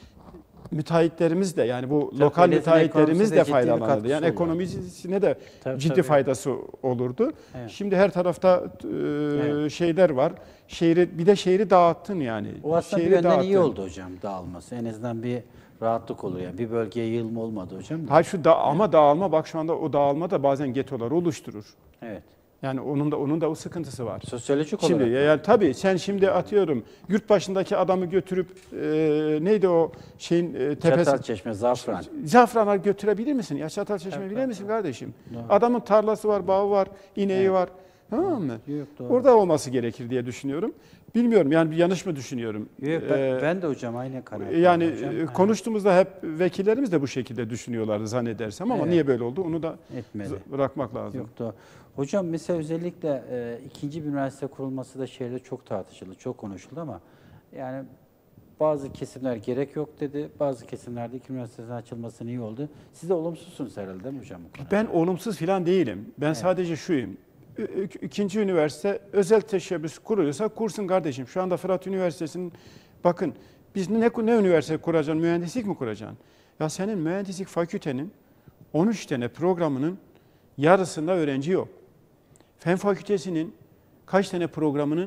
Müteahhitlerimiz de yani bu Tabii, lokal devletin müteahhitlerimiz ekonomisine de ciddi bir faydalanırdı. katkısı Yani olur. ekonomisine de Tabii, ciddi tabii. faydası olurdu. Evet. Şimdi her tarafta e, Evet. şeyler var. Şehri bir de şehri dağıttın yani. O aslında Şehri bir yönden dağıttın. iyi oldu hocam dağılması. En azından bir rahatlık olur yani. Bir bölgeye yığılma olmadı hocam. Hayır şu da ama dağılma bak şu anda o dağılma da bazen getoları oluşturur. Evet. Yani onun da onun da o sıkıntısı var. Sosyolojik Şimdi olarak. yani tabii sen şimdi atıyorum yurt başındaki adamı götürüp e, neydi o şeyin e, tepesi Çatalçeşme, Zafran. Zafranlar götürebilir misin? Ya Çatalçeşme Evet, bilir evet, misin kardeşim? Doğru. Adamın tarlası var, bağı var, ineği Evet. var. Tamam mı? Yok, doğru. Orada olması gerekir diye düşünüyorum. Bilmiyorum yani bir yanlış mı düşünüyorum? Yok, ben, Ee, ben de hocam aynı kanaatim. Yani hocam. e, Aynen. konuştuğumuzda hep vekillerimiz de bu şekilde düşünüyorlardı zannedersem ama Evet. niye böyle oldu onu da Etmedi. z- bırakmak lazım. Yok doğru. Hocam mesela özellikle e, ikinci bir üniversite kurulması da şehirde çok tartışıldı, çok konuşuldu ama yani bazı kesimler gerek yok dedi, bazı kesimlerde iki üniversitenin açılmasının iyi oldu. Siz de olumsuzsunuz herhalde değil mi hocam? bu konuda? Ben olumsuz falan değilim. Ben Evet. sadece şuyum. Ü- ü- İkinci üniversite özel teşebbüs kuruyorsa kursun kardeşim. Şu anda Fırat Üniversitesi'nin bakın biz ne, ne üniversite kuracaksın? Mühendislik mi kuracaksın? Ya senin mühendislik fakültenin on üç tane programının yarısında öğrenci yok. Fen fakültesinin kaç tane programının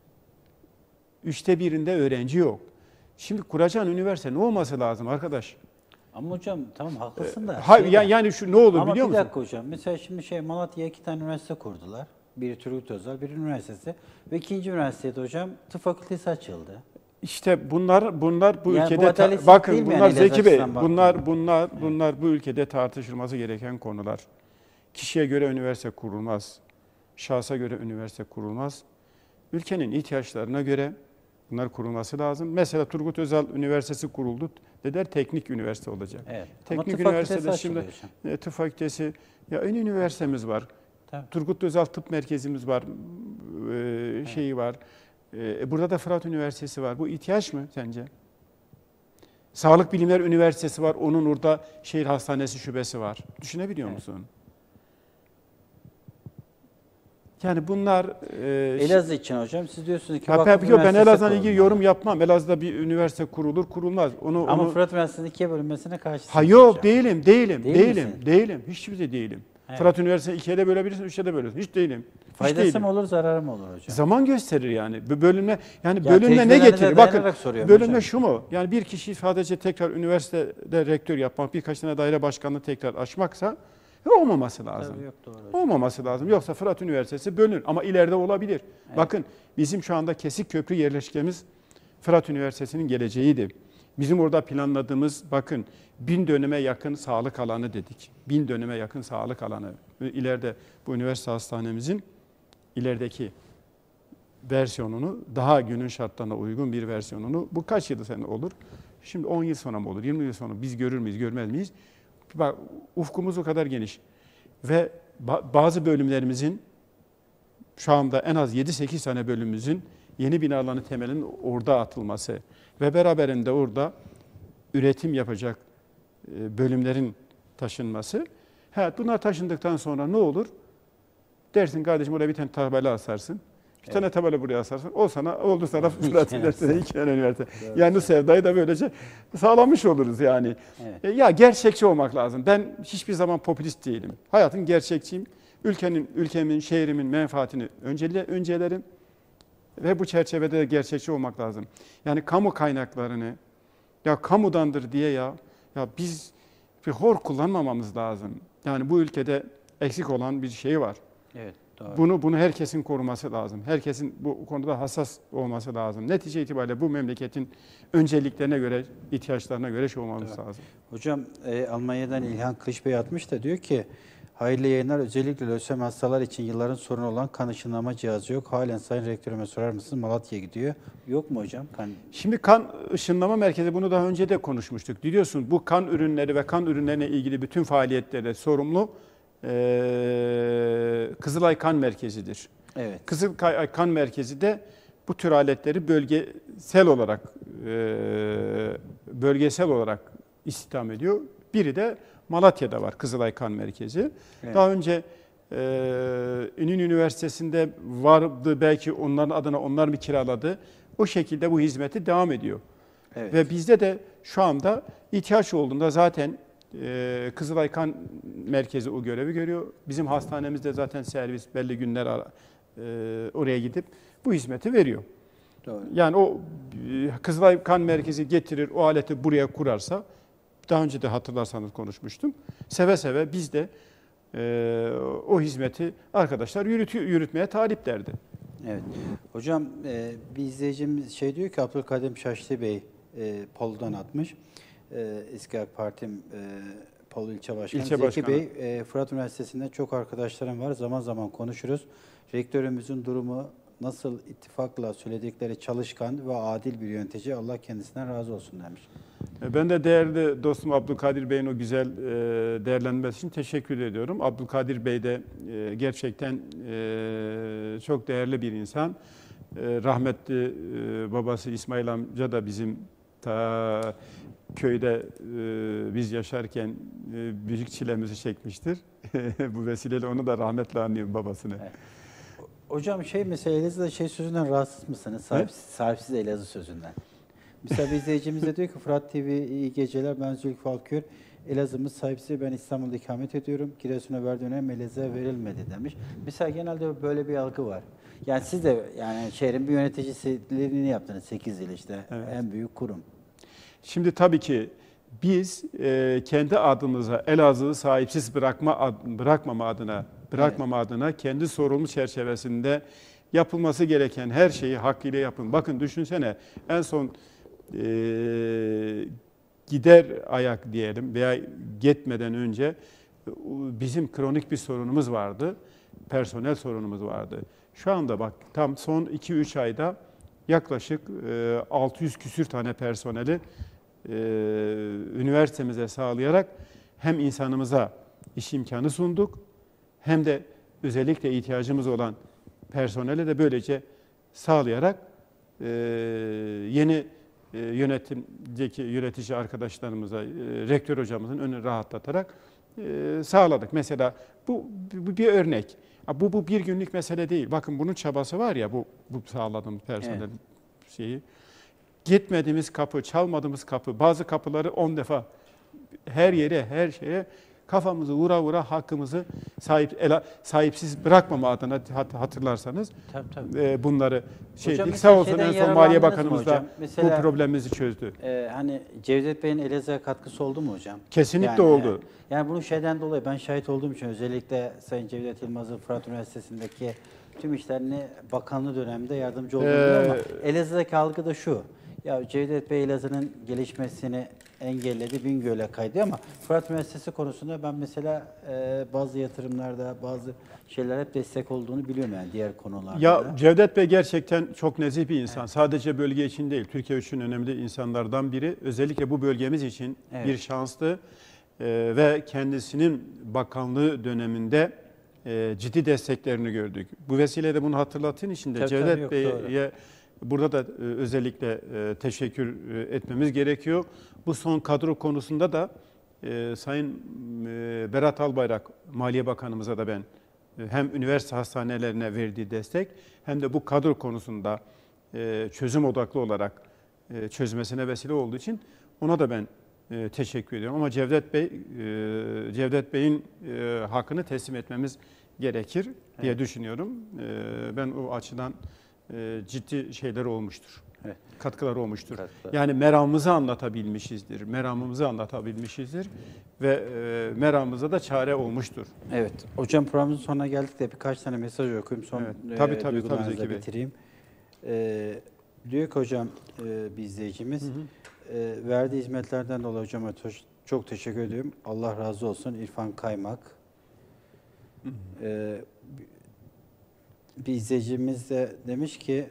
üçte birinde öğrenci yok. Şimdi kuracağın üniversite ne olması lazım arkadaş? Ama hocam tamam haklısın da. Ha, şey ya- de- yani şu ne olur Ama biliyor bir musun? dakika hocam. Mesela şimdi şey Malatya'ya iki tane üniversite kurdular. Biri Turgut Özal, biri üniversitesi. Ve ikinci üniversitede hocam tıp fakültesi açıldı. İşte bunlar bunlar bu Yani bu ülkede ta- adaletsizlik bakın değil mi bunlar yani Zeki İlyas Bey açısından bunlar baktığında? bunlar bunlar bu ülkede tartışılması gereken konular. Kişiye göre üniversite kurulmaz. Şahsa göre üniversite kurulmaz. Ülkenin ihtiyaçlarına göre bunlar kurulması lazım. Mesela Turgut Özal Üniversitesi kuruldu. Dediler teknik üniversite olacak. Evet. Ama Teknik tıp fakültesi üniversitede şimdi açılıyor hocam. e, tıp fakültesi ya ön üniversitemiz var. Tabii. Turgut Özal Tıp Merkezimiz var. E, şeyi var. E, burada da Fırat Üniversitesi var. Bu ihtiyaç mı sence? Sağlık Bilimler Üniversitesi var. Onun orada şehir hastanesi şubesi var. Düşünebiliyor Evet. musun? Yani bunlar e, Elazığ için hocam siz diyorsunuz ki Ha, vakıf ben, yok, ben üniversitesi Elazığ'la ilgili kurulmalı. yorum yapmam. Elazığ'da bir üniversite kurulur, kurulmaz. Onu, Ama onu... Fırat Üniversitesi'nin ikiye bölünmesine karşısınız Ha yok hocam. değilim, değilim, Değil değilim, misin? değilim. Hiçbir şey değilim. Evet. Fırat Üniversitesi'ni ikiye de bölebilirsin, üçe de bölebilirsin. Hiç değilim. Hiç Faydası değilim. mı olur, zararı mı olur hocam? Zaman gösterir yani. Bu bölünme yani Ya bölünme ne tecrübelerinize getirir? Bakın dayanarak soruyorum bölünme hocam. şu mu? Yani bir kişi sadece tekrar üniversitede rektör yapmak, birkaç tane daire başkanlığı tekrar açmaksa olmaması lazım. Tabii yok, doğru hocam. Olmaması lazım. Yoksa Fırat Üniversitesi bölünür ama ileride olabilir. Evet. Bakın bizim şu anda Kesik Köprü yerleşkemiz Fırat Üniversitesi'nin geleceğiydi. Bizim orada planladığımız bakın bin dönüme yakın sağlık alanı dedik. Bin dönüme yakın sağlık alanı. İleride bu üniversite hastanemizin ilerideki versiyonunu daha günün şartlarına uygun bir versiyonunu bu kaç yıl sonra olur? Şimdi on yıl sonra mı olur? yirmi yıl sonra biz görür müyüz, görmez miyiz? Bak ufkumuz o kadar geniş. Ve ba- bazı bölümlerimizin şu anda en az yedi sekiz tane bölümümüzün yeni binaların temelinin orada atılması ve beraberinde orada üretim yapacak e, bölümlerin taşınması. Ha, bunlar taşındıktan sonra ne olur? Dersin kardeşim oraya bir tane tabela asarsın. Bir tane tabela buraya asarsın. O sana oldu sana Fırat Üniversitesi, iki tane üniversite. Yani bu sevdayı da böylece sağlamış oluruz yani. Evet. E, Ya gerçekçi olmak lazım. Ben hiçbir zaman popülist değilim. Hayatın gerçekçiyim. Ülkenin, ülkemin, şehrimin menfaatini öncele, öncelerim. Ve bu çerçevede de gerçekçi olmak lazım. Yani kamu kaynaklarını ya kamudandır diye ya ya biz bir hor kullanmamamız lazım. Yani bu ülkede eksik olan bir şey var. Evet, doğru. Bunu bunu herkesin koruması lazım. Herkesin bu konuda hassas olması lazım. Netice itibariyle bu memleketin önceliklerine göre, ihtiyaçlarına göre şey olmamız Evet. lazım. Hocam e, Almanya'dan İlhan Kılıç Bey atmış da diyor ki hayırlı yayınlar, özellikle lösemi hastalar için yılların sorunu olan kan ışınlama cihazı yok. Halen Sayın Rektörüme sorar mısınız? Malatya'ya gidiyor. Yok mu hocam? Kan... Şimdi kan ışınlama merkezi, bunu daha önce de konuşmuştuk. Biliyorsun bu kan ürünleri ve kan ürünlerine ilgili bütün faaliyetlere sorumlu e, Kızılay Kan Merkezi'dir. Evet. Kızılay Kan Merkezi de bu tür aletleri bölgesel olarak e, bölgesel olarak istihdam ediyor. Biri de Malatya'da var, Kızılay Kan Merkezi. Evet. Daha önce e, İnönü Üniversitesi'nde vardı, belki onların adına onlar mı kiraladı? O şekilde bu hizmeti devam ediyor. Evet. Ve bizde de şu anda ihtiyaç olduğunda zaten e, Kızılay Kan Merkezi o görevi görüyor. Bizim hastanemizde zaten servis belli günler ara, e, oraya gidip bu hizmeti veriyor. Doğru. Yani o e, Kızılay Kan Merkezi getirir, o aleti buraya kurarsa, daha önce de hatırlarsanız konuşmuştum. Seve seve biz de e, o hizmeti arkadaşlar yürütüyor, yürütmeye taliplerdi. Evet. Hocam e, bir izleyicimiz şey diyor ki Abdülkadir Şaşlı Bey e, Polu'dan atmış. E, eski AK Parti'm e, Polu İlçe Başkanı. İlçe Zeki Başkanı. Bey, e, Fırat Üniversitesi'nde çok arkadaşlarım var. Zaman zaman konuşuruz. Rektörümüzün durumu nasıl, ittifakla söyledikleri çalışkan ve adil bir yönetici. Allah kendisinden razı olsun demiş. Ben de değerli dostum Abdülkadir Bey'in o güzel değerlendirmesi için teşekkür ediyorum. Abdülkadir Bey de gerçekten çok değerli bir insan. Rahmetli babası İsmail amca da bizim ta köyde biz yaşarken büyük çilemizi çekmiştir. Bu vesileyle onu da rahmetle anıyorum, babasını. Evet. Hocam şey mesela Elazığ'da şey sözünden rahatsız mısınız? Sahipsiz, sahipsiz Elazığ sözünden. Mesela bir izleyicimiz de diyor ki Fırat T V iyi geceler, ben Zülfü Alkür. Elazığ'ımız sahipsiz, ben İstanbul'da ikamet ediyorum. Giresun'a verdiği önem Elazığ'a verilmedi demiş. Mesela genelde böyle bir algı var. Yani siz de yani şehrin bir yöneticisiliğini yaptınız sekiz yıl işte. Evet. En büyük kurum. Şimdi tabii ki biz e, kendi adımıza Elazığ'ı sahipsiz bırakma bırakmama adına bırakmama evet. adına kendi sorumlu çerçevesinde yapılması gereken her şeyi hakkıyla yapın. Bakın düşünsene, en son e, gider ayak diyelim veya gitmeden önce bizim kronik bir sorunumuz vardı. Personel sorunumuz vardı. Şu anda bak tam son iki üç ayda yaklaşık e, altı yüz küsür tane personeli e, üniversitemize sağlayarak hem insanımıza iş imkanı sunduk, hem de özellikle ihtiyacımız olan personele de böylece sağlayarak e, yeni e, yönetimdeki yönetici arkadaşlarımıza, e, rektör hocamızın önünü rahatlatarak e, sağladık. Mesela bu, bu bir örnek. Bu, bu bir günlük mesele değil. Bakın bunun çabası var ya, bu, bu sağladığımız personel evet. şeyi. Gitmediğimiz kapı, çalmadığımız kapı, bazı kapıları on defa her yere, her şeye kafamızı vura vura hakkımızı sahip, ele, sahipsiz bırakmama adına hatırlarsanız tabii, tabii. E, bunları şey değil. Sağ olsun en son Maliye Bakanımız da Mesela, bu problemimizi çözdü. E, hani Cevdet Bey'in Elazığ'a katkısı oldu mu hocam? Kesinlikle yani, oldu. Yani bunu şeyden dolayı ben şahit olduğum için özellikle Sayın Cevdet Yılmaz'ın Fırat Üniversitesi'ndeki tüm işlerini bakanlığı döneminde yardımcı olduğunu ee, ama Elazığ'daki algı da şu. Ya Cevdet Bey Elazığ'ın gelişmesini engelledi, Bingöl'e kaydı ama Fırat Üniversitesi konusunda ben mesela e, bazı yatırımlarda, bazı şeyler hep destek olduğunu biliyorum yani diğer konularda. Ya da. Cevdet Bey gerçekten çok nezih bir insan. Evet. Sadece bölge için değil, Türkiye için önemli insanlardan biri. Özellikle bu bölgemiz için evet. bir şanslı e, ve kendisinin bakanlığı döneminde e, ciddi desteklerini gördük. Bu vesileyle bunu hatırlattığın için de tabii, Cevdet Bey'e burada da e, özellikle e, teşekkür e, etmemiz gerekiyor. Bu son kadro konusunda da e, Sayın e, Berat Albayrak Maliye Bakanımıza da ben e, hem üniversite hastanelerine verdiği destek hem de bu kadro konusunda e, çözüm odaklı olarak e, çözmesine vesile olduğu için ona da ben e, teşekkür ediyorum. Ama Cevdet Bey, e, Cevdet Bey'in e, hakkını teslim etmemiz gerekir diye evet. düşünüyorum. E, ben o açıdan e, ciddi şeyler olmuştur. Evet. Katkıları olmuştur. Katkılar. Yani meramımızı anlatabilmişizdir. Meramımızı anlatabilmişizdir ve e, meramımıza da çare olmuştur. Evet. Hocam programımızın sonuna geldik de birkaç tane mesaj okuyayım. Son Evet. e, Tabii, tabii, duygularınızla tabii Zeki Bey. bitireyim. E, diyor ki hocam e, bir izleyicimiz, Hı hı. e, verdiği hizmetlerden dolayı hocama to- çok teşekkür ediyorum. Allah razı olsun. İrfan Kaymak. Hı hı. E, bir izleyicimiz de demiş ki,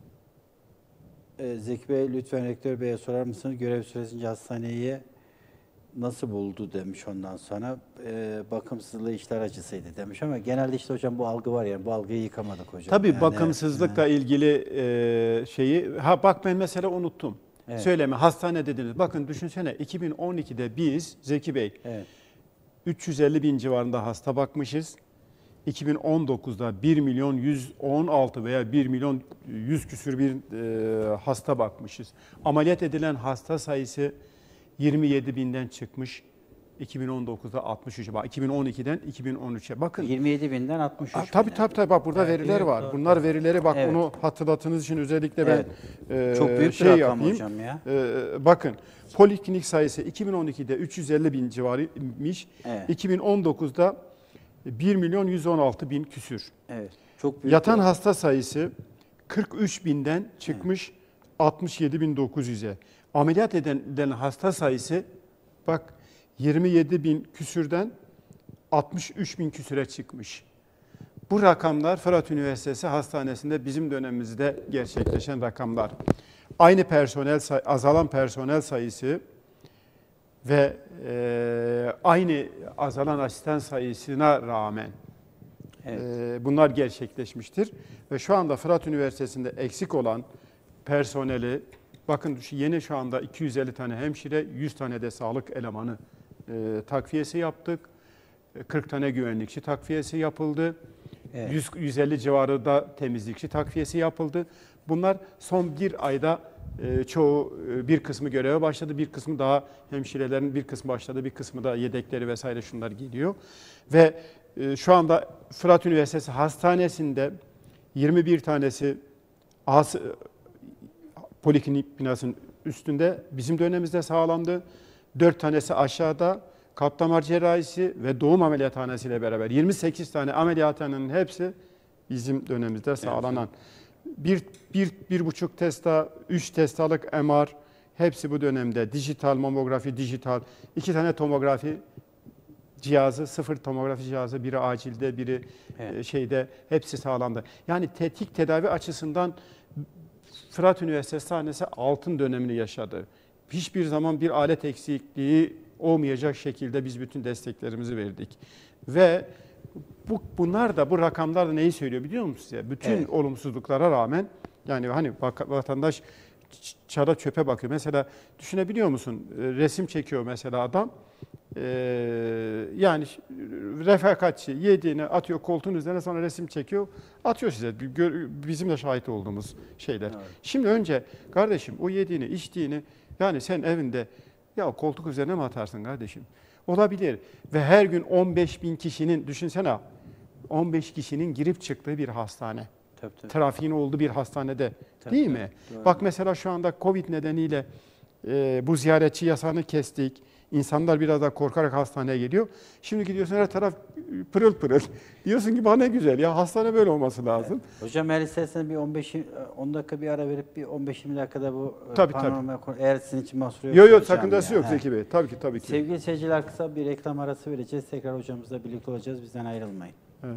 e, Zeki Bey lütfen Rektör Bey'e sorar mısınız? Görev süresince hastaneyi nasıl buldu demiş ondan sonra. E, bakımsızlığı işler acısıydı demiş ama genelde işte hocam bu algı var yani bu algıyı yıkamadık hocam. Tabii Yani, bakımsızlıkla evet. ilgili e, şeyi, ha bak ben mesela unuttum. Evet. Söyleme, hastane dediniz. Bakın düşünsene iki bin on ikide biz Zeki Bey Evet. üç yüz elli bin civarında hasta bakmışız. iki bin on dokuzda bir milyon yüz on altı veya bir milyon yüz küsür bir e, hasta bakmışız. Ameliyat edilen hasta sayısı yirmi yedi binden çıkmış. iki bin on dokuzda altmış üç. Bak iki bin on ikiden iki bin on üçe bakın. yirmi yedi binden altmış üç Aa, bine. tabii tabii tabii bak burada Evet, veriler evet, var. doğru, Bunlar doğru. verileri bak Evet. onu hatırlatınız için özellikle ben Evet. e, Çok büyük bir şey rakam yapayım. hocam ya. E, bakın poliklinik sayısı iki bin on ikide üç yüz elli bin civarıymış. Evet. iki bin on dokuzda bir milyon yüz on altı bin küsür. Evet. Çok büyük. Yatan bir- hasta sayısı kırk üç binden çıkmış altmış yedi bin dokuz yüze. Ameliyat edilen hasta sayısı bak yirmi yedi bin küsürden altmış üç bin küsüre çıkmış. Bu rakamlar Fırat Üniversitesi Hastanesi'nde bizim dönemimizde gerçekleşen rakamlar. Aynı personel say- azalan personel sayısı ve e, aynı azalan asistan sayısına rağmen Evet. e, bunlar gerçekleşmiştir. Ve şu anda Fırat Üniversitesi'nde eksik olan personeli, bakın şu yeni şu anda iki yüz elli tane hemşire, yüz tane de sağlık elemanı e, takviyesi yaptık. kırk tane güvenlikçi takviyesi yapıldı. Evet. yüz yüz elli civarı da temizlikçi takviyesi yapıldı. Bunlar son bir ayda e, çoğu e, bir kısmı göreve başladı, bir kısmı daha hemşirelerin bir kısmı başladı, bir kısmı da yedekleri vesaire şunlar geliyor. Ve e, şu anda Fırat Üniversitesi Hastanesi'nde yirmi bir tanesi as, poliklinik binasının üstünde bizim dönemimizde sağlandı. dört tanesi aşağıda. Kalp damar cerrahisi ve doğum ameliyathanesiyle beraber yirmi sekiz tane ameliyathanenin hepsi bizim dönemimizde sağlanan. Bir, bir, bir buçuk testa, üç testalık M R hepsi bu dönemde. Dijital mamografi, dijital. iki tane tomografi cihazı, sıfır tomografi cihazı, biri acilde, biri Evet. şeyde hepsi sağlandı. Yani tetkik tedavi açısından Fırat Üniversitesi Hastanesi altın dönemini yaşadı. Hiçbir zaman bir alet eksikliği olmayacak şekilde biz bütün desteklerimizi verdik. Ve bu, bunlar da bu rakamlar da neyi söylüyor biliyor musunuz size? Bütün Evet. olumsuzluklara rağmen yani hani vatandaş çara çöpe bakıyor. Mesela düşünebiliyor musun? Resim çekiyor mesela adam. Ee, yani refakatçi yediğini atıyor koltuğun üzerine sonra resim çekiyor. Atıyor size. Bizim de şahit olduğumuz şeyler. Evet. Şimdi önce kardeşim o yediğini içtiğini yani sen evinde ya koltuk üzerine mi atarsın kardeşim? Olabilir. Ve her gün on beş bin kişinin, düşünsene on beş kişinin girip çıktığı bir hastane. Tabii, tabii. Trafiğin olduğu bir hastanede Tabii, değil tabii. mi? Doğru. Bak mesela şu anda Covid nedeniyle e, bu ziyaretçi yasağını kestik. İnsanlar biraz daha korkarak hastaneye geliyor. Şimdi gidiyorsun her taraf pırıl pırıl. Diyorsun ki bana ne güzel ya hastane böyle olması lazım. Evet. Hocam eğer isterseniz bir on beş on dakika bir ara verip bir on beş yirmi dakikada bu Tabii, panorama konu- eğer sizin için mahsur yok. Yok yok sakıncası yok Zeki Bey. Tabii ki tabii ki. Sevgili seyirciler kısa bir reklam arası vereceğiz. Tekrar hocamızla birlikte olacağız. Bizden ayrılmayın. Evet.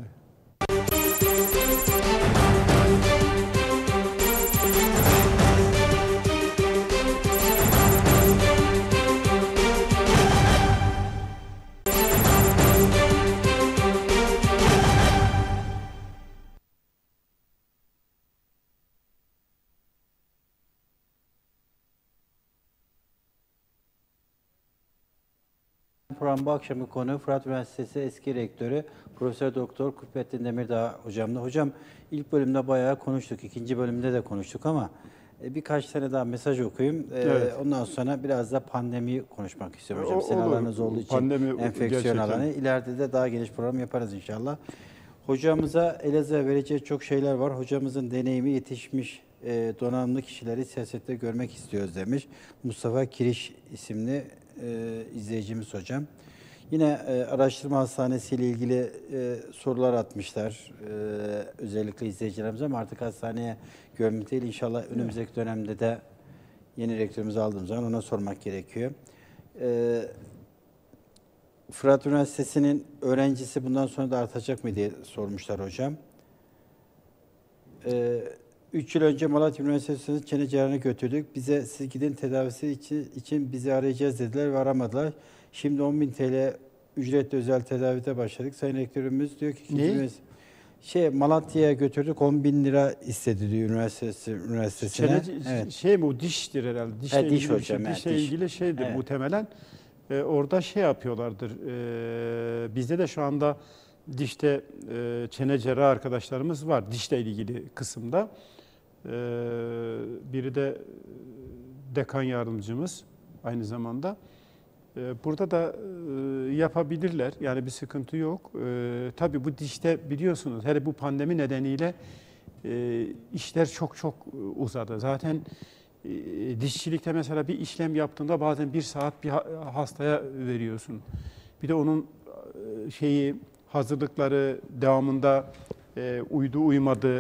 Program bu akşamın konuğu Fırat Üniversitesi eski rektörü Profesör Doktor Kutbettin Demirdağ hocamla. Hocam ilk bölümde bayağı konuştuk, ikinci bölümde de konuştuk ama e, birkaç tane daha mesaj okuyayım. E, Evet. Ondan sonra biraz da pandemiyi konuşmak istiyorum hocam. O- Sizin olur. alanınız olduğu için Pandemi enfeksiyon gerçekten. alanı. İleride de daha geniş program yaparız inşallah. Hocamıza Elazığ'a vereceği çok şeyler var. Hocamızın deneyimi yetişmiş e, donanımlı kişileri siyasette görmek istiyoruz demiş. Mustafa Kiriş isimli e, izleyicimiz hocam. Yine e, araştırma hastanesi ile ilgili e, sorular atmışlar. E, özellikle izleyicilerimize ama artık hastaneye görmek değil. İnşallah önümüzdeki dönemde de yeni rektörümüzü aldığımız zaman ona sormak gerekiyor. E, Fırat Üniversitesi'nin öğrencisi bundan sonra da artacak mı diye sormuşlar hocam. Ee, üç yıl önce Malatya Üniversitesi'nin çene cerrahına götürdük. Bize siz gidin tedavisi için, için bizi arayacağız dediler ve aramadılar. Şimdi on bin T L ücretli özel tedavide başladık. Sayın Rektörümüz diyor ki... Ne? Şey, Malatya'ya götürdük, on bin lira istedi diyor üniversitesi, üniversitesine. Çene, evet. Şey bu diştir herhalde. Dişle Evet, diş ilgili, hocam, şey, evet, dişle diş. ilgili şeydir Evet. muhtemelen. Ee, orada şey yapıyorlardır. Ee, bizde de şu anda dişte e, çene cerrahı arkadaşlarımız var. Dişle ilgili kısımda. Ee, biri de dekan yardımcımız aynı zamanda. Ee, burada da e, yapabilirler. Yani bir sıkıntı yok. Ee, tabii bu dişte biliyorsunuz hele bu pandemi nedeniyle e, işler çok çok uzadı. Zaten e, dişçilikte mesela bir işlem yaptığında bazen bir saat bir hastaya veriyorsun. Bir de onun e, şeyi hazırlıkları devamında e, uydu uymadı.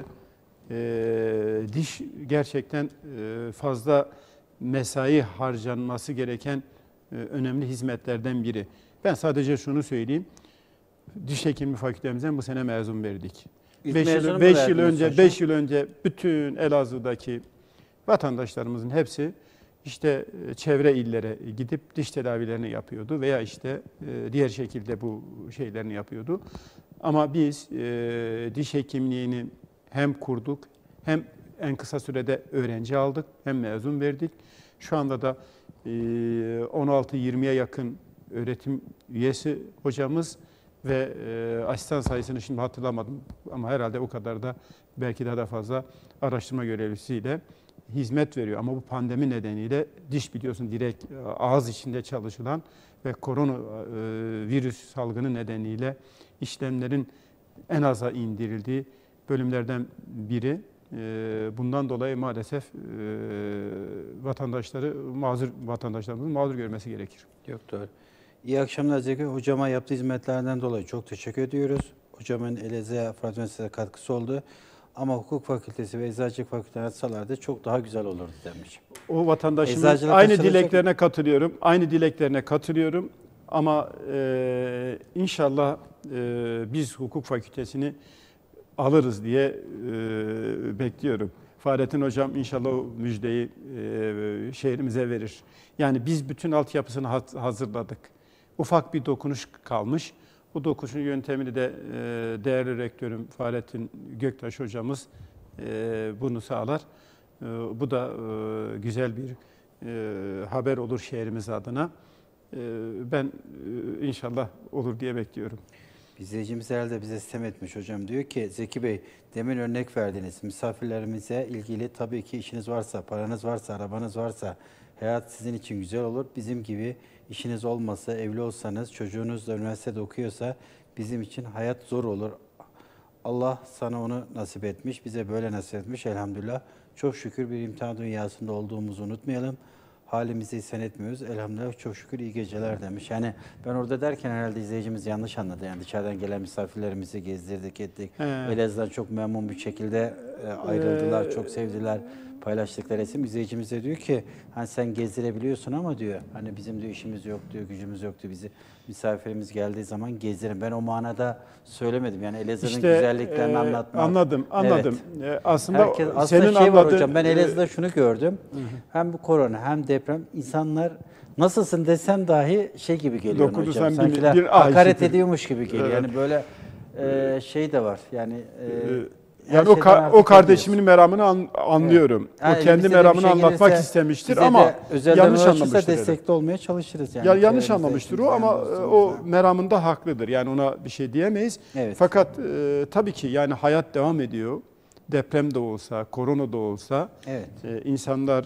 E, diş gerçekten e, fazla mesai harcanması gereken e, önemli hizmetlerden biri. Ben sadece şunu söyleyeyim. Diş hekimliği fakültemizden bu sene mezun verdik. beş yıl, beş yıl önce beş yıl önce bütün Elazığ'daki vatandaşlarımızın hepsi işte çevre illere gidip diş tedavilerini yapıyordu veya işte diğer şekilde bu şeylerini yapıyordu. Ama biz e, diş hekimliğini hem kurduk hem en kısa sürede öğrenci aldık hem mezun verdik. Şu anda da e, on altı yirmiye yakın öğretim üyesi hocamız ve e, asistan sayısını şimdi hatırlamadım ama herhalde o kadar da belki daha da fazla araştırma görevlisiyle hizmet veriyor. Ama bu pandemi nedeniyle diş biliyorsun direkt ağız içinde çalışılan ve korona e, virüs salgını nedeniyle işlemlerin en aza indirildiği bölümlerden biri. E, bundan dolayı maalesef e, vatandaşları mazur vatandaşlarımızın mazur görmesi gerekir. Yok doğru. İyi akşamlar Zeki. Hocama yaptığı hizmetlerden dolayı çok teşekkür ediyoruz. Hocamın Elazığ'a, Fırat Üniversitesi'ne katkısı oldu. Ama hukuk fakültesi ve eczacılık fakültesini açsalardı çok daha güzel olurdu demiş. O vatandaşımız Eczacılık aynı açılacak. dileklerine katılıyorum. Aynı dileklerine katılıyorum. Ama e, inşallah e, biz hukuk fakültesini alırız diye e, bekliyorum. Fahrettin Hocam inşallah o müjdeyi e, şehrimize verir. Yani biz bütün altyapısını hazırladık. Ufak bir dokunuş kalmış. Bu dokunuşun yöntemini de e, değerli rektörüm Fahrettin Göktaş hocamız e, bunu sağlar. E, bu da e, güzel bir e, haber olur şehrimiz adına. E, ben e, inşallah olur diye bekliyorum. İzleyicimiz herhalde bize sitem etmiş hocam. Diyor ki Zeki Bey, demin örnek verdiniz. Misafirlerimize ilgili tabii ki işiniz varsa, paranız varsa, arabanız varsa hayat sizin için güzel olur. Bizim gibi işiniz olmasa, evli olsanız, çocuğunuz da üniversitede okuyorsa bizim için hayat zor olur. Allah sana onu nasip etmiş, bize böyle nasip etmiş elhamdülillah. Çok şükür bir imtihan dünyasında olduğumuzu unutmayalım. Halimizi isyan etmiyoruz. Elhamdülillah çok şükür iyi geceler demiş. Yani ben orada derken herhalde izleyicimiz yanlış anladı. Yani dışarıdan gelen misafirlerimizi gezdirdik, ettik. Elazığ'dan çok memnun bir şekilde ayrıldılar, ee, çok sevdiler. Paylaştıkları resim izleyicimiz de diyor ki hani sen gezdirebiliyorsun ama diyor hani bizim diyor işimiz yok diyor, gücümüz yok diyor. Bizi misafirimiz geldiği zaman gezdirin. Ben o manada söylemedim. Yani Elazığ'ın işte, güzelliklerini e, anlatmak. Anladım, anladım. Evet. Aslında Herkes, aslında senin şey anladığın, var hocam. Ben Elazığ'da şunu gördüm. Hı hı. Hem bu korona hem deprem insanlar nasılsın desem dahi şey gibi geliyor hocam. Sanki bir hakaret ediyormuş gibi geliyor. Evet. Yani böyle e, şey de var. Yani e, Yani o, ka o kardeşimin meramını an anlıyorum. Evet. Yani o kendi meramını şey anlatmak gelirse, istemiştir ama yanlış anlamıştır. Destekli olmaya çalışırız yani. Ya yanlış anlamıştır o ama o meramında haklıdır. Yani ona bir şey diyemeyiz. Evet. Fakat e, tabii ki yani hayat devam ediyor. Deprem de olsa, korona da olsa evet. e, insanlar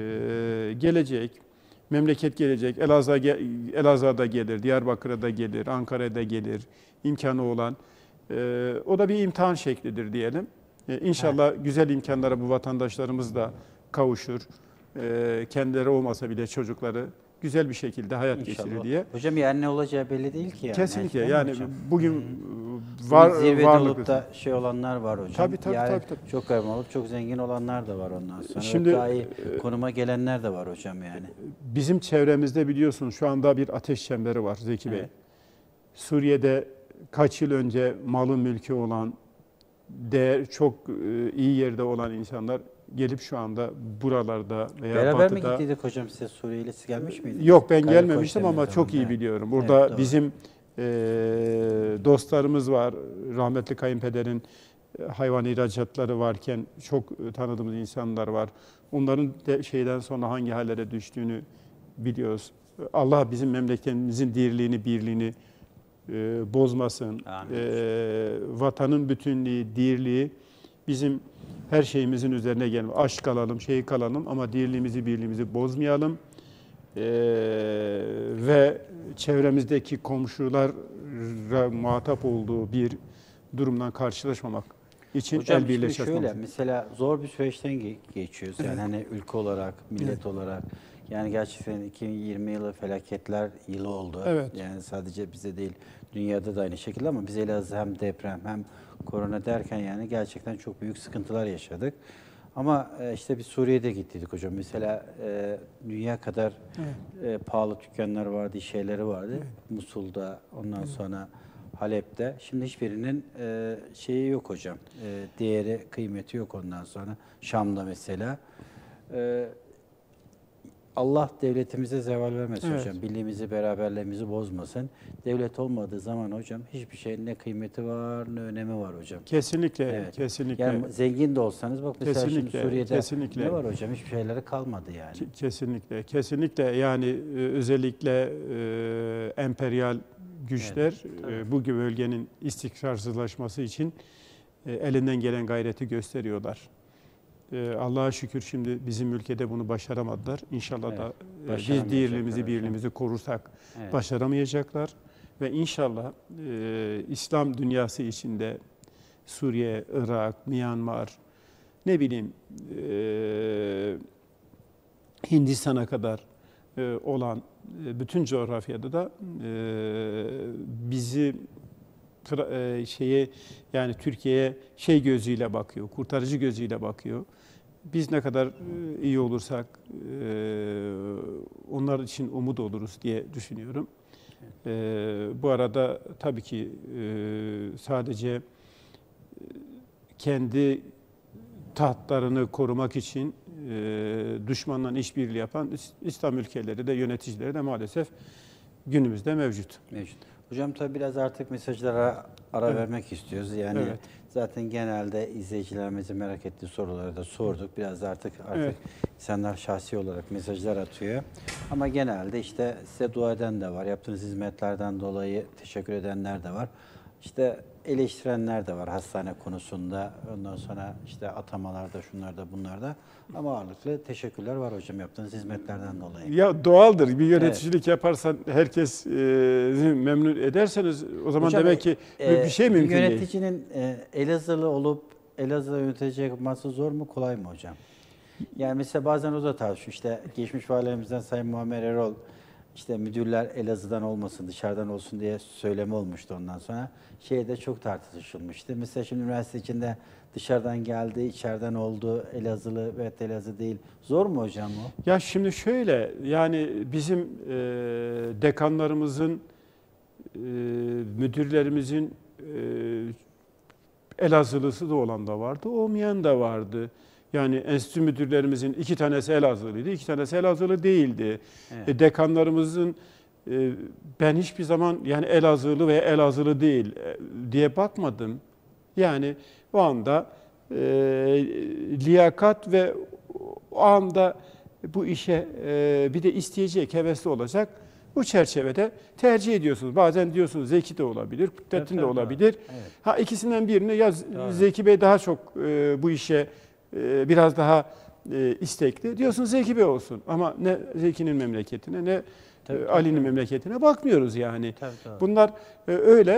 e, gelecek, memleket gelecek. Elazığ'a Elazığ'a da gelir, Diyarbakır'a da gelir, Ankara'da gelir. İmkanı olan E, o da bir imtihan şeklidir diyelim. E, İnşallah güzel imkanlara bu vatandaşlarımız da kavuşur. E, kendileri olmasa bile çocukları güzel bir şekilde hayat İnşallah. geçirir diye. Hocam yani ne olacağı belli değil ki yani. Kesinlikle Değil mi yani hocam? bugün Bugün var zirvede varlıklı. olup da şey olanlar var hocam. Tabii, tabii, yani tabii, tabii. çok gariban olup çok zengin olanlar da var ondan sonra. Şimdi, Ve daha iyi konuma gelenler de var hocam yani. Bizim çevremizde biliyorsunuz şu anda bir ateş çemberi var Zeki Bey. Evet. Suriye'de kaç yıl önce malı mülkü olan, değer çok e, iyi yerde olan insanlar gelip şu anda buralarda veya Beraber mi batıda... gittiydik hocam size Suriyeli? Siz gelmiş miydiniz? Yok ben Kayıp gelmemiştim Koç'ta ama bir çok iyi zamanda. biliyorum. Burada Evet, doğru. bizim e, dostlarımız var. Rahmetli kayınpederin e, hayvan ihracatları varken çok e, tanıdığımız insanlar var. Onların de şeyden sonra hangi hallere düştüğünü biliyoruz. Allah bizim memleketimizin dirliğini, birliğini e, bozmasın. Amin. E, vatanın bütünlüğü, dirliği bizim her şeyimizin üzerine gelme. Aşk kalalım, şey kalalım ama dirliğimizi, birliğimizi bozmayalım. Ee, ve çevremizdeki komşulara muhatap olduğu bir durumdan karşılaşmamak için Hocam el şimdi birleşik şöyle olmamız. mesela zor bir süreçten ge- geçiyoruz yani hani ülke olarak, millet olarak. Yani gerçekten iki bin yirmi yılı felaketler yılı oldu. Evet. Yani sadece bize değil, dünyada da aynı şekilde ama biz Elazığ hem deprem hem korona derken yani gerçekten çok büyük sıkıntılar yaşadık. Ama e, işte bir Suriye'de gittik hocam. Mesela e, dünya kadar e, pahalı dükkanlar vardı, şeyleri vardı. Musul'da, ondan sonra Halep'te. Şimdi hiçbirinin e, şeyi yok hocam. E, değeri, kıymeti yok ondan sonra. Şam'da mesela. E, Allah devletimize zeval vermesin Evet. hocam. Birliğimizi, beraberliğimizi bozmasın. Devlet olmadığı zaman hocam hiçbir şeyin ne kıymeti var ne önemi var hocam. Kesinlikle, Evet. kesinlikle. Yani zengin de olsanız bak mesela Kesinlikle, şimdi Suriye'de kesinlikle. ne var hocam? Hiçbir şeyleri kalmadı yani. Ke- Kesinlikle, kesinlikle yani e, özellikle e, emperyal güçler e, bu gibi bölgenin istikrarsızlaşması için e, elinden gelen gayreti gösteriyorlar. E, Allah'a şükür şimdi bizim ülkede bunu başaramadılar. İnşallah Evet, da e, biz başaramayacaklar dirliğimizi, hocam. birliğimizi korursak Evet. başaramayacaklar. Ve inşallah e, İslam dünyası içinde Suriye, Irak, Myanmar, ne bileyim e, Hindistan'a kadar e, olan e, bütün coğrafyada da e, bizi tra- e, şeye yani Türkiye'ye şey gözüyle bakıyor, kurtarıcı gözüyle bakıyor. Biz ne kadar e, iyi olursak e, onlar için umut oluruz diye düşünüyorum. E, bu arada tabii ki e, sadece e, kendi tahtlarını korumak için e, düşmanla işbirliği yapan İs- İslam ülkeleri de yöneticileri de maalesef günümüzde mevcut. Mevcut. Hocam tabii biraz artık mesajlara ara Evet. vermek istiyoruz. Yani Evet. zaten genelde izleyicilerimizin merak ettiği soruları da sorduk. Biraz da artık artık Evet. insanlar şahsi olarak mesajlar atıyor. Ama genelde işte size dua eden de var. Yaptığınız hizmetlerden dolayı teşekkür edenler de var. İşte eleştirenler de var hastane konusunda. Ondan sonra işte atamalarda, şunlarda, bunlarda. Ama ağırlıklı teşekkürler var hocam yaptığınız hizmetlerden dolayı. Ya doğaldır. Bir yöneticilik yaparsan herkes e, memnun ederseniz o zaman Hocam, demek ki e, bir şey bir mümkün değil. yöneticinin e, Elazığlı olup Elazığ'da yönetecek yapması zor mu kolay mı hocam? Yani mesela bazen o da tartışıyor. İşte geçmiş valilerimizden Sayın Muammer Erol işte müdürler Elazığ'dan olmasın dışarıdan olsun diye söylemi olmuştu ondan sonra. Şeyde çok tartışılmıştı. Mesela şimdi üniversite içinde dışarıdan geldi, içeriden oldu, Elazığlı ve Elazığ değil. Zor mu hocam o? Ya şimdi şöyle yani bizim e, dekanlarımızın, e, müdürlerimizin e, Elazığlısı da olan da vardı, olmayan da vardı. Yani enstitü müdürlerimizin iki tanesi Elazığlıydı, iki tanesi Elazığlı değildi. Evet. E, dekanlarımızın e, ben hiçbir zaman yani Elazığlı veya Elazığlı değil e, diye bakmadım. Yani o anda e, liyakat ve o anda bu işe e, bir de isteyecek, hevesli olacak. Bu çerçevede tercih ediyorsunuz. Bazen diyorsunuz Zeki de olabilir, Kudrettin Tabii, de tabii, olabilir. evet. Ha ikisinden birini ya Doğru. Zeki Bey daha çok e, bu işe e, biraz daha e, istekli. Diyorsunuz Zeki Bey olsun. Ama ne Zeki'nin memleketine ne Tabii, e, tabii, Ali'nin tabii. memleketine bakmıyoruz yani. Tabii, tabii. Bunlar e, öyle.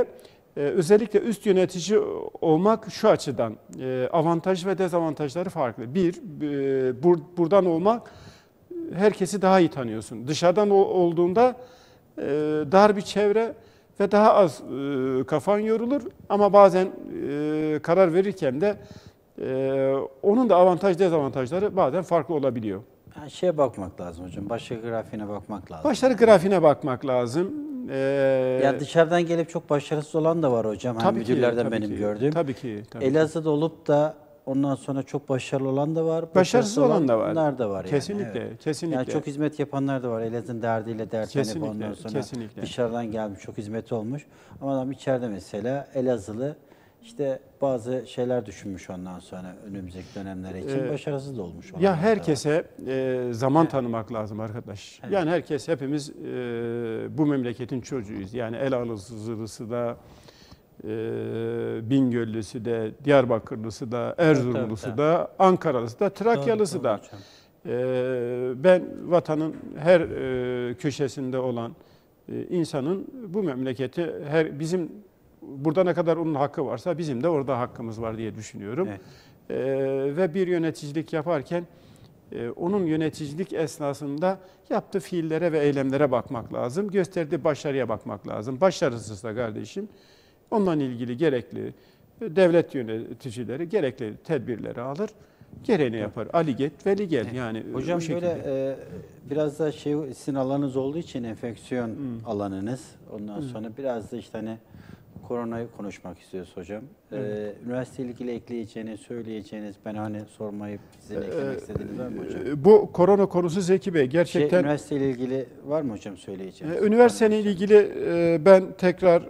Ee, özellikle üst yönetici olmak şu açıdan e, avantaj ve dezavantajları farklı. Bir, e, bur, buradan olmak herkesi daha iyi tanıyorsun. Dışarıdan o, olduğunda e, dar bir çevre ve daha az e, kafan yorulur ama bazen e, karar verirken de e, onun da avantaj dezavantajları bazen farklı olabiliyor. Yani şeye bakmak lazım hocam, başarı grafiğine bakmak lazım. Başarı grafiğine bakmak lazım. Ee, Yani dışarıdan gelip çok başarısız olan da var hocam. Hani tabii ki, müdürlerden tabii benim ki, gördüğüm. Tabii ki. Tabii ki. Elazığ'da olup da ondan sonra çok başarılı olan da var. Başarısız olan da var. Onlar da var yani. Kesinlikle, Evet. kesinlikle. Yani çok hizmet yapanlar da var. Elazığ'ın derdiyle dertlenip Kesinlikle, ondan sonra kesinlikle. dışarıdan gelmiş, çok hizmeti olmuş. Ama adam içeride mesela Elazığlı işte bazı şeyler düşünmüş ondan sonra önümüzdeki dönemler için Ee, başarısız da olmuş. Ya herkese e, zaman evet. tanımak lazım arkadaş. Evet. Yani herkes, hepimiz e, bu memleketin çocuğuyuz. Yani Elazığlısı da, e, Bingöllüsü de, Diyarbakırlısı da, Erzurumlusu evet, evet, da, Ankaralısı da, Trakyalısı doğru, da. Doğru, e, ben vatanın her e, köşesinde olan e, insanın bu memleketi, her bizim burada ne kadar onun hakkı varsa bizim de orada hakkımız var diye düşünüyorum. Evet. Ee, ve bir yöneticilik yaparken e, onun yöneticilik esnasında yaptığı fiillere ve eylemlere bakmak lazım. Gösterdiği başarıya bakmak lazım. Başarısızsa kardeşim ondan ilgili gerekli devlet yöneticileri gerekli tedbirleri alır. Gereğini yapar. Ali get, veli gel. Evet. Yani hocam böyle e, biraz da şey sizin alanınız olduğu için enfeksiyon hmm. alanınız. Ondan hmm. sonra biraz da işte hani koronayı konuşmak istiyoruz hocam. Evet. Ee, üniversite ilgili ekleyeceğiniz, söyleyeceğiniz, ben hani sormayı sizin eklemek istediğiniz var mı hocam? Bu korona konusu Zeki Bey gerçekten... Şey, üniversite ile ilgili var mı hocam söyleyeceğiniz? Üniversiteyle ilgili ben tekrar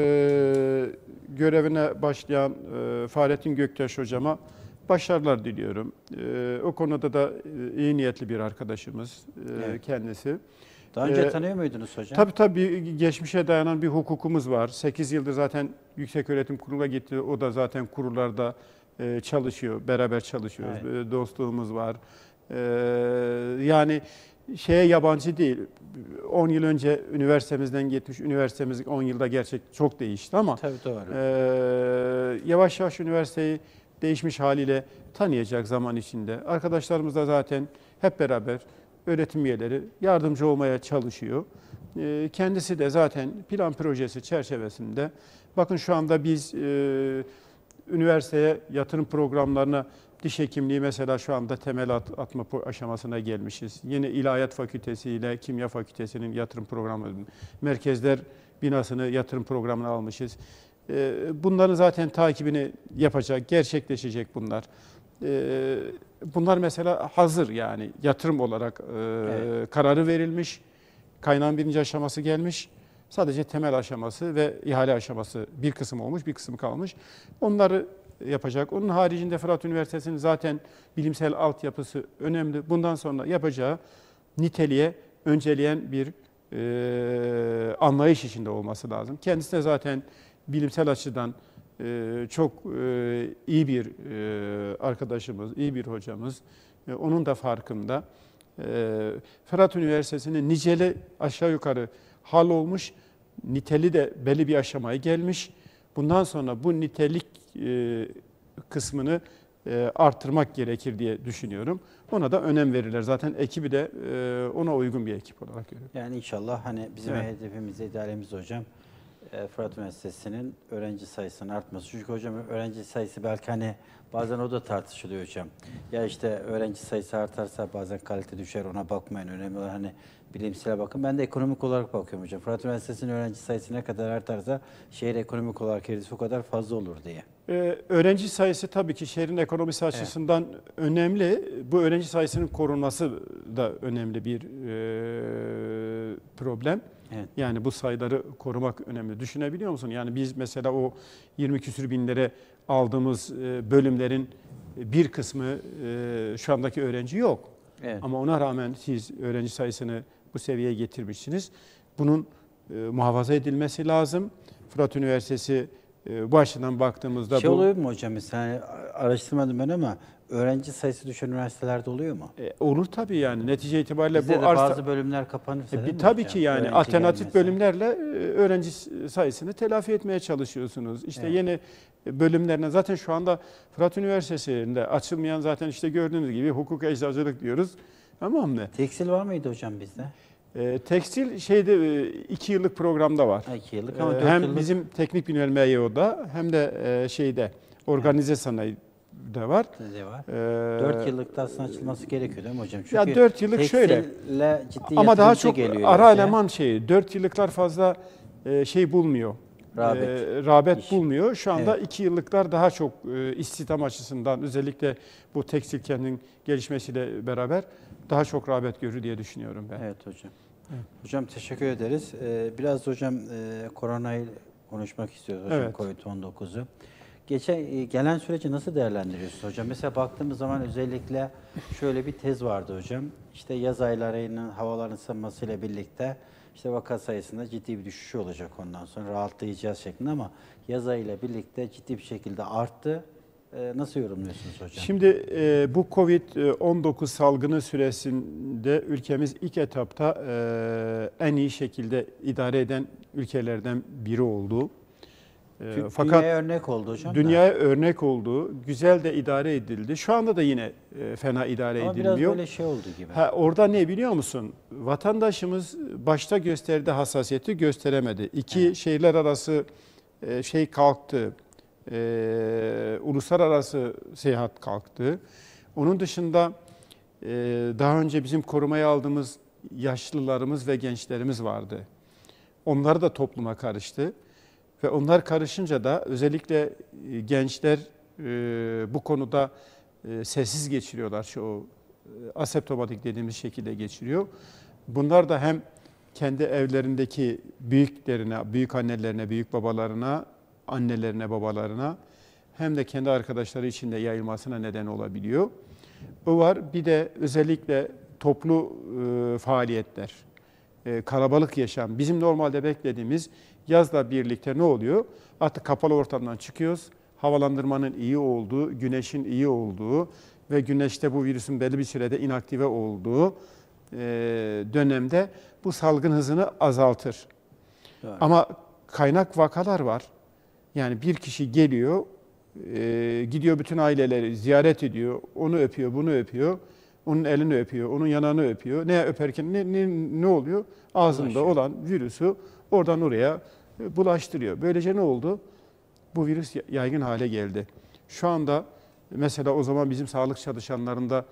görevine başlayan Fahrettin Göktaş hocama başarılar diliyorum. O konuda da iyi niyetli bir arkadaşımız evet. kendisi. Daha önce ee, tanıyor muydunuz hocam? Tabii tabii, geçmişe dayanan bir hukukumuz var. sekiz yıldır zaten Yükseköğretim Kurulu'na gitti. O da zaten kurullarda e, çalışıyor, beraber çalışıyoruz. Evet. E, dostluğumuz var. E, yani şeye yabancı değil. on yıl önce üniversitemizden gitmiş. Üniversitemiz on yılda gerçek çok değişti ama tabii, doğru. E, yavaş yavaş üniversiteyi değişmiş haliyle tanıyacak zaman içinde. Arkadaşlarımız da zaten hep beraber öğretim üyeleri yardımcı olmaya çalışıyor. Kendisi de zaten plan projesi çerçevesinde, bakın şu anda biz e, üniversiteye yatırım programlarına diş hekimliği mesela şu anda temel at, atma aşamasına gelmişiz. Yine İlahiyat Fakültesi ile Kimya Fakültesi'nin yatırım programı, merkezler binasını yatırım programına almışız. E, bunların zaten takibini yapacak, gerçekleşecek bunlar. E, bunlar mesela hazır, yani yatırım olarak e, evet. kararı verilmiş. Kaynağın birinci aşaması gelmiş. Sadece temel aşaması ve ihale aşaması bir kısım olmuş, bir kısım kalmış. Onları yapacak. Onun haricinde Fırat Üniversitesi'nin zaten bilimsel altyapısı önemli. Bundan sonra yapacağı niteliğe önceleyen bir e, anlayış içinde olması lazım. Kendisi de zaten bilimsel açıdan e, çok e, iyi bir e, arkadaşımız, iyi bir hocamız. E, onun da farkında. E, Fırat Üniversitesi'nin niceli aşağı yukarı hal olmuş, niteli de belli bir aşamaya gelmiş. Bundan sonra bu nitelik e, kısmını e, artırmak gerekir diye düşünüyorum. Ona da önem verirler. Zaten ekibi de e, ona uygun bir ekip olarak görüyorum. Yani inşallah hani bizim evet. hedefimiz, idealimiz hocam e, Fırat Üniversitesi'nin öğrenci sayısının artması. Çünkü hocam öğrenci sayısı belki hani bazen o da tartışılıyor hocam. Ya işte öğrenci sayısı artarsa bazen kalite düşer, ona bakmayın. Önemli olan hani bilimsel bakın. Ben de ekonomik olarak bakıyorum hocam. Fırat Üniversitesi'nin öğrenci sayısı ne kadar artarsa şehir ekonomik olarak girdisi o kadar fazla olur diye. Ee, öğrenci sayısı tabii ki şehrin ekonomisi açısından evet. önemli. Bu öğrenci sayısının korunması da önemli bir e, problem. Evet. Yani bu sayıları korumak önemli. Düşünebiliyor musun? Yani biz mesela o yirmi küsür binlere aldığımız e, bölümlerin bir kısmı e, şu andaki öğrenci yok. Evet. Ama ona rağmen siz öğrenci sayısını bu seviyeye getirmişsiniz. Bunun e, muhafaza edilmesi lazım. Fırat Üniversitesi E, bu açıdan baktığımızda Şey bu oluyor mu hocam mesela araştırmadım ben ama öğrenci sayısı düşen üniversitelerde oluyor mu? e, olur tabii yani netice itibariyle Bizde bu de arsa bazı bölümler kapanırsa E, değil bir, mi tabii hocam? ki yani Öğrenci alternatif gelmese. bölümlerle e, öğrenci sayısını telafi etmeye çalışıyorsunuz. İşte Evet. yeni bölümlerine zaten şu anda Fırat Üniversitesi'nde açılmayan zaten işte gördüğünüz gibi hukuk eczacılık diyoruz. Tamam mı? Tekstil var mıydı hocam bizde? E, tekstil şeyde e, iki yıllık programda var. Ha, iki yıllık E, ama dört hem yıllık bizim teknik bilimler M Y O'da hem de e, şeyde organize sanayide var. de var. E, Dört yıllıkta aslında açılması gerekiyor değil mi hocam? Çünkü ya dört yıllık şöyle tekstille ciddi ama daha yatırımcı çok geliyor ara ülkeye. eleman şeyi. Dört yıllıklar fazla e, şey bulmuyor. Rağbet. E, rağbet İş. bulmuyor. Şu anda Evet. iki yıllıklar daha çok e, istihdam açısından özellikle bu tekstil kendinin gelişmesiyle beraber daha çok rağbet görür diye düşünüyorum ben. Evet hocam. Hocam teşekkür ederiz. Ee, biraz hocam e, koronayı konuşmak istiyoruz hocam, Evet. Covid on dokuzu. Geçen e, gelen süreci nasıl değerlendiriyorsunuz hocam? Mesela baktığımız zaman özellikle şöyle bir tez vardı hocam. İşte yaz aylarının havaların ısınmasıyla birlikte işte vaka sayısında ciddi bir düşüş olacak ondan sonra rahatlayacağız şeklinde ama yaz ayıyla birlikte ciddi bir şekilde arttı. Ee, nasıl yorumluyorsunuz hocam? Şimdi e, bu Covid on dokuz salgını süresinde ülkemiz ilk etapta e, en iyi şekilde idare eden ülkelerden biri oldu. E, Tü- fakat dünyaya örnek oldu hocam. da. dünyaya örnek oldu, güzel de idare edildi. Şu anda da yine e, fena idare Ama edilmiyor. biraz böyle şey oldu gibi. Ha, orada ne biliyor musun? Vatandaşımız başta gösterdiği hassasiyeti gösteremedi. İki Evet. şehirler arası e, şey kalktı. E, uluslararası seyahat kalktı. Onun dışında e, daha önce bizim korumaya aldığımız yaşlılarımız ve gençlerimiz vardı. Onlar da topluma karıştı. Ve onlar karışınca da özellikle e, gençler e, bu konuda e, sessiz geçiriyorlar. Şu e, aseptomatik dediğimiz şekilde geçiriyor. Bunlar da hem kendi evlerindeki büyüklerine, büyük annelerine, büyük babalarına, annelerine, babalarına hem de kendi arkadaşları içinde yayılmasına neden olabiliyor. O var. Bir de özellikle toplu e, faaliyetler, e, kalabalık yaşam. Bizim normalde beklediğimiz yazla birlikte ne oluyor? Artık kapalı ortamdan çıkıyoruz. Havalandırmanın iyi olduğu, güneşin iyi olduğu ve güneşte bu virüsün belli bir sürede inaktive olduğu e, dönemde bu salgın hızını azaltır. Doğru. Ama kaynak vakalar var. Yani bir kişi geliyor, e, gidiyor bütün aileleri ziyaret ediyor, onu öpüyor, bunu öpüyor, onun elini öpüyor, onun yanağını öpüyor. Ne öperken ne, ne, ne oluyor? Ağzında Bulaşıyor. olan virüsü oradan oraya bulaştırıyor. Böylece ne oldu? Bu virüs yaygın hale geldi. Şu anda mesela o zaman bizim sağlık çalışanlarında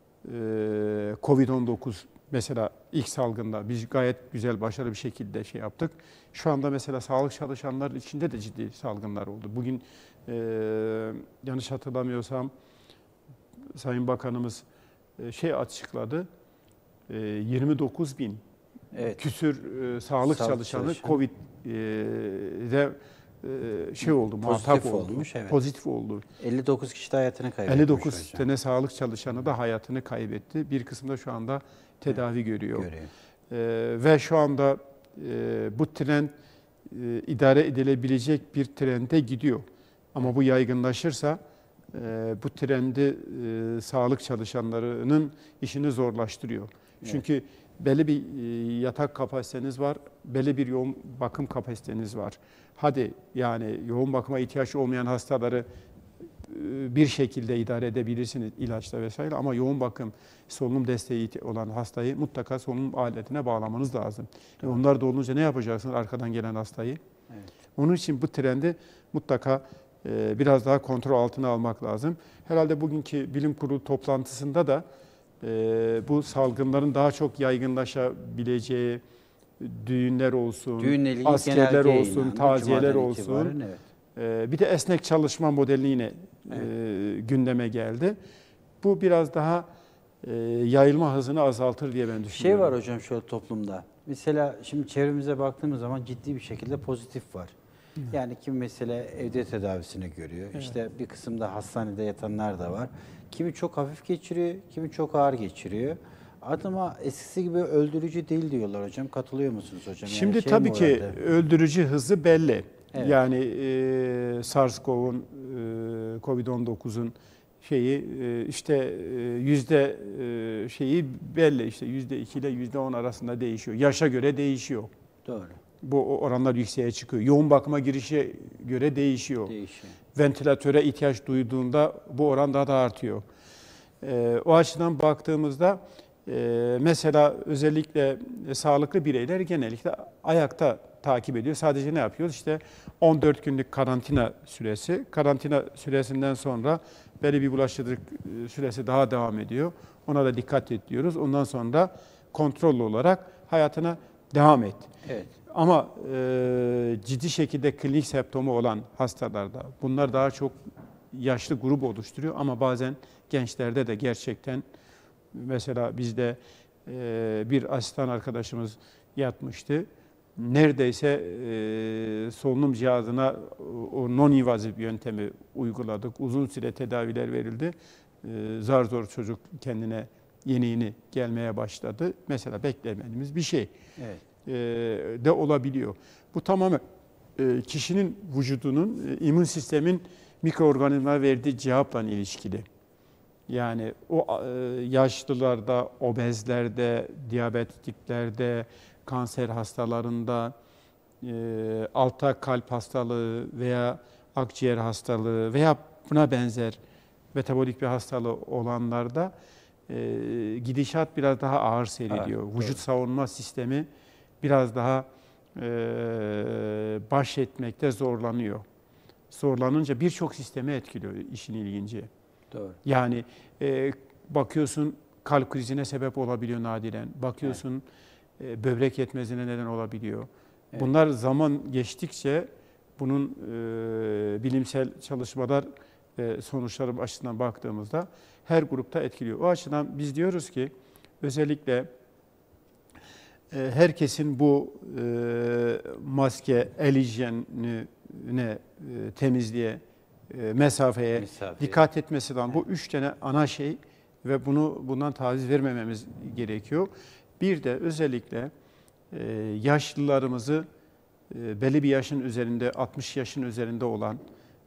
Covid on dokuz mesela ilk salgında biz gayet güzel, başarılı bir şekilde şey yaptık. Şu anda mesela sağlık çalışanları içinde de ciddi salgınlar oldu. Bugün e, yanlış hatırlamıyorsam Sayın Bakanımız e, şey açıkladı, e, yirmi dokuz bin Evet. küsür e, sağlık, Sağlık çalışanı çalışanı. Covid'de e, şey oldu, Pozitif muhatap oldu. olmuş, evet. Pozitif oldu. elli dokuz kişi de hayatını kaybetmiş elli dokuz hocam. tane sağlık çalışanı da hayatını kaybetti. Bir kısmı da şu anda tedavi görüyor. Görüyor. Ee, ve şu anda e, bu trend e, idare edilebilecek bir trende gidiyor. Ama bu yaygınlaşırsa e, bu trendi e, sağlık çalışanlarının işini zorlaştırıyor. Çünkü belli bir e, yatak kapasiteniz var, belli bir yoğun bakım kapasiteniz var. Hadi yani yoğun bakıma ihtiyaç olmayan hastaları bir şekilde idare edebilirsiniz ilaçla vesaire ama yoğun bakım, solunum desteği olan hastayı mutlaka solunum aletine bağlamanız lazım. E onlar da olunca ne yapacaksınız arkadan gelen hastayı? Evet. Onun için bu trendi mutlaka e, biraz daha kontrol altına almak lazım. Herhalde bugünkü bilim kurulu toplantısında da e, bu salgınların daha çok yaygınlaşabileceği düğünler olsun, Düğünle ilgili askerler genelge olsun, yayınlandı. taziyeler Cuma'dan olsun. itibaren, evet. Ee, Bir de esnek çalışma modeli yine e, gündeme geldi. Bu biraz daha e, yayılma hızını azaltır diye ben Şey düşünüyorum. var hocam şöyle toplumda. Mesela şimdi çevremize baktığımız zaman ciddi bir şekilde pozitif var. Yani kim mesela evde tedavisini görüyor. İşte bir kısımda hastanede yatanlar da var. Kimi çok hafif geçiriyor, kimi çok ağır geçiriyor. Ama eskisi gibi öldürücü değil diyorlar hocam. Katılıyor musunuz hocam? Yani Şimdi şey tabii mi ki orada? öldürücü hızı belli. Evet. Yani e, SARS-CoV'un, e, kovid on dokuzun şeyi e, işte e, yüzde e, şeyi belli, işte yüzde iki ile yüzde on arasında değişiyor. Yaşa göre değişiyor. Doğru. Bu oranlar yükseğe çıkıyor. Yoğun bakıma girişe göre değişiyor. Değişiyor. Ventilatöre ihtiyaç duyduğunda bu oran daha da artıyor. E, o açıdan baktığımızda e, mesela özellikle e, sağlıklı bireyler genellikle ayakta takip ediyor. Sadece ne yapıyoruz? İşte on dört günlük karantina süresi. Karantina süresinden sonra belli bir bulaşıcılık süresi daha devam ediyor. Ona da dikkat et diyoruz. Ondan sonra kontrollü olarak hayatına devam et. Evet. Ama e, ciddi şekilde klinik semptomu olan hastalarda, bunlar daha çok yaşlı grup oluşturuyor ama bazen gençlerde de gerçekten, mesela bizde e, bir asistan arkadaşımız yatmıştı. Neredeyse e, solunum cihazına o non-invazif yöntemi uyguladık. Uzun süre tedaviler verildi. E, zar zor çocuk kendine yeni yeni gelmeye başladı. Mesela beklemediğimiz bir şey. Evet. de olabiliyor. Bu tamamen kişinin vücudunun, immün sistemin mikroorganizmalara verdiği cevapla ilişkili. Yani o yaşlılarda, obezlerde, diyabetiklerde, kanser hastalarında, altta kalp hastalığı veya akciğer hastalığı veya buna benzer metabolik bir hastalığı olanlarda gidişat biraz daha ağır seyrediyor. Evet, Vücut doğru. savunma sistemi biraz daha e, baş etmekte zorlanıyor. Zorlanınca birçok sistemi etkiliyor, işin ilginci. Doğru. Yani e, bakıyorsun kalp krizine sebep olabiliyor nadiren. Bakıyorsun evet. e, böbrek yetmezliğine neden olabiliyor. Evet. Bunlar zaman geçtikçe bunun e, bilimsel çalışmalar e, sonuçları açısından baktığımızda her grupta etkiliyor. O açıdan biz diyoruz ki özellikle herkesin bu e, maske, el hijyenine, e, temizliğe, e, mesafeye Mesafeye. dikkat etmesi lazım. Bu üç tane ana şey ve bunu bundan taviz vermememiz gerekiyor. Bir de özellikle e, yaşlılarımızı e, belli bir yaşın üzerinde, altmış yaşın üzerinde olan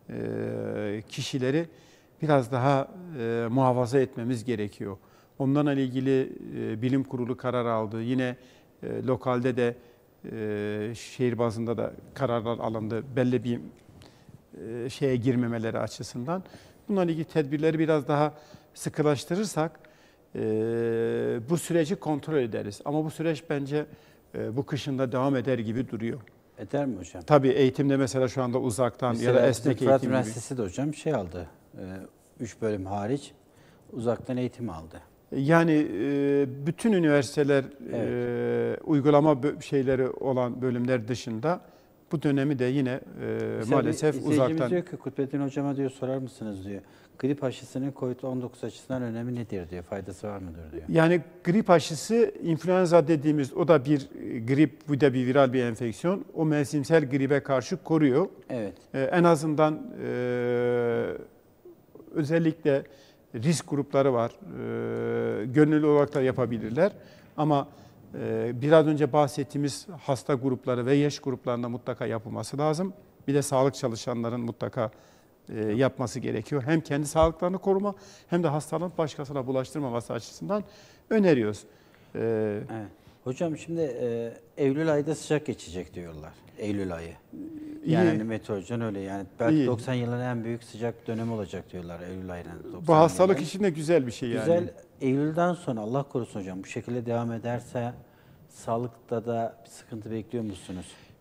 e, kişileri biraz daha e, muhafaza etmemiz gerekiyor. Onlarla ilgili e, bilim kurulu karar aldı. Yine E, lokalde de e, şehir bazında da kararlar alındı belli bir e, şeye girmemeleri açısından. Bunlarla ilgili tedbirleri biraz daha sıkılaştırırsak e, bu süreci kontrol ederiz. Ama bu süreç bence e, bu kışın da devam eder gibi duruyor. Eder mi hocam? Tabii eğitimde mesela şu anda uzaktan mesela ya da esnek Fırat eğitim gibi. Üniversitesi de hocam şey aldı, üç bölüm hariç uzaktan eğitim aldı. Yani bütün üniversiteler evet. e, uygulama şeyleri olan bölümler dışında bu dönemi de yine e, maalesef bir uzaktan. diyor ki Kutbettin hocama diyor sorar mısınız diyor. Grip aşısının kovid on dokuz açısından önemi nedir diyor. Faydası var mıdır diyor. Yani grip aşısı influenza dediğimiz o da bir grip, bu da bir viral bir enfeksiyon. O mevsimsel gribe karşı koruyor. Evet. E, en azından e, özellikle risk grupları var. E, gönüllü olarak da yapabilirler. Ama e, biraz önce bahsettiğimiz hasta grupları ve yaş gruplarında mutlaka yapılması lazım. Bir de sağlık çalışanların mutlaka e, yapması gerekiyor. Hem kendi sağlıklarını koruma hem de hastalığın başkasına bulaştırmaması açısından öneriyoruz. E, evet. Hocam şimdi e, Eylül ayında sıcak geçecek diyorlar. Eylül ayı. Yani hani meteorolojiden öyle yani. Belki iyi. doksan yılın en büyük sıcak dönemi olacak diyorlar Eylül ayında. Bu hastalık için de güzel bir şey yani. Güzel. Eylül'den sonra Allah korusun hocam bu şekilde devam ederse sağlıkta da bir sıkıntı bekliyor musunuz?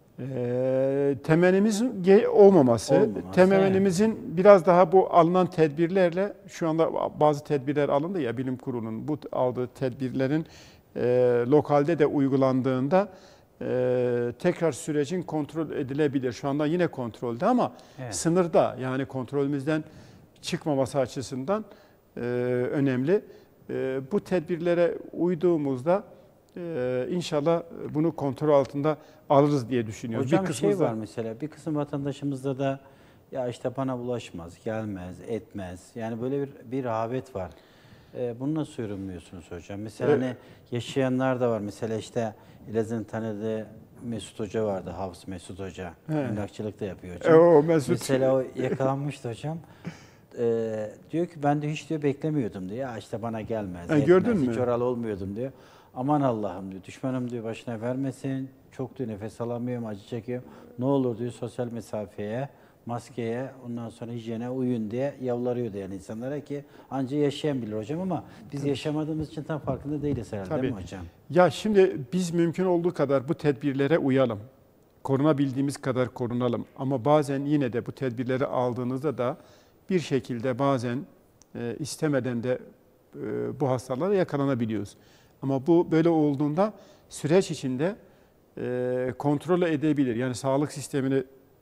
E, temennimiz olmaması. Olmaması Temennimizin yani. biraz daha bu alınan tedbirlerle, şu anda bazı tedbirler alındı ya, bilim kurulunun bu aldığı tedbirlerin e, lokalde de uygulandığında e, tekrar sürecin kontrol edilebilir. Şu anda yine kontrolde ama evet. sınırda, yani kontrolümüzden çıkmaması açısından e, önemli. E, bu tedbirlere uyduğumuzda e, inşallah bunu kontrol altında alırız diye düşünüyoruz. Hocam bir bir şey da, var mesela, bir kısım vatandaşımızda da ya işte bana bulaşmaz, gelmez, etmez. Yani böyle bir, bir rağbet var. Ee, bunu nasıl yorumluyorsunuz hocam? Mesela evet. hani yaşayanlar da var. Mesela işte Elazığ'ın tanıdığı Mesut Hoca vardı, Hafız Mesut Hoca. He. Emlakçılık da yapıyor E, hocam. o Mesut. Mesela o yakalanmıştı hocam. Ee, diyor ki ben de hiç diyor beklemiyordum diyor. Ya işte bana gelmez. Ha, gördün etmez, mü? Hiç oralı olmuyordum diyor. Aman Allah'ım diyor. Düşmanım diyor başına vermesin. Çok diyor nefes alamıyorum, acı çekiyorum. Ne olur diyor sosyal mesafeye, maskeye, ondan sonra hijyene uyun diye yalvarıyordu yani insanlara ki anca yaşayan bilir hocam ama biz yaşamadığımız için tam farkında değiliz herhalde Tabii. değil mi hocam? Ya şimdi biz mümkün olduğu kadar bu tedbirlere uyalım. Korunabildiğimiz kadar korunalım. Ama bazen yine de bu tedbirleri aldığınızda da bir şekilde bazen e, istemeden de e, bu hastalara yakalanabiliyoruz. Ama bu böyle olduğunda süreç içinde e, kontrol edebilir. Yani sağlık sistemini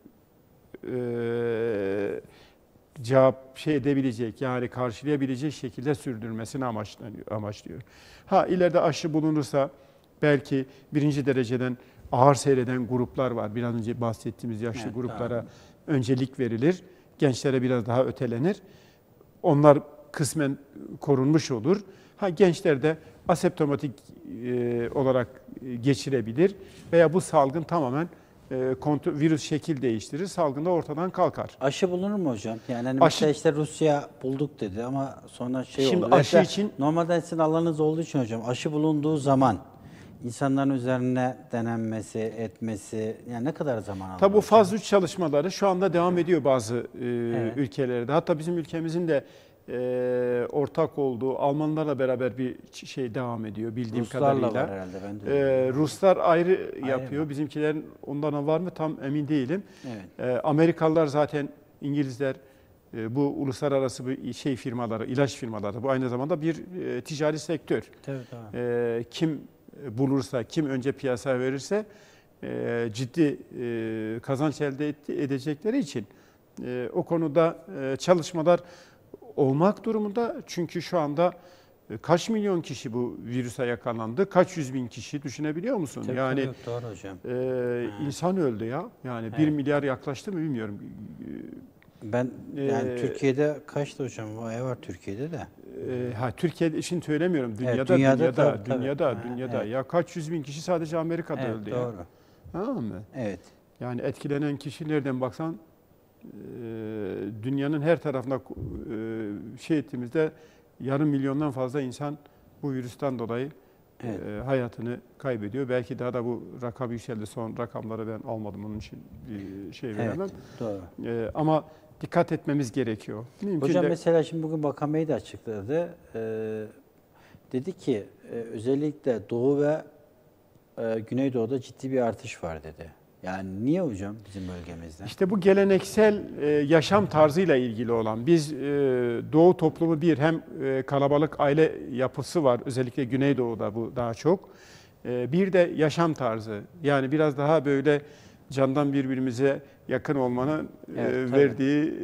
e, cevap şey edebilecek, yani karşılayabilecek şekilde sürdürmesini amaçlanıyor, amaçlıyor. Ha ileride aşı bulunursa belki birinci dereceden ağır seyreden gruplar var. Biraz önce bahsettiğimiz yaşlı Evet, gruplara tamam. öncelik verilir. Gençlere biraz daha ötelenir. Onlar kısmen korunmuş olur. Ha gençler de asemptomatik e, olarak geçirebilir veya bu salgın tamamen e, kontrol, virüs şekil değiştirir, salgın da ortadan kalkar. Aşı bulunur mu hocam? Yani hani Aşı- mesela işte Rusya bulduk dedi ama sonra şey Şimdi oldu. aşı Mesela için- normalde sizin alanınız olduğu için hocam aşı bulunduğu zaman insanların üzerine denenmesi, etmesi yani ne kadar zaman alır? Tabii bu hocam? faz üç çalışmaları şu anda devam ediyor bazı e, Evet. ülkelerde. Hatta bizim ülkemizin de e, ortak olduğu Almanlarla beraber bir ç- şey devam ediyor bildiğim Ruslarla kadarıyla. var herhalde ben de. E, Ruslar ayrı yapıyor. mı? Bizimkilerin ondan var mı tam emin değilim. Evet. E, Amerikalılar zaten İngilizler e, bu uluslararası bir şey firmaları, ilaç firmaları bu aynı zamanda bir e, ticari sektör. Tabii tabii. E, kim bulursa, kim önce piyasaya verirse e, ciddi e, kazanç elde etti, edecekleri için e, o konuda e, çalışmalar olmak durumunda. Çünkü şu anda e, kaç milyon kişi bu virüse yakalandı, kaç yüz bin kişi düşünebiliyor musun? Tabii, yani tabii, doğru hocam. e, insan öldü ya. Yani bir Evet. milyar yaklaştı mı bilmiyorum. Ben yani Ee, Türkiye'de kaçtı hocam? Bayağı var Türkiye'de de. E, ha Türkiye'de için söylemiyorum. Dünyada, dünyada dünyada, tabii, tabii. dünyada, Ha, dünyada. evet. Ya kaç yüz bin kişi sadece Amerika'da Evet, öldü ya. doğru. Tamam mı? Evet. Yani etkilenen kişi nereden baksan e, dünyanın her tarafına e, şey ettiğimizde yarım milyondan fazla insan bu virüsten dolayı Evet. e, hayatını kaybediyor. Belki daha da bu rakam yükseldi. Son rakamları ben almadım onun için bir şey veremem. Evet, doğru. E, ama dikkat etmemiz gerekiyor. Mümkün Hocam de- mesela şimdi bugün Bakan Bey de açıkladı. Ee, dedi ki e, özellikle Doğu ve e, Güneydoğu'da ciddi bir artış var dedi. Yani niye hocam bizim bölgemizde? İşte bu geleneksel e, yaşam tarzıyla ilgili olan, biz e, Doğu toplumu bir hem e, kalabalık aile yapısı var, özellikle Güneydoğu'da bu daha çok. E, bir de yaşam tarzı, yani biraz daha böyle candan birbirimize yakın olmanın e, Evet, tabii. verdiği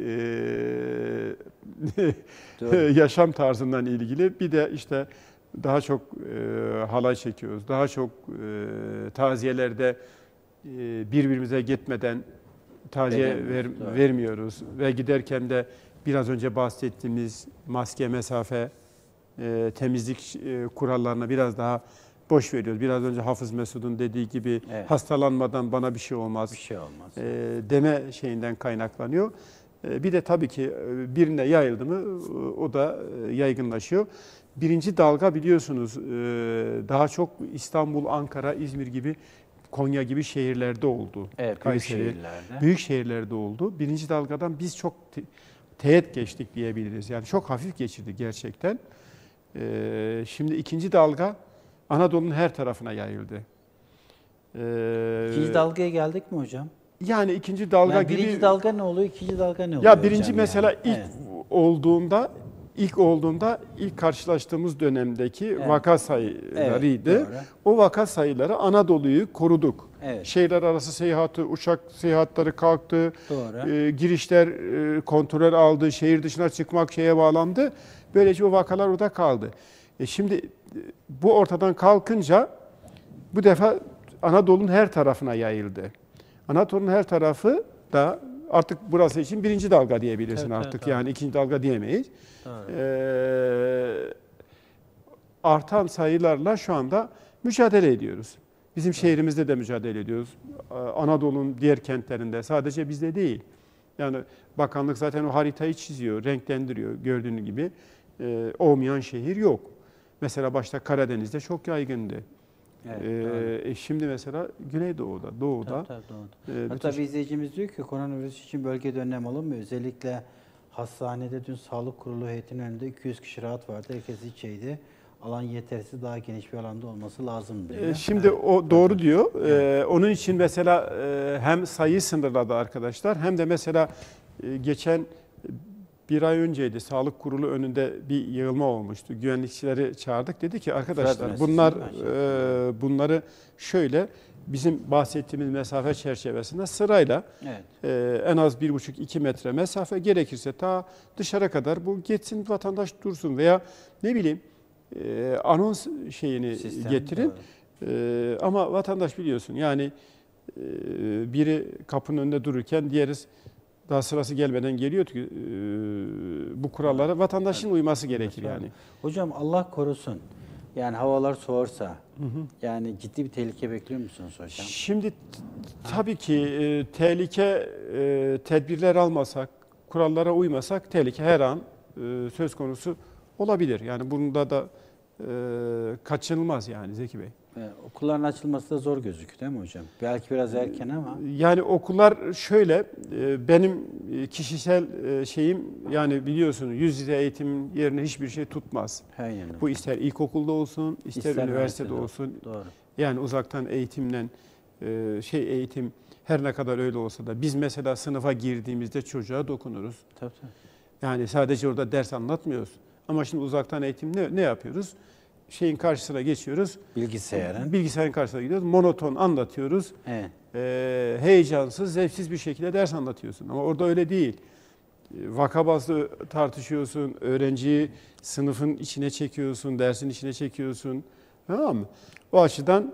Doğru. e, yaşam tarzından ilgili. Bir de işte daha çok e, halay çekiyoruz, daha çok e, taziyelerde e, birbirimize gitmeden taziye ver, Veremiyoruz, doğru. vermiyoruz ve giderken de biraz önce bahsettiğimiz maske, mesafe, e, temizlik e, kurallarına biraz daha boş veriyoruz. Biraz önce Hafız Mesud'un dediği gibi Evet. hastalanmadan bana bir şey olmaz Bir şey olmaz. e, deme şeyinden kaynaklanıyor. E, bir de tabii ki e, birine yayıldı mı e, o da e, yaygınlaşıyor. Birinci dalga biliyorsunuz e, daha çok İstanbul, Ankara, İzmir gibi, Konya gibi şehirlerde oldu. Evet, büyük Kayseri, şehirlerde. büyük şehirlerde oldu. Birinci dalgadan biz çok te- teğet geçtik diyebiliriz. Yani çok hafif geçirdi gerçekten. E, şimdi ikinci dalga Anadolu'nun her tarafına yayıldı. E, İkinci dalgaya geldik mi hocam? Yani ikinci dalga Yani gibi. birinci dalga ne oluyor, ikinci dalga ne oluyor Ya birinci hocam mesela yani? ilk Evet. olduğunda, ilk olduğunda ilk karşılaştığımız dönemdeki Evet. vaka sayılarıydı. Evet, doğru. O vaka sayıları Anadolu'yu koruduk. Evet. Şehirler arası seyahati, uçak seyahatleri kalktı. Doğru. E, girişler e, kontrol aldı, şehir dışına çıkmak şeye bağlandı. Böylece o vakalar orada kaldı. E şimdi e, bu ortadan kalkınca bu defa Anadolu'nun her tarafına yayıldı. Anadolu'nun her tarafı da artık burası için birinci dalga diyebilirsin Tabii, artık. tabii, tabii. Yani ikinci dalga diyemeyiz. Doğru. Ee, artan sayılarla şu anda mücadele ediyoruz. Bizim şehrimizde de mücadele ediyoruz. Anadolu'nun diğer kentlerinde, sadece bizde değil. Yani bakanlık zaten o haritayı çiziyor, renklendiriyor gördüğünüz gibi. E, olmayan şehir yok. Mesela başta Karadeniz'de çok yaygındı. Evet, Ee, şimdi mesela Güneydoğu'da, Doğu'da. Tabii, tabii, doğru. E, Hatta bütün- bir izleyicimiz diyor ki koronavirüs için bölgede önlem alınmıyor. Özellikle hastanede dün sağlık kurulu heyetinin önünde iki yüz kişi rahat vardı. Herkes içeydi. Alan yetersiz, daha geniş bir alanda olması lazım diyor. E, Şimdi Evet. o doğru diyor. Ee, onun için mesela e, hem sayı sınırladı arkadaşlar, hem de mesela e, geçen bir ay önceydi, sağlık kurulu önünde bir yığılma olmuştu. Güvenlikçileri çağırdık. Dedi ki arkadaşlar Fırat bunlar Üniversitesi e, bunları şöyle bizim bahsettiğimiz mesafe çerçevesinde sırayla Evet. e, en az bir buçuk iki metre mesafe, gerekirse ta dışarı kadar bu geçsin, vatandaş dursun veya ne bileyim e, anons şeyini Sistem, getirin. doğru. E, ama vatandaş biliyorsun yani e, biri kapının önünde dururken diğeri daha sırası gelmeden geliyor ki e, bu kurallara vatandaşın uyması gerekir yani. Hocam Allah korusun. Yani havalar soğursa, yani ciddi bir tehlike bekliyor musunuz hocam? Şimdi t- tabii ki e, tehlike e, tedbirler almasak, kurallara uymasak tehlike her an e, söz konusu olabilir. Yani bunda da e, kaçınılmaz yani Zeki Bey. Ee, okulların açılması da zor gözüküyor değil mi hocam? Belki biraz erken ama. Yani okullar şöyle, e, benim e, kişisel e, şeyim, yani biliyorsunuz yüz yüze eğitim yerine hiçbir şey tutmaz. Aynen. Bu ister ilkokulda olsun, ister, İster üniversitede üniversitede olsun. Doğru. Yani uzaktan eğitimle e, şey eğitim her ne kadar öyle olsa da biz mesela sınıfa girdiğimizde çocuğa dokunuruz. Tabii tabii. Yani sadece orada ders anlatmıyoruz. Ama şimdi uzaktan eğitim ne, ne yapıyoruz? Şeyin karşısına geçiyoruz. Bilgisayarın. Bilgisayarın karşısına gidiyoruz. Monoton anlatıyoruz. Evet. E, heyecansız, zevksiz bir şekilde ders anlatıyorsun. Ama orada öyle değil. E, Vaka bazlı tartışıyorsun, öğrenciyi sınıfın içine çekiyorsun, dersin içine çekiyorsun. Tamam mı? O açıdan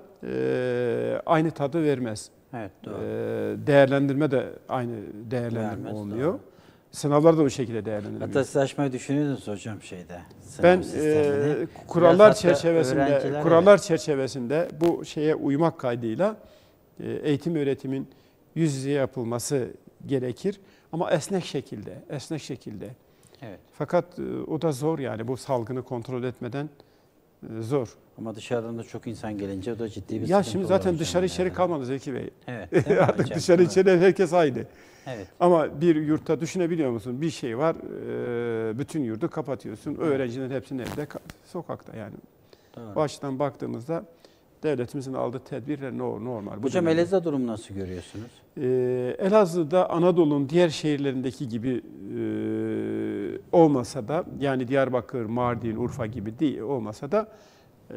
e, aynı tadı vermez. Evet, E, doğru. değerlendirme de aynı değerlendirme Vermez, olmuyor. doğru. Sınavlar da o şekilde değerlendiriliyor. Hatta siz açmayı düşünüyordunuz hocam şeyde. sınav Ben sistemini. e, Biraz kurallar hatta çerçevesinde öğrencilere- kurallar çerçevesinde bu şeye uymak kaydıyla e, eğitim öğretimin yüz yüze yapılması gerekir ama esnek şekilde, esnek şekilde. Evet. Fakat e, o da zor yani, bu salgını kontrol etmeden e, zor. Ama dışarıdan da çok insan gelince o da ciddi bir Ya sıkıntı şimdi olur zaten hocam dışarı yani. içeri kalmadı Zeki Bey. Evet. değil mi Artık hocam? dışarı Evet. içeri herkes aynı. Evet. Ama bir yurtta düşünebiliyor musun? Bir şey var, e, bütün yurdu kapatıyorsun. Öğrencilerin hepsinin evde, ka- sokakta yani. Doğru. Bu açıdan baktığımızda devletimizin aldığı tedbirler no- normal. Bu Hocam dönemde. Elazığ durumu nasıl görüyorsunuz? Ee, Elazığ'da Anadolu'nun diğer şehirlerindeki gibi e, olmasa da, yani Diyarbakır, Mardin, Urfa gibi değil olmasa da e,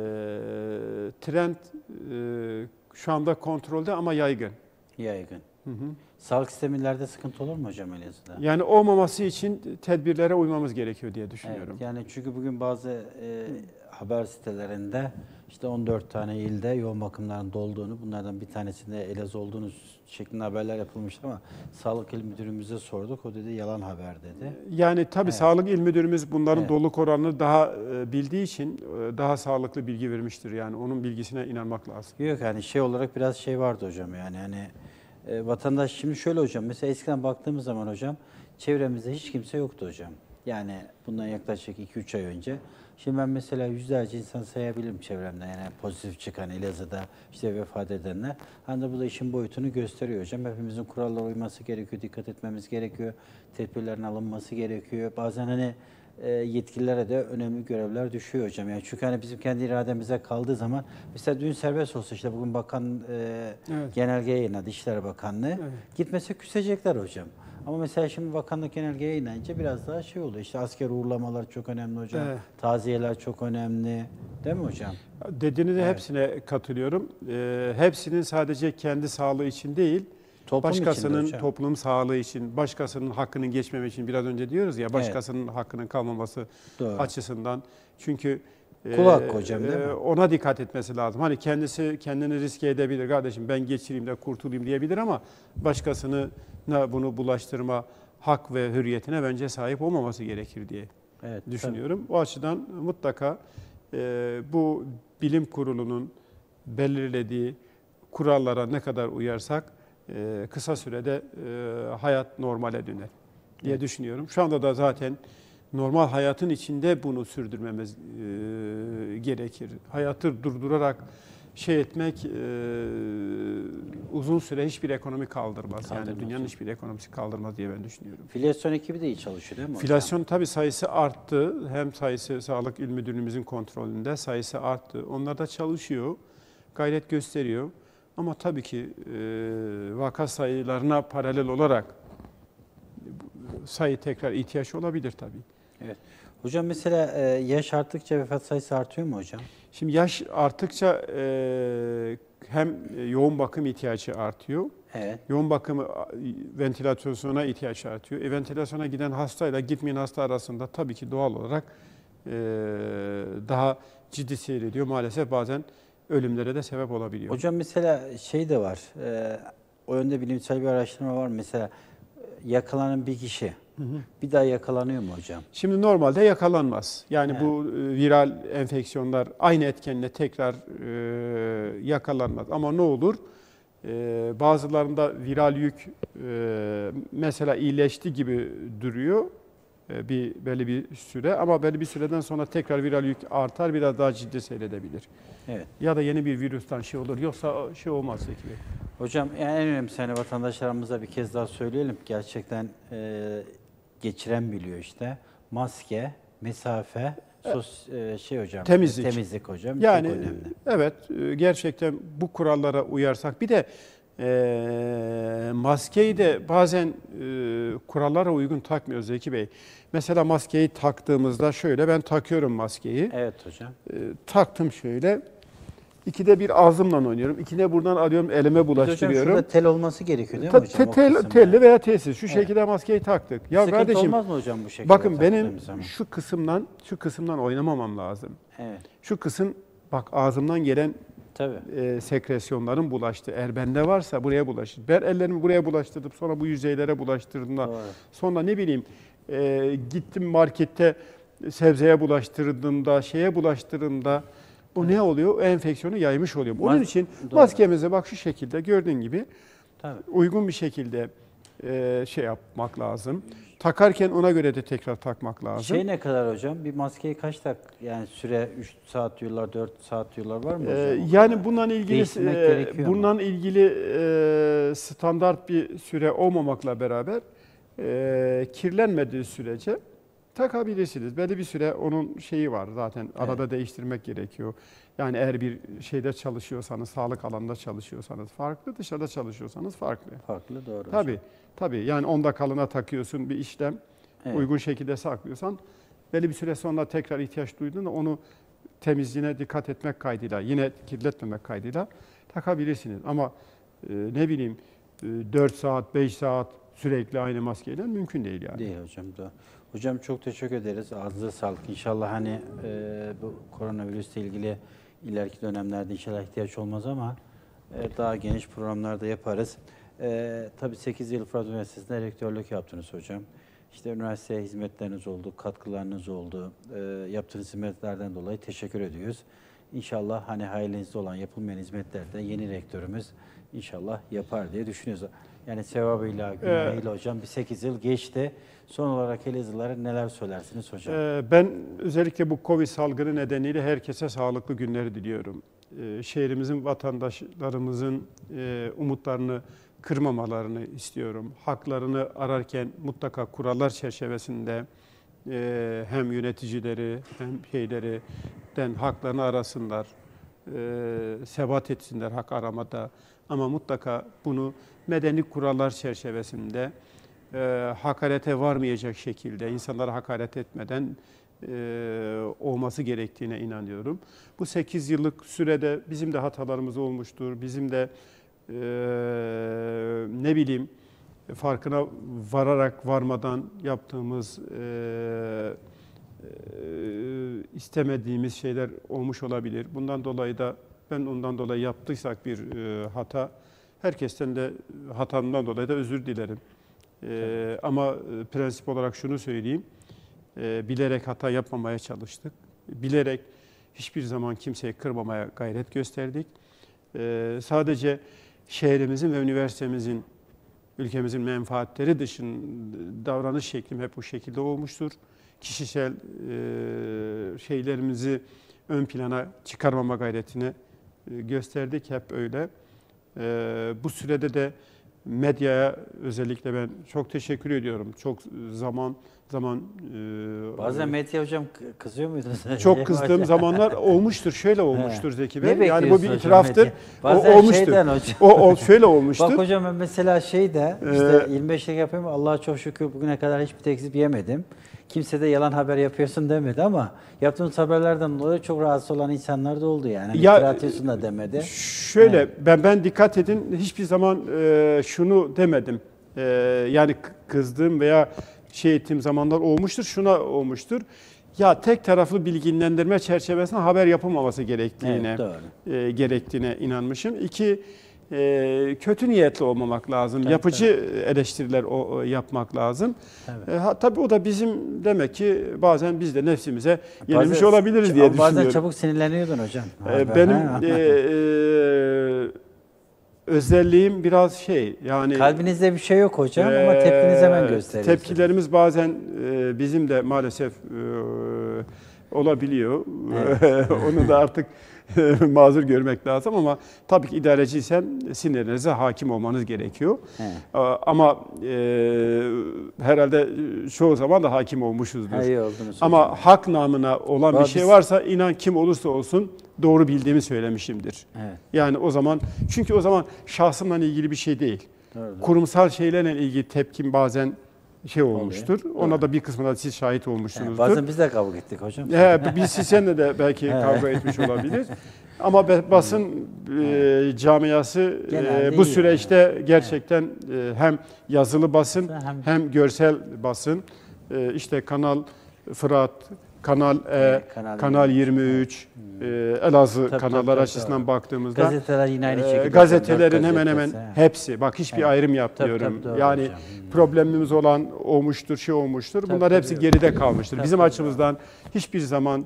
trend e, şu anda kontrolde ama yaygın. Yaygın. Hı hı. Sağlık sistemlerde sıkıntı olur mu hocam Elazığ'da? Yani olmaması için tedbirlere uymamız gerekiyor diye düşünüyorum. Evet, yani çünkü bugün bazı e, haber sitelerinde işte on dört tane ilde yoğun bakımların dolduğunu, bunlardan bir tanesinde Elazığ olduğunu şeklinde haberler yapılmıştı ama Sağlık İl Müdürümüze sorduk. O dedi yalan haber dedi. Yani tabii Evet. Sağlık İl Müdürümüz bunların Evet. doluluk oranını daha e, bildiği için e, daha sağlıklı bilgi vermiştir. Yani onun bilgisine inanmak lazım. Yok hani şey olarak biraz şey vardı hocam yani hani e, vatandaş şimdi şöyle hocam mesela eskiden baktığımız zaman hocam çevremizde hiç kimse yoktu hocam. Yani bundan yaklaşık iki üç ay önce. Şimdi ben mesela yüzlerce insan sayabilirim çevremden yani pozitif çıkan Elazığ'da işte vefat edenler. Hani de bu da işin boyutunu gösteriyor hocam. Hepimizin kurallara uyması gerekiyor, dikkat etmemiz gerekiyor. Tedbirlerin alınması gerekiyor. Bazen hani e, yetkililere de önemli görevler düşüyor hocam. Yani çünkü hani bizim kendi irademize kaldığı zaman mesela dün serbest olsa işte bugün bakan e, Evet. genelge yayınladı İşler Bakanlığı. Evet. Gitmese küsecekler hocam. Ama mesela şimdi bakanlık genelge yayınlayınca biraz daha şey oluyor. İşte asker uğurlamalar çok önemli hocam. Evet. Taziyeler çok önemli. Değil mi hocam? Dediğinizde Evet. hepsine katılıyorum. Ee, hepsinin sadece kendi sağlığı için değil, Toplum içinde başkasının hocam. toplum sağlığı için, başkasının hakkının geçmemesi için, biraz önce diyoruz ya, başkasının hakkının kalmaması Doğru. açısından. Çünkü Kul hakkı hocam, değil mi? ona dikkat etmesi lazım. Hani kendisi kendini riske edebilir, kardeşim ben geçireyim de kurtulayım diyebilir ama başkasına bunu bulaştırma hak ve hürriyetine bence sahip olmaması gerekir diye Evet, düşünüyorum. O açıdan mutlaka e, bu bilim kurulunun belirlediği kurallara ne kadar uyarsak e, kısa sürede e, hayat normale döner diye evet. düşünüyorum. Şu anda da zaten normal hayatın içinde bunu sürdürmemiz e, gerekir. Hayatı durdurarak şey etmek e, uzun süre hiçbir ekonomi kaldırmaz. kaldırmaz. Yani dünyanın hiçbir ekonomisi kaldırmaz diye ben düşünüyorum. Filyasyon ekibi de iyi çalışıyor değil mi hocam? Filyasyon tabii sayısı arttı. Hem sayısı Sağlık İl Müdürlüğümüzün kontrolünde sayısı arttı. Onlar da çalışıyor. Gayret gösteriyor. Ama tabii ki e, vaka sayılarına paralel olarak sayı tekrar ihtiyaç olabilir tabii. Evet. Hocam mesela e, yaş arttıkça vefat sayısı artıyor mu hocam? Şimdi yaş arttıkça e, hem yoğun bakım ihtiyacı artıyor. Evet. Yoğun bakım ventilasyona ihtiyaç artıyor. E, ventilasyona giden hastayla gitmeyen hasta arasında tabii ki doğal olarak e, daha ciddi seyrediyor. Maalesef bazen ölümlere de sebep olabiliyor. Hocam mesela şey de var. E, o yönde bilimsel bir araştırma var. Mesela yakalanan bir kişi hı hı. bir daha yakalanıyor mu hocam? Şimdi normalde yakalanmaz. Yani He. bu viral enfeksiyonlar aynı etkenle tekrar e, yakalanmaz. Ama ne olur? E, bazılarında viral yük e, mesela iyileşti gibi duruyor e, bir belli bir süre ama belli bir süreden sonra tekrar viral yük artar, biraz daha ciddi seyredebilir. Evet. Ya da yeni bir virüsten şey olur. Yoksa şey olmaz Zeki Bey. Hocam en önemlisi hani vatandaşlarımıza bir kez daha söyleyelim. Gerçekten e, geçiren biliyor işte. Maske, mesafe, sos, e, şey hocam. Temizlik. Temizlik hocam. Yani çok önemli. Evet, gerçekten bu kurallara uyarsak bir de e, maskeyi de bazen e, kurallara uygun takmıyoruz Zeki Bey. Mesela maskeyi taktığımızda şöyle ben takıyorum maskeyi. Evet hocam. E, taktım şöyle. İkide bir ağzımla oynuyorum. İkide buradan alıyorum, elime bulaştırıyorum. Hocam şurada tel olması gerekiyor değil mi Ta, hocam? Tel, telli yani. Veya telsiz. Şu evet. şekilde maskeyi taktık. Ya Sıkıntı kardeşim, olmaz mı hocam bu şekilde? Bakın benim şu kısımdan şu kısımdan oynamamam lazım. Evet. Şu kısım bak ağzımdan gelen e, sekresyonların bulaştı. Eğer bende varsa buraya bulaşır. Ben ellerimi buraya bulaştırdım. Sonra bu yüzeylere bulaştırdığımda Doğru. sonra ne bileyim e, gittim markette sebzeye bulaştırdığımda, şeye bulaştırdığımda bu ne oluyor? O enfeksiyonu yaymış oluyor. Onun Mas için Doğru. maskemize bak şu şekilde gördüğün gibi Tabii. uygun bir şekilde e, şey yapmak lazım. Takarken ona göre de tekrar takmak lazım. Şey ne kadar hocam? Bir maskeyi kaç dak yani süre üç saat diyorlar, dört saat diyorlar var mı hocam? Ee, yani bundan ilgili e, bundan mu? ilgili e, standart bir süre olmamakla beraber e, kirlenmediği sürece takabilirsiniz. Belli bir süre onun şeyi var zaten. Arada evet. değiştirmek gerekiyor. Yani eğer bir şeyde çalışıyorsanız, sağlık alanında çalışıyorsanız farklı, dışarıda çalışıyorsanız farklı. Farklı doğru. Tabii. Hocam. Tabii. Yani on dakikalığına takıyorsun bir işlem. Evet. Uygun şekilde saklıyorsan belli bir süre sonra tekrar ihtiyaç duyduğunda onu temizliğine dikkat etmek kaydıyla, yine kirletmemek kaydıyla takabilirsiniz. Ama e, ne bileyim e, dört saat, beş saat sürekli aynı maskeyle mümkün değil yani. Değil hocam da. Hocam çok teşekkür ederiz. Ağzınıza sağlık. İnşallah hani e, bu koronavirüsle ilgili ileriki dönemlerde inşallah ihtiyaç olmaz ama e, daha geniş programlarda yaparız. E, tabii sekiz yıl Fırat Üniversitesi'nde rektörlük yaptınız hocam. İşte üniversiteye hizmetleriniz oldu, katkılarınız oldu. E, yaptığınız hizmetlerden dolayı teşekkür ediyoruz. İnşallah hani hayalinizde olan yapılmayan hizmetlerde yeni rektörümüz inşallah yapar diye düşünüyoruz. Yani sevabıyla, günahıyla hocam bir sekiz yıl geçti. Son olarak Elazığlılara neler söylersiniz hocam? Ben özellikle bu Covid salgını nedeniyle herkese sağlıklı günleri diliyorum. Şehrimizin, vatandaşlarımızın umutlarını kırmamalarını istiyorum. Haklarını ararken mutlaka kurallar çerçevesinde hem yöneticileri hem şeylerden haklarını arasınlar, sebat etsinler hak aramada. Ama mutlaka bunu medeni kurallar çerçevesinde e, hakarete varmayacak şekilde, insanlara hakaret etmeden e, olması gerektiğine inanıyorum. Bu sekiz yıllık sürede bizim de hatalarımız olmuştur. Bizim de e, ne bileyim farkına vararak varmadan yaptığımız e, e, istemediğimiz şeyler olmuş olabilir. Bundan dolayı da ben ondan dolayı yaptıysak bir e, hata, herkesten de hatamdan dolayı da özür dilerim. E, ama prensip olarak şunu söyleyeyim, e, bilerek hata yapmamaya çalıştık. Bilerek hiçbir zaman kimseyi kırmamaya gayret gösterdik. e, sadece şehrimizin ve üniversitemizin, ülkemizin menfaatleri dışında davranış şeklim hep bu şekilde olmuştur. Kişisel e, şeylerimizi ön plana çıkarmama gayretini e, gösterdik, hep öyle. E, bu sürede de medyaya özellikle ben çok teşekkür ediyorum. Çok zaman zaman e, Bazen medya hocam kızıyor muydunuz? çok kızdığım zamanlar olmuştur. Şöyle olmuştur Zeki Bey. Ne Yani bu bir bekliyorsun itiraftır. hocam medya? O Bazen olmuştur. şeyden hocam. O, o şöyle olmuştur. Bak hocam ben mesela şeyde işte Ee, yirmi beşlik yapıyorum. Allah'a çok şükür bugüne kadar hiçbir tekzip yemedim. Kimse de yalan haber yapıyorsun demedi ama yaptığımız haberlerden dolayı çok rahatsız olan insanlar da oldu yani. Hani Ya, iftira atıyorsun da demedi. Şöyle Evet. ben ben dikkat edin, hiçbir zaman e, şunu demedim. E, yani k- kızdığım veya şey ettiğim zamanlar olmuştur. Şuna olmuştur. Ya tek taraflı bilgilendirme çerçevesinde haber yapılmaması gerektiğine Evet, doğru. e, gerektiğine inanmışım. İki, e, kötü niyetli olmamak lazım. Tabii, Yapıcı eleştiriler o, o yapmak lazım. Tabii. E, ha, tabii o da bizim demek ki bazen biz de nefsimize yenilmiş Bazen- olabiliriz diye ama düşünüyorum. Bazen çabuk sinirleniyordun hocam. Ee, Haber, Benim ha? e, e, özelliğim biraz şey, yani Kalbinizde bir şey yok hocam ama tepkinizi hemen e, gösteriyorsunuz. tepkilerimiz bazen e, bizim de maalesef e, olabiliyor. Onu da artık mazur görmek lazım ama tabii ki idareciysen sinirlerinize hakim olmanız gerekiyor. Evet. Ama e, herhalde çoğu zaman da hakim olmuşuzdur. Ha, iyi oldunuz Ama hocam. hak namına olan Vallahi bir şey biz- varsa inan kim olursa olsun doğru bildiğimi söylemişimdir. Evet. Yani o zaman, çünkü o zaman şahsımla ilgili bir şey değil. Doğru, doğru. Kurumsal şeylerle ilgili tepkim bazen şey olmuştur. Oluyor. Ona Doğru. da bir kısmına siz şahit Yani olmuşsunuzdur. bazen biz de kavga ettik hocam. He, biz seninle de belki Evet. kavga etmiş olabilir. Ama be- basın e, camiası Genelde e, bu iyi süreçte gerçekten e, hem yazılı basın Hem- hem görsel basın, e, işte Kanal Fırat, Kanal E, Evet, Kanal Kanal yirmi üç, e, Elazığ Tabii, kanallar tabii, açısından tabii. baktığımızda Gazeteler yine aynı e, şekilde. gazetelerin Dört hemen hemen gazetesi, ha. hepsi, bak hiçbir Evet. ayrım Tabii, yapmıyorum. tabii, doğru Yani hocam. Hmm. problemimiz olan olmuştur, şey olmuştur. Tabii, Bunlar tabii. hepsi geride kalmıştır. Tabii, Bizim tabii. açımızdan hiçbir zaman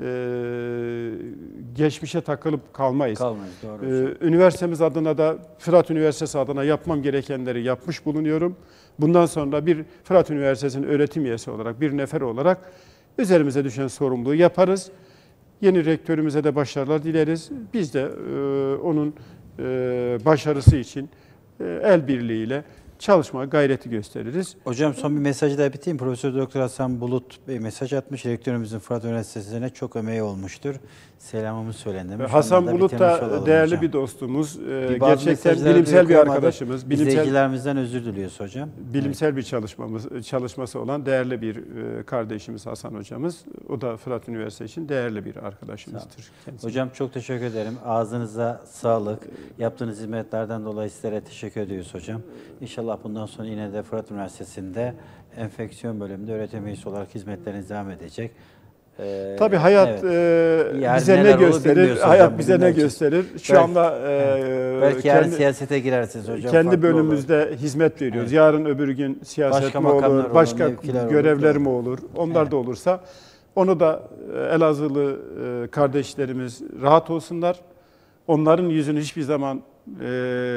e, geçmişe takılıp kalmayız. Kalmayız, doğru Ee, hocam. üniversitemiz adına da Fırat Üniversitesi adına yapmam gerekenleri yapmış bulunuyorum. Bundan sonra bir Fırat Üniversitesi'nin öğretim üyesi olarak, bir nefer olarak üzerimize düşen sorumluluğu yaparız. Yeni rektörümüze de başarılar dileriz. Biz de e, onun e, başarısı için e, el birliğiyle çalışma gayreti gösteririz. Hocam son bir mesajı da biteyim. Profesör Doktor Hasan Bulut Bey mesaj atmış. Rektörümüzün Fırat Üniversitesi'ne çok emeği olmuştur. Selamımı söyleyin demiş. Hasan Ondan Bulut bitirmiş da olalım değerli hocam. bir dostumuz. Ee, Bir bazı gerçekten mesajları bilimsel bir okuyamadık. arkadaşımız. Bilimsel İzleyicilerimizden özür diliyoruz hocam. bilimsel bir çalışmamız çalışması olan değerli bir e, kardeşimiz Hasan hocamız. O da Fırat Üniversitesi için değerli bir arkadaşımızdır. kendisi. Hocam çok teşekkür ederim. Ağzınıza sağlık. Yaptığınız hizmetlerden dolayı sizlere teşekkür ediyoruz hocam. İnşallah bundan sonra yine de Fırat Üniversitesi'nde enfeksiyon bölümünde öğretim üyesi olarak hizmetleriniz devam edecek. Ee, Tabii hayat evet. e, Yani bize ne neler olur gösterir? bilmiyoruz Hayat hocam, bize ne bilmiyoruz. gösterir? Şu Belki- anda e, Belki yarın kendi, siyasete girersiniz hocam. kendi farklı olur. bölümümüzde hizmet veriyoruz. Evet. Yarın öbür gün siyaset Başka mi makamlar olur, olur, başka mevkiler olur, görevler doğru. mi olur? Onlar Evet. da olursa onu da e, Elazığlı e, kardeşlerimiz rahat olsunlar. Onların yüzünü hiçbir zaman e,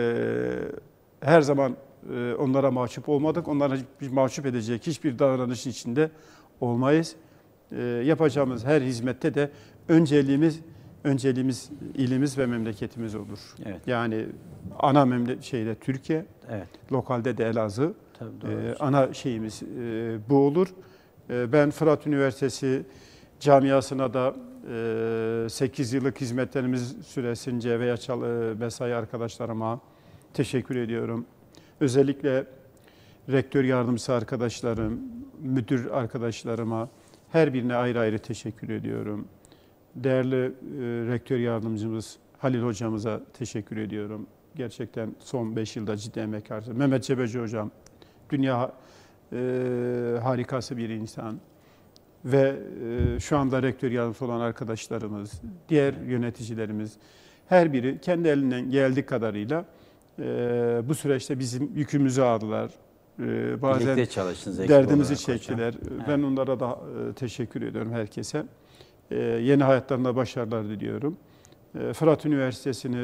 her zaman e, onlara mahcup olmadık. Onlara hiçbir mahcup edecek hiçbir davranışın içinde olmayız. E, yapacağımız her hizmette de önceliğimiz önceliğimiz ilimiz ve memleketimiz olur. Evet. Yani ana memle şeyde Türkiye, Evet. lokalde de Elazığ. Tabii doğru. Ee, ana şeyimiz e, bu olur. E, ben Fırat Üniversitesi camiasına da e, sekiz yıllık hizmetlerimiz süresince veya çal, e, mesai arkadaşlarıma teşekkür ediyorum. Özellikle rektör yardımcısı arkadaşlarım, müdür arkadaşlarıma her birine ayrı ayrı teşekkür ediyorum. Değerli e, rektör yardımcımız Halil hocamıza teşekkür ediyorum. Gerçekten son beş yılda ciddi emek harcadı. Mehmet Cebeci hocam, dünya e, harikası bir insan. Ve e, şu anda rektör yardımcısı olan arkadaşlarımız, diğer yöneticilerimiz, her biri kendi elinden geldiği kadarıyla e, bu süreçte bizim yükümüzü aldılar. E, bazen Birlikte çalıştınız ekip derdimizi olarak hocam. çektiler. Ben onlara da e, teşekkür ediyorum herkese. E, yeni hayatlarında başarılar diliyorum. E, Fırat Üniversitesi'ni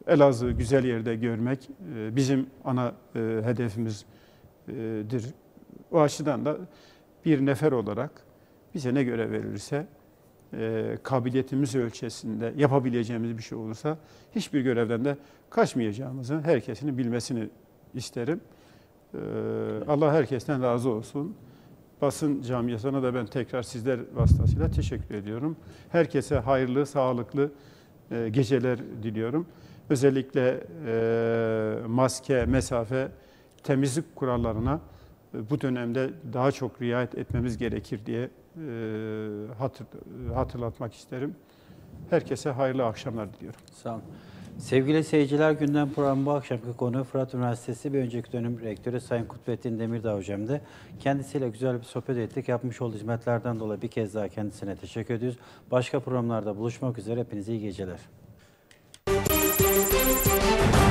Elazığ güzel yerde görmek e, bizim ana e, hedefimizdir. O açıdan da bir nefer olarak bize ne görev verilirse, e, kabiliyetimiz ölçüsünde yapabileceğimiz bir şey olursa hiçbir görevden de kaçmayacağımızı herkesin bilmesini isterim. E, Allah herkesten razı olsun. Basın camiasına da ben tekrar sizler vasıtasıyla teşekkür ediyorum. Herkese hayırlı, sağlıklı e, geceler diliyorum. Özellikle e, maske, mesafe, temizlik kurallarına e, bu dönemde daha çok riayet etmemiz gerekir diye e, hatır, hatırlatmak isterim. Herkese hayırlı akşamlar diliyorum. Sağ olun. Sevgili seyirciler, gündem programı bu akşamki konu Fırat Üniversitesi bir önceki dönem rektörü Sayın Kutbettin Demirdağ hocamdı. Kendisiyle güzel bir sohbet ettik. Yapmış olduğu hizmetlerden dolayı bir kez daha kendisine teşekkür ediyoruz. Başka programlarda buluşmak üzere. Hepinize iyi geceler.